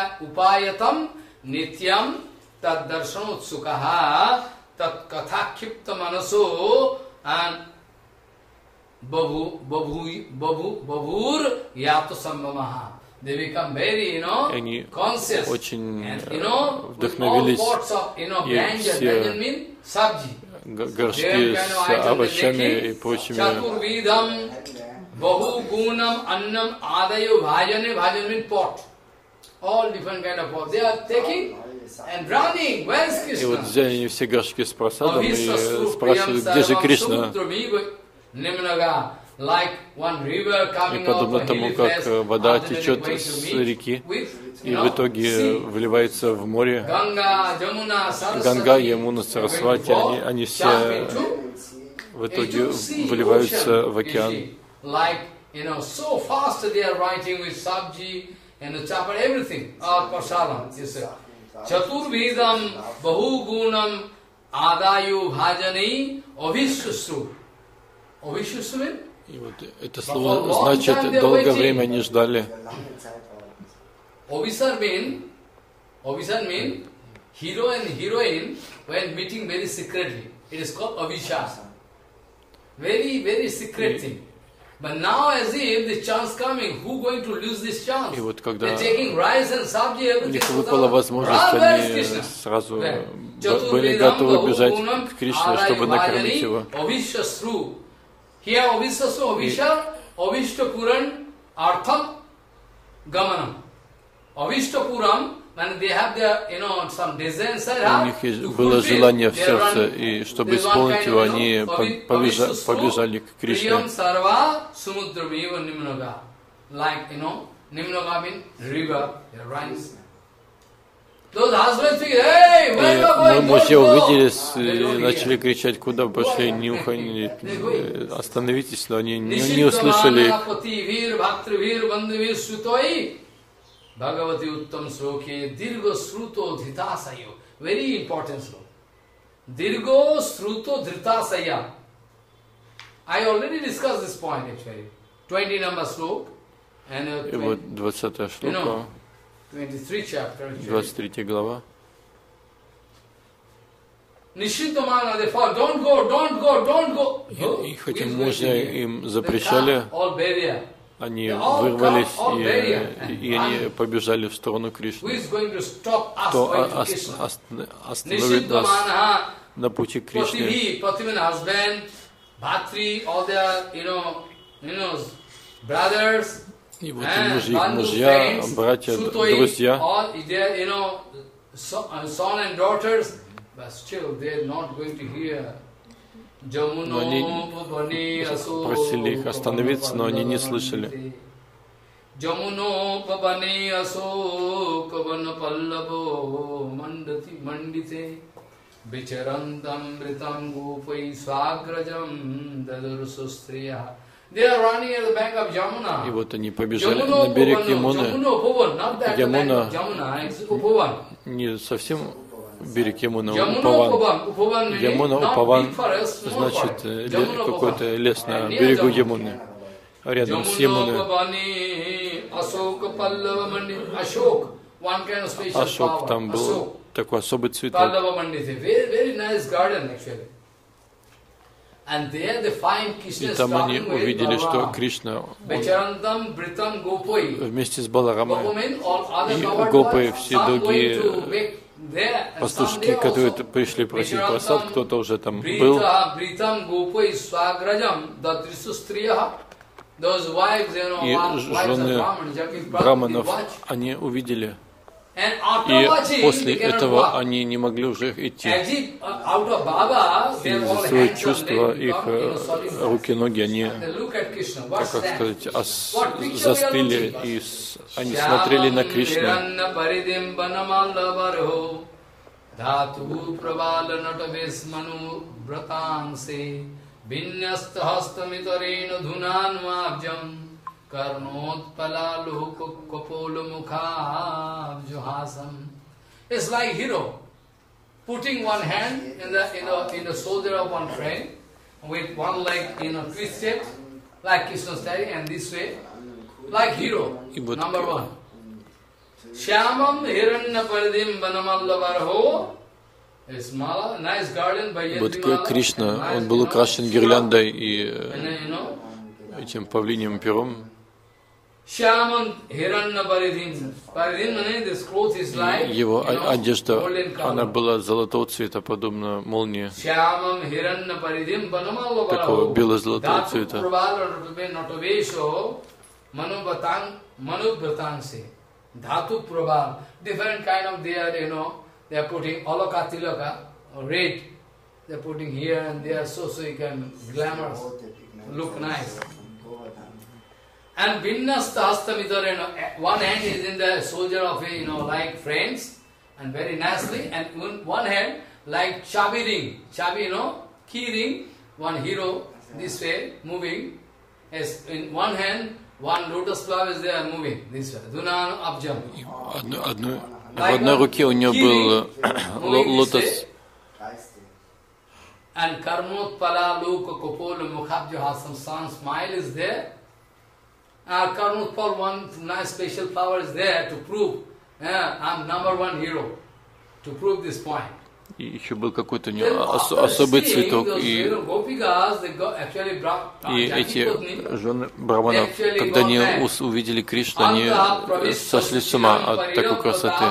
И они очень вдохновились, и все горшки с овощами и прочими. Bahu gunam annam adayo bhajane, bhajan means pot. All different kind of pot. They are taking and running. Where is Krishna? И вот взяли они все горшки с просадом и спрашивают, где же Кришна? И подобно тому, как вода течет с реки, и в итоге вливается в море, Ганга, Ямуна, Сарасвати, они, они все в итоге выливаются в океан. Like, you know, so fast they are writing with sabji and the chapter, everything, or prasadam, you say. Chaturvedam bahu gunam adayu bhajanei avishusru. Avishusru means? И вот это слово значит, долгое время они ждали. Avisar mean, avisar mean, hero and heroine when meeting very secretly. It is called avisha. Very, very secret thing. But now, as if the chance coming, who going to lose this chance? И вот когда taking rice and sabji, у них выпала возможность, они сразу были готовы бежать к Кришне, чтобы накормить его. Here, Avishasru, Avisha, Avishta Puran, Artham, Gamanam. Avishta Puram, when they have their, you know, some desire inside heart, у них было желание в сердце, и чтобы исполнить его, они побежали к Кришне. И мужья увиделись и начали кричать, куда пошли, нюха, остановитесь, но они не услышали. Bhagavati Uttam Sloke, Dirgo Sruto Dhritasaya. Very important sloka. Dirgo Sruto Dhritasaya. I already discussed this point actually. twenty number sloka. And uh, и вот двадцатая шлока, двадцать третья глава. Nishintamana, they fall, don't go, don't go, don't go. И, и хотя мужья им запрещали, они вырвались, и, и они побежали в сторону Кришны. Кто остановит нас на пути к Кришне? И вот и мужи, их мужья, братья, друзья. Но они просили их остановиться, но они не слышали. И вот они побежали на берег Ямуны. Ямуна не совсем берег Ямуна, Упаван. Ямуна, Упаван, значит какой-то лес на берегу Ямуны, рядом с Ямуной. Ашок, там был такой особый цветок. И там они увидели, что Кришна вместе с Баларамой и Гопой, все другие пастушки, которые пришли просить просад, кто-то уже там был. И жены браманов, они увидели. И после этого они не могли уже идти. Из-за своего чувства, их руки-ноги, они, как сказать, ос- застыли, и с- они смотрели на Кришну. It's like hero putting one hand in the in the in the shoulder of one friend, with one leg you know twisted, like Krishna standing, and this way, like hero. Number one. Shyamam hiranna paridim vanamallavarho. It's mala, nice garden by Yadimala. Вот Кришна, он был украшен гирляндой и этим павлиньим пером. Его одежда, она была золотого цвета, подобно молнии, такого бело-золотого цвета. And Vinnasta Hastamitar, you know, one hand is in the soldier of a, you know, like friends, and very nicely, and one hand like chabi ring, chabi, you know, key ring, one hero, this way, moving, as in one hand, one lotus flower is there, moving, this way, Dunan Abjam. В одной руке у него был лотос. And Karmot Pala Luka Kopol Mukhabja Hasam San smile is there. Uh, Karmutpal, one nice special flower is there to prove uh, I'm number one hero, to prove this point. И еще был какой-то у него ос- особый цветок, и, и эти жены браманов, когда они ус- увидели Кришну, они сошли с ума от такой красоты.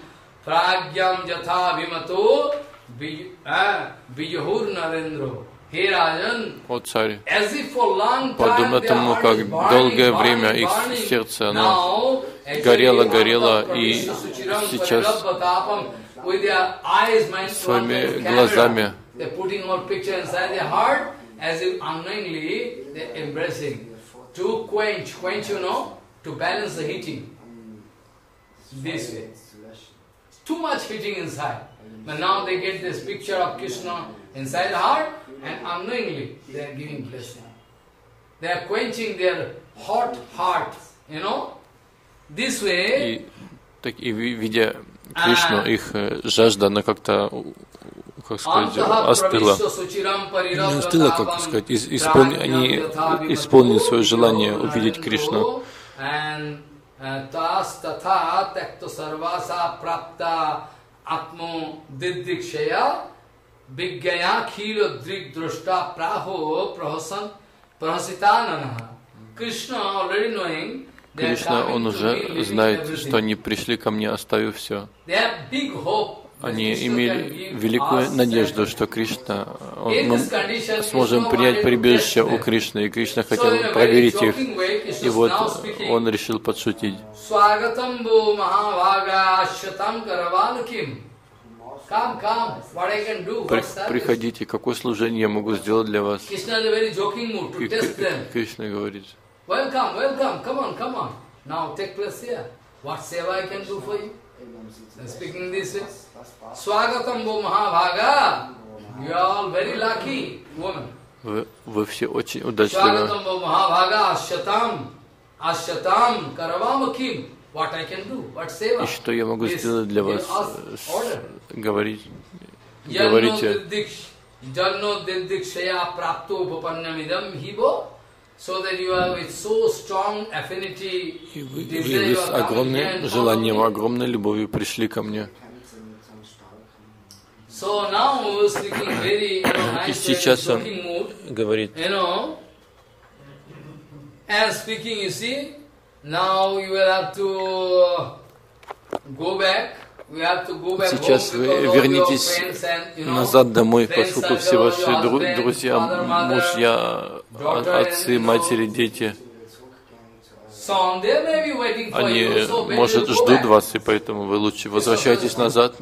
О царь, подобно тому, как долгое время их сердце, оно горело, горело, и сейчас своими глазами But now they get this picture of Krishna inside the heart, and unknowingly they are giving blessing. They are quenching their hot heart, you know. This way. И, так, и видя Кришну, их жажда, она как-то, как сказать, остыла. Не остыла, как сказать, испол... они исполнили свое желание увидеть Кришну. Atmo didikshaya vigyaya khilo drik drushta praho prahasan prahasitanana. Krishna already knowing. Кришна, он уже знает, что они пришли ко мне, оставив все. Они имели великую надежду, что Кришна, он, мы сможем принять прибежище у Кришны, и Кришна хотел проверить их, и вот он решил подшутить. Приходите, какое служение я могу сделать для вас? Кришна говорит. Welcome, welcome, come on, come on. Now take place here. What seva I can do for you? And speaking this way. Swagatam bo Mahabhaga. You are all very lucky woman. Вы, вы все очень удачливы. Swagatam bo Mahabhaga asyatam. Asyatam karavamakim. What I can do? What seva? И что я могу сделать для вас? Говорить. Говорите. Janno diddikshaya prapto upapannamidam hibo. И вы, вы с огромным желанием, огромной любовью пришли ко мне. И сейчас он говорит, сейчас вы вернитесь назад домой, поскольку все ваши дру- друзья, мужья, отцы, матери, дети, они, может, ждут вас, и поэтому вы лучше возвращайтесь назад.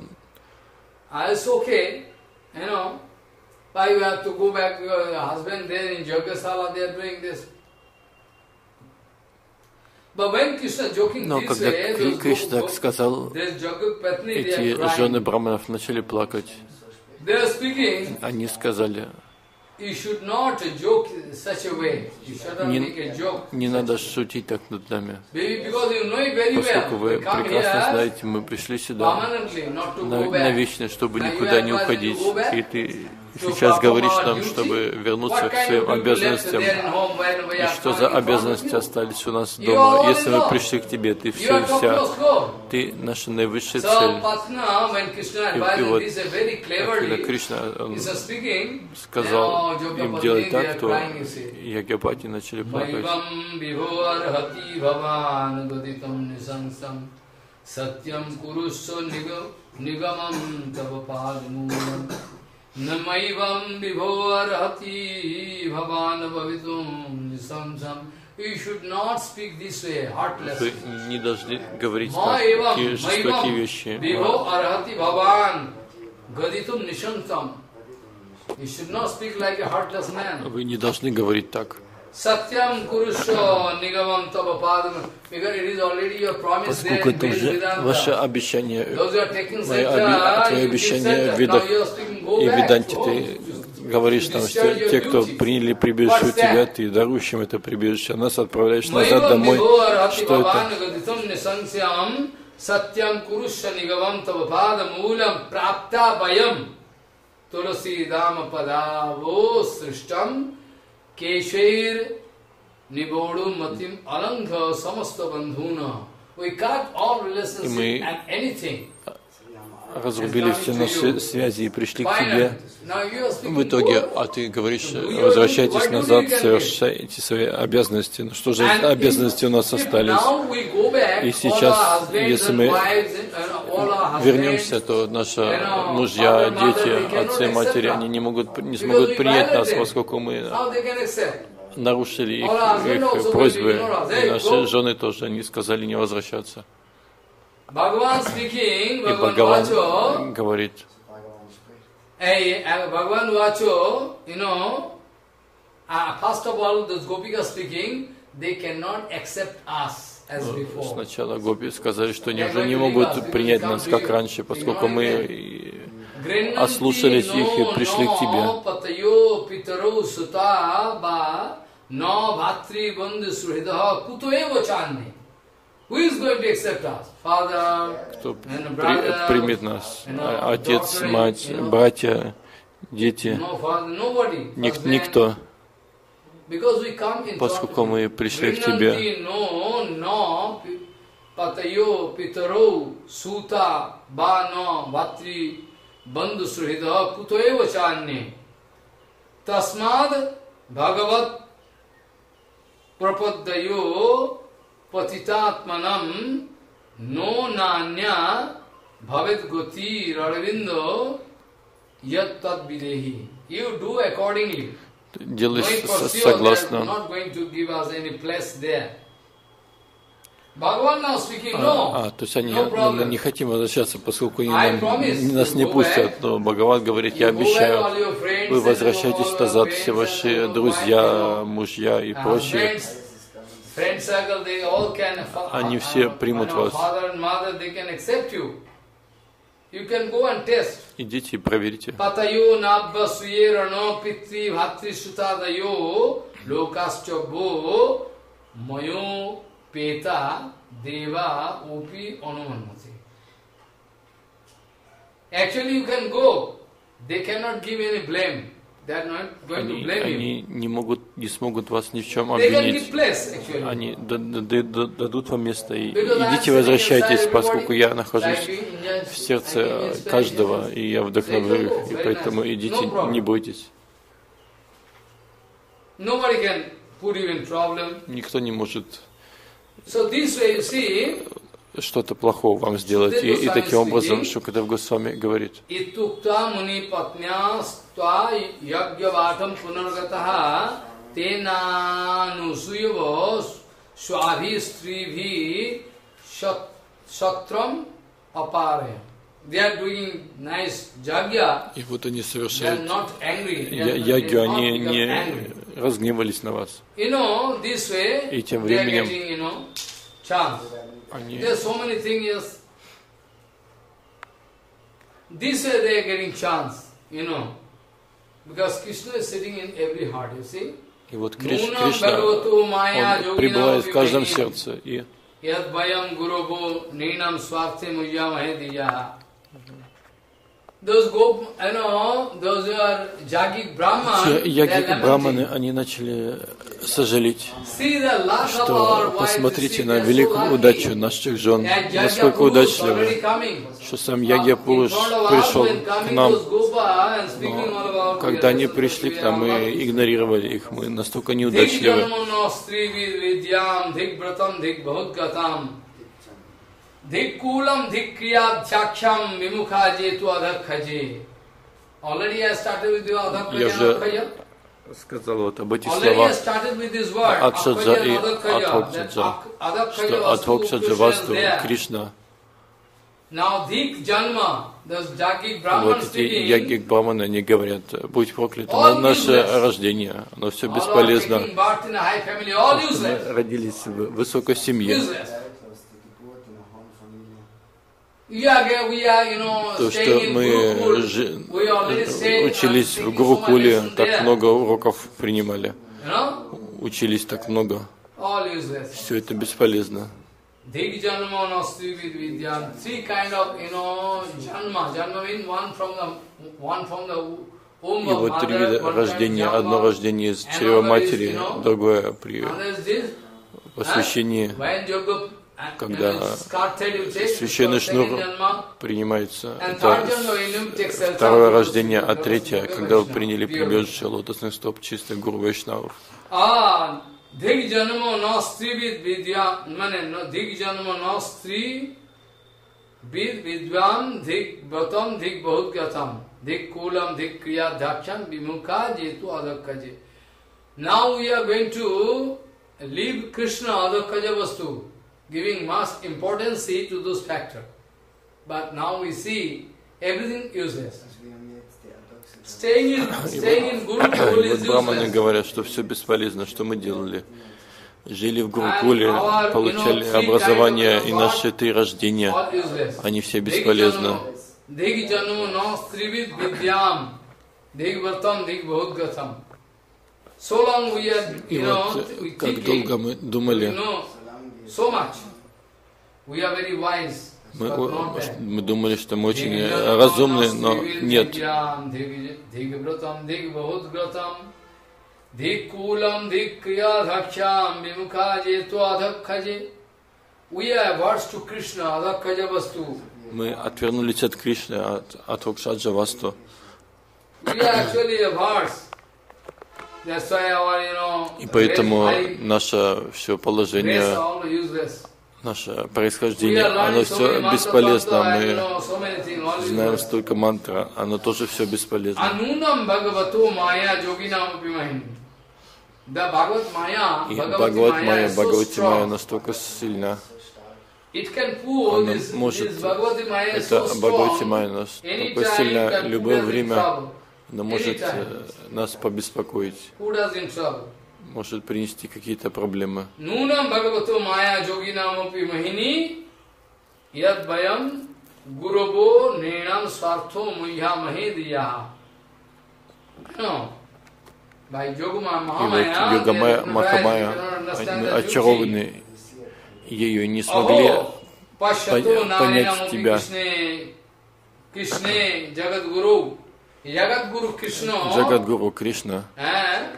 Но когда Кришна так сказал, эти жены браманов начали плакать. Они сказали, не, не надо шутить так над нами, поскольку вы прекрасно знаете, мы пришли сюда на, на вечность, чтобы никуда не уходить. И ты сейчас говоришь нам, чтобы вернуться к своим обязанностям. И что за обязанности остались у нас дома? Если мы пришли к тебе, ты все и вся. Ты наша наивысшая цель. И, и вот, когда Кришна он сказал им делать так, то Ягьяпати начали плакать. Namaivam vibhovarati bhavan bhavitum nisamsam. You should not speak this way, heartless. Вы не должны говорить такие жестокие вещи. Vibhovarati bhavan gaditum nisamsam. You should not speak like a heartless man. Вы не должны говорить так. Satyam kurusho nigamam tava padam. Because it is already your promise there. Поскольку это уже ваше обещание, твое обещание в Ведах и Веданте, ты говоришь там, что те, кто приняли прибежище у тебя, ты даруешь им это прибежище, а нас отправляешь назад домой. Что это? Satyam kurusho nigamam tava padam ulam prapta bayam tulasi dama padavo srishtam Keshair Nibodu Matim Alangha Samasta Bandhuna. We cut all relationships and anything. Разрубили все наши связи и пришли к тебе. В итоге, а ты говоришь, возвращайтесь назад, совершайте свои обязанности. Ну что же обязанности у нас остались? И сейчас, если мы вернемся, то наши мужья, дети, отцы, матери, они не могут, не смогут принять нас, поскольку мы нарушили их, их просьбы. И наши жены тоже, они сказали не возвращаться. И Бхагаван говорит, Bhagavan Vacho, you know, uh, first of all, those Gopika speaking, they cannot accept us as before. Сначала гопи сказали, что они уже не могут принять нас как раньше, поскольку мы ослушались их и пришли к тебе. Кто при, примет нас? Отец, мать, братья, дети? Ник, никто. Поскольку мы пришли к тебе. Tasmad Bhagavat Prapaddayo Patitatmanam no nanya bhavet goti radavindo yat tad videhi. You do accordingly. Делай согласно. Not going to give us any place there. Bhagavan now speaking, no. А, то есть они no не хотим возвращаться, поскольку они нам, нас не пустят. Но Бхагаван говорит, я обещаю, вы возвращайтесь назад, все ваши друзья, мужья и прочие. Они все примут вас. Идите и проверьте. Actually, you can go. They cannot give any blame. Они, они не могут, не смогут вас ни в чем обвинить. Они дадут вам место. И идите, возвращайтесь, поскольку я нахожусь в сердце каждого, и я вдохновлю их. И поэтому идите, не бойтесь. Никто не может что-то плохого вам сделать. И, и таким образом Шукадев Госвами говорит. И вот они совершают ягью, они не разгневались на вас. И тем временем они И вот Криш, Кришна, он пребывает в каждом сердце. И Ягик Брахманы, они начали сожалеть, что посмотрите на великую удачу наших жен, насколько удачливы, что сам Ягья Пуруш пришел к нам. Но когда они пришли к нам, мы игнорировали их, мы настолько неудачливы. Dhikulam dhikriya dhaksham vimukhaje tu adhakhaje. Already I started with the adhakhaja. Сказал вот об этих словах Акшаджа и Адхокшаджа, что Адхокшаджа Васту Кришна. Вот эти ягик Брахманы, они говорят, будь проклято на наше рождение, оно все бесполезно. Мы родились в высокой семье. То, что мы жи- учились в Гурукуле, так много уроков принимали, учились так много, все это бесполезно. И вот три вида рождения. Одно рождение из чрева матери, другое при посвящении, когда священный шнур принимается, это второе рождение, а третье, когда вы приняли прибежище лотосных стоп чистых гуру Вайшнавов. Now we are going to leave Krishna Adhakaja Vastu, giving much importance to those factors. But now we see everything useless. Staying in, staying in Gurukul is Браманы useless. говорят, что все бесполезно, что мы делали. Жили в Гурукуле, получали образование, и наши три рождения, они все бесполезны. И вот, как долго мы думали, мы, мы думали, что мы очень разумны, но нет. Мы отвернулись от Кришны, от Адхокшаджа Васту. И поэтому наше все положение, наше происхождение, оно все бесполезно. Мы знаем столько мантра, оно тоже все бесполезно. И Бхагават Майя, Бхагавати Майя настолько сильна. Она может, это Бхагавати Майя настолько сильна, любое время она может нас побеспокоить, может принести какие-то проблемы. Нунам Бхагавато Майя Йогинамапи Mahini Yad Bayam Gurubo Nenam Swartho Muya Mahediya. No. By Yogama Mahamaya, Йогамая, Махамая, мы очарованы ею, не смогли понять тебя. Krishna Jagat Guru Jagadguru Krishna, Джагадгуру Кришна, and,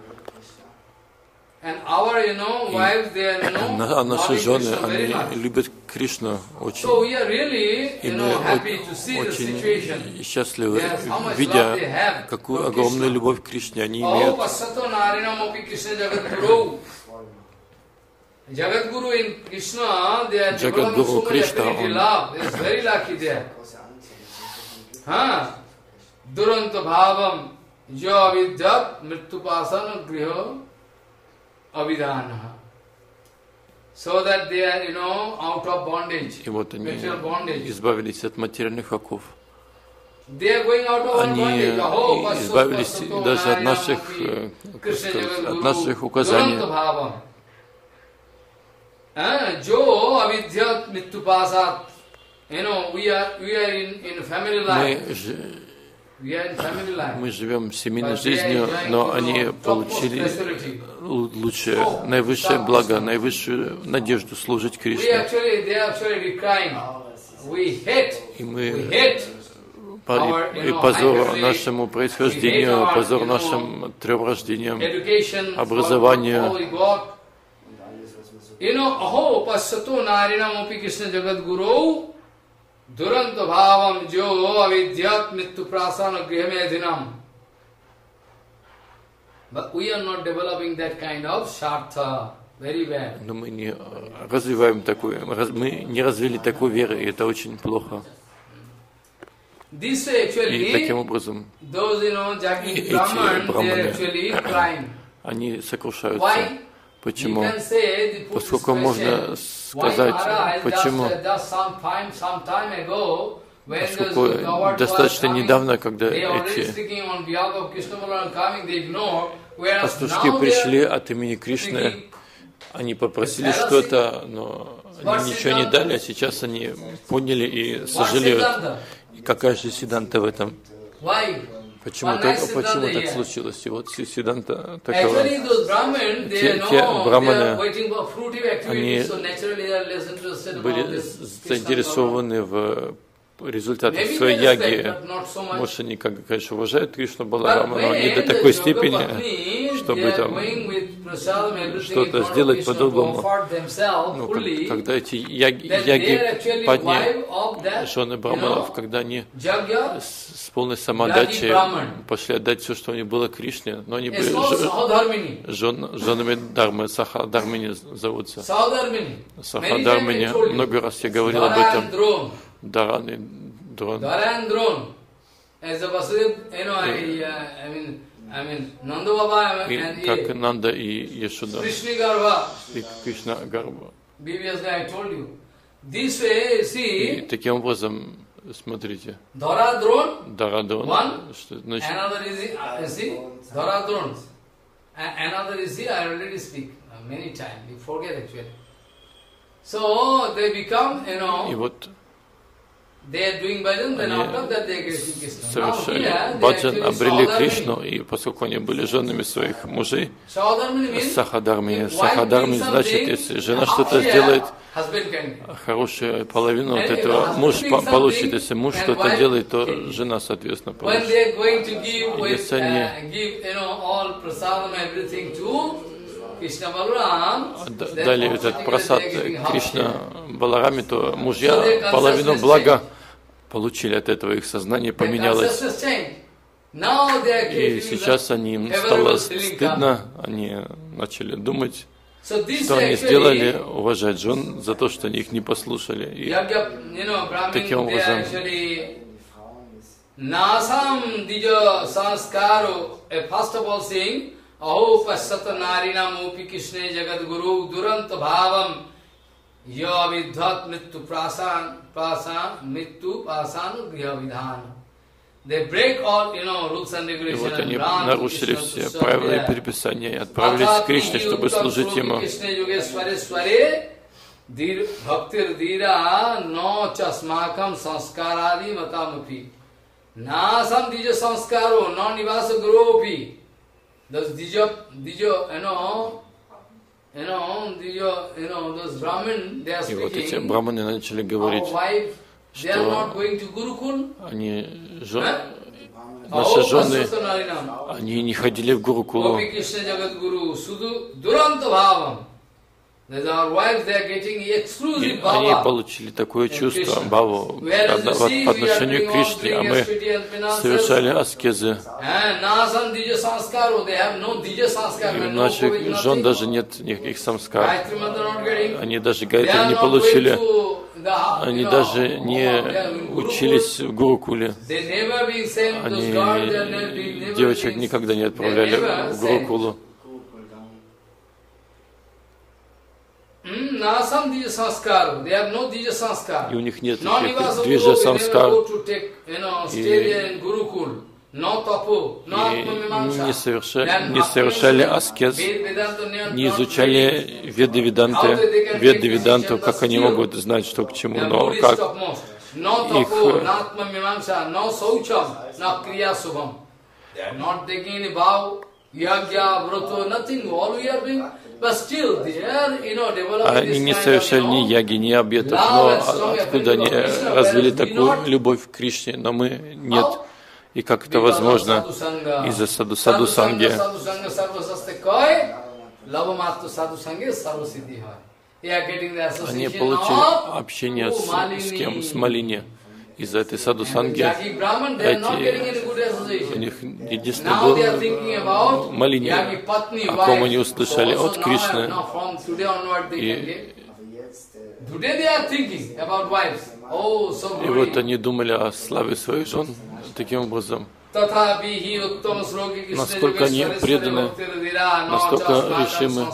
and our, you know, wives, they are, you know, а наши loving жены, Krishna very они much. любят Кришну очень. So we are really, И you мы know, happy to see the очень situation. счастливы, Yes, how much love they видя, have какую for огромную Krishna. любовь к Кришне они Oh, имеют. Passato Narinamopi Krishna Jagadguru. Jagadguru in Krishna, they are developing Jagadguru so much Krishna, affinity он- love. It's very lucky there. Huh? Duranta bhavam jo avidyat mrityupasana griho avidhana. So that they are, you know, out of bondage, И вот они material bondage. избавились от материальных оков. They are going out of Они bondage. Oh, Passato, избавились Passato, даже от Narayana, наших, Mopi, э, как Krishna сказать, Jagadguru, от наших указаний. Duranta bhavam. Jo avidyat mrityupasat. You know, we are we are in, in family Мы, life. ж- We are in family life. мы живем семейной But they are жизнью, enjoying, но you они know, topmost получили facility. лу- лучшее, наивысшее благо, наивысшую надежду служить We Кришне. actually, they are actually crying. We hate, И we мы hate по- our, you и know, позор high нашему происхождению, позор нашим трем рождениям, education, образованию. all we got. You know, aho passato narinamopi Krishna Jagadguru duranta bhavam jo avidyat mittu prasana grihamedhinam. But we are not developing that kind of shartha. Very bad. Но мы не развиваем такую, раз- мы не развили такой веры, и это очень плохо. This way И таким actually, образом those, you know, Jaggi эти Brahman, they браманы, are actually crying. они сокрушаются. Why? Почему? You can say, they put Поскольку this можно question, why сказать, Maharaj, почему? just, just some time, some time ago, when Поскольку the Lord was достаточно coming, недавно, когда they already эти speaking on behalf of Krishna Balaram coming, they ignored, whereas пастушки now пришли they are от имени Кришны, speaking, они попросили что-то, но они ничего не дали, а сейчас они поняли и what сожалеют. Siddhanta? И какая же Сиданта в этом? Why? Почему, One так, nice почему Siddhanta так here. случилось? И вот Си- Сиданта такова. Actually, those Brahmins, they Те- know, те they are браманы, waiting for fruitive activities, они so naturally they are less interested about были this Krishna заинтересованы в результатах Maybe своей they respect, яги. but not so much. Может, они, как, конечно, уважают Кришну But Баларама, но не до when такой the степени, Yoga чтобы Patni, they are там going with prasadam, everything in что-то front of сделать Krishna to по-другому. offer themselves Ну, как- fully, когда эти яги, then they are яги actually падни, wife of that, жены you браманов, know, когда они Jagya, с, с полной самоотдачей Браман. пошли отдать все, что у них было Кришне, но они были is called ж- Sahadharmini. жен- женами Дармы, Сахадармини зовутся. Сахадharmini. Сахадармини, много раз я говорил об Dara этом. and Drone. Даран и Дрон. Dara and Drone. As the Vasudeva, you know, I, uh, I mean, I mean, Nanda Baba И and как uh, Нанда и Ешуда, Krishna Garva. и Кришна Гарба. Previously I told you. This way, И see, таким образом, смотрите, Dara Drone, Дарадон, One, что значит, another is, uh, see, Dara Drone. A- Another is, see, I already speak uh, many times, you forget actually. So, they become, you и know, вот they are doing bhajan, then Они after that they get Krishna. Now совершали here, they баджан, actually обрели Sahadharmini. Кришну, и поскольку они были женами своих мужей, Sahadharmini means, Сахадармини, if wife Сахадарми doing значит, something, если жена half что-то share, сделает, husband can. хорошую половину от And if этого husband муж doing по- получит. something, Если муж and что-то wife делает, то can. жена, соответственно, When получит. they are going to give, with, Если они uh, give, you know, all prasadam, everything to Krishna Balaram, д- then дали этот automatically просад they are giving half Кришна share. Балараме, то So мужья their половину consciousness блага changed. получили от этого, их сознание Their поменялось. consciousness changed. Now they are И creating сейчас the они, им favorable стало feeling стыдно, они начали думать, So this что они actually, сделали, уважать жен за то, что они их не послушали. И Yagya, you know, Brahmin, таким they are образом actually Nasam Dija Sanskaru, a first of all saying, Aho Pasata Narina Mupi Krishna Jagat Guru Duranta Bhavam Yo Vidhat Mittu Prasan Prasan Mittu Prasan Griha Vidhana. They break all, you know, rules and И regulations вот они and run to нарушили Krishna все to serve правила и there. предписания и отправились к Кришне, чтобы служить Ему. Dhir bhaktir dhira no chasmakam sanskaradi matamupi. Nasam dija sanskaro no nivasa gurupi. Those dija, dija, you know, you know, dija, you know, those Brahmin, they are И вот эти speaking, браманы начали our говорить, wife, they are что not going to Gurukul. они жен- наши жены, они не ходили в Гурукулу. И они получили такое чувство, бхаву, по отношению к Кришне, а мы совершали аскезы. И у наших жен даже нет никаких самскар. Они даже гайатри не получили. Они даже не учились в Гурукуле. Они девочек никогда не отправляли в Гурукулу. И у них нет никаких движа самскар. И, и не, совершали, не совершали аскез, не изучали веды Веданты, веды Веданту, как они могут знать, что к чему, но как их они не совершали ни яги, ни обетов, но откуда они развили такую любовь к Кришне, но мы нет. И как это возможно из-за саду саду санги. Они получили общение с, с кем? С Малини. Из-за этой саду санги эти, у них единственный был Малини, о ком они услышали от Кришны. И, и вот они думали о славе своих жен таким образом. Насколько они преданы, настолько решимы.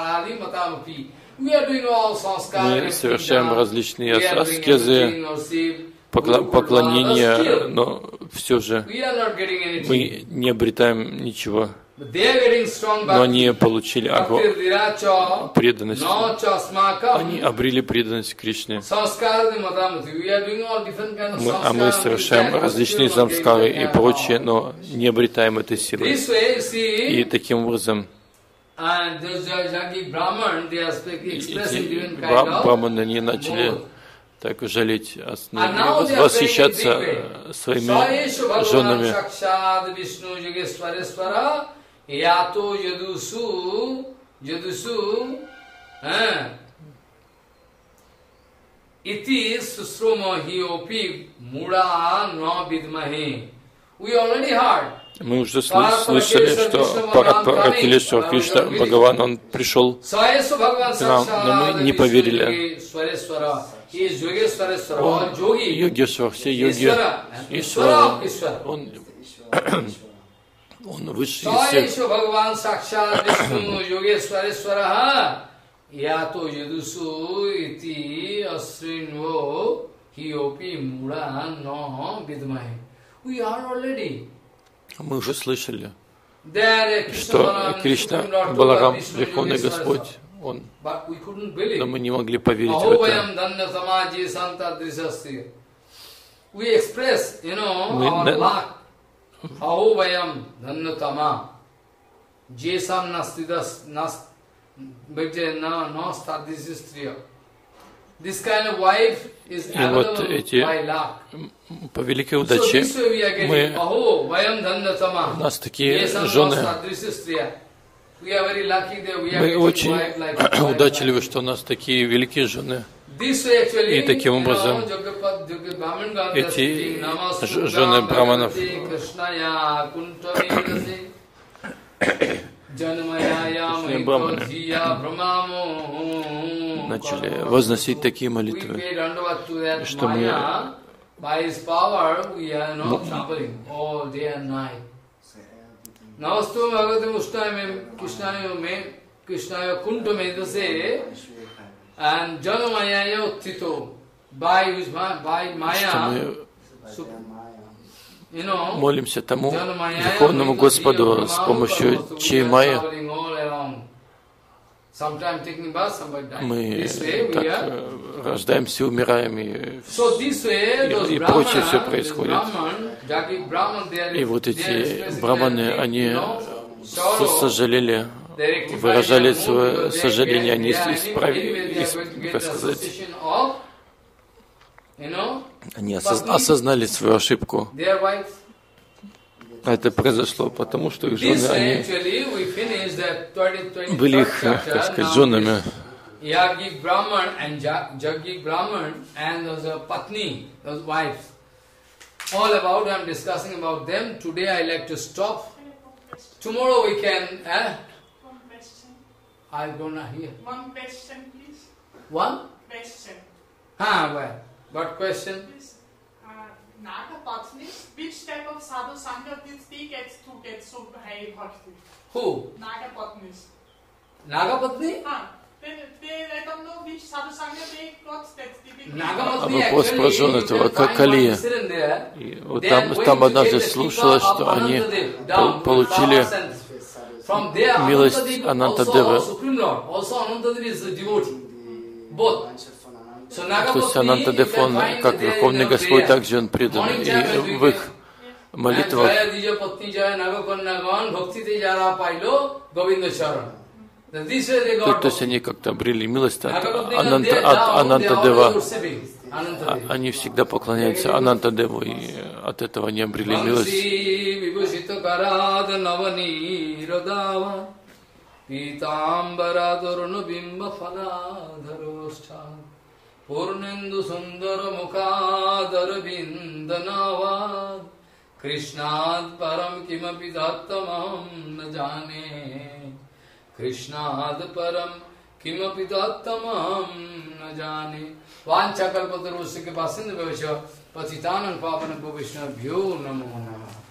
Мы совершаем различные аскезы, поклонения, но все же мы не обретаем ничего. Но они получили преданность. Они обрели преданность Кришне. Мы, а мы совершаем различные самскары и прочее, но не обретаем этой силы. И таким образом браманы не начали так жалеть, восхищаться своими женами. Yato yadusu yadusu iti susromahi opi mura no vidmahi. We already heard. Мы уже слышали, что Паракилешвар Кришна Бхагаван, он пришел к нам, но мы не поверили. Он Йогешвар, все йоги, Ишвара, он Он высший из всех. Мы уже слышали, что Кришна, Баларам, Верховный Господь, Он, но мы не могли поверить в это. Мы Ahuvayam dhanyatama jesam nastidas nast bhajya na nastadisistriya. This kind of wife is available by luck. По великой удаче мы, у нас такие жены, мы очень удачливы, что у нас такие великие жены. И таким образом эти жены браманов браманы начали возносить такие молитвы, что мы And Janamaya Uttito, by which by Maya, молимся тому Верховному Господу с помощью чьей майи мы так рождаемся, умираем, и, и, и прочее все происходит. И вот эти браманы, они сожалели, выражали свое сожаление, они исправили, как сказать, они осознали свою ошибку. Это произошло потому, что их жены, они были их, так сказать, женами. Yagik Brahman and Jagik Brahman and those uh, Patni, those wives. All about, I am discussing about them. Today I like to stop. Tomorrow we can, eh? One question. I don't know here. One question, please. One? Question. Ah, well, what question? Please. Uh, Naga Patnis, which type of sadhu sangha did they get to get so high bhakti? Who? Naga Patnis. Nagapatni? Ah. They, they, I don't know which sadhu sangha they got that. А вопрос про жен этого Калия. И вот там, там однажды слушалось, что они получили милость Анантадевы. То есть Анантадев, он как Верховный Господь, также он предан. И в их молитвах То, то есть они как-то обрели милость от, Ананта, от Анантадева. А, они всегда поклоняются Анантадеву, и от этого они обрели милость. Krishnad param kimapi tattamam na jane. Vancha kalpatarusya ke pasinda bhavasya patitanam pavanam bhavishna bhyo namo namaha.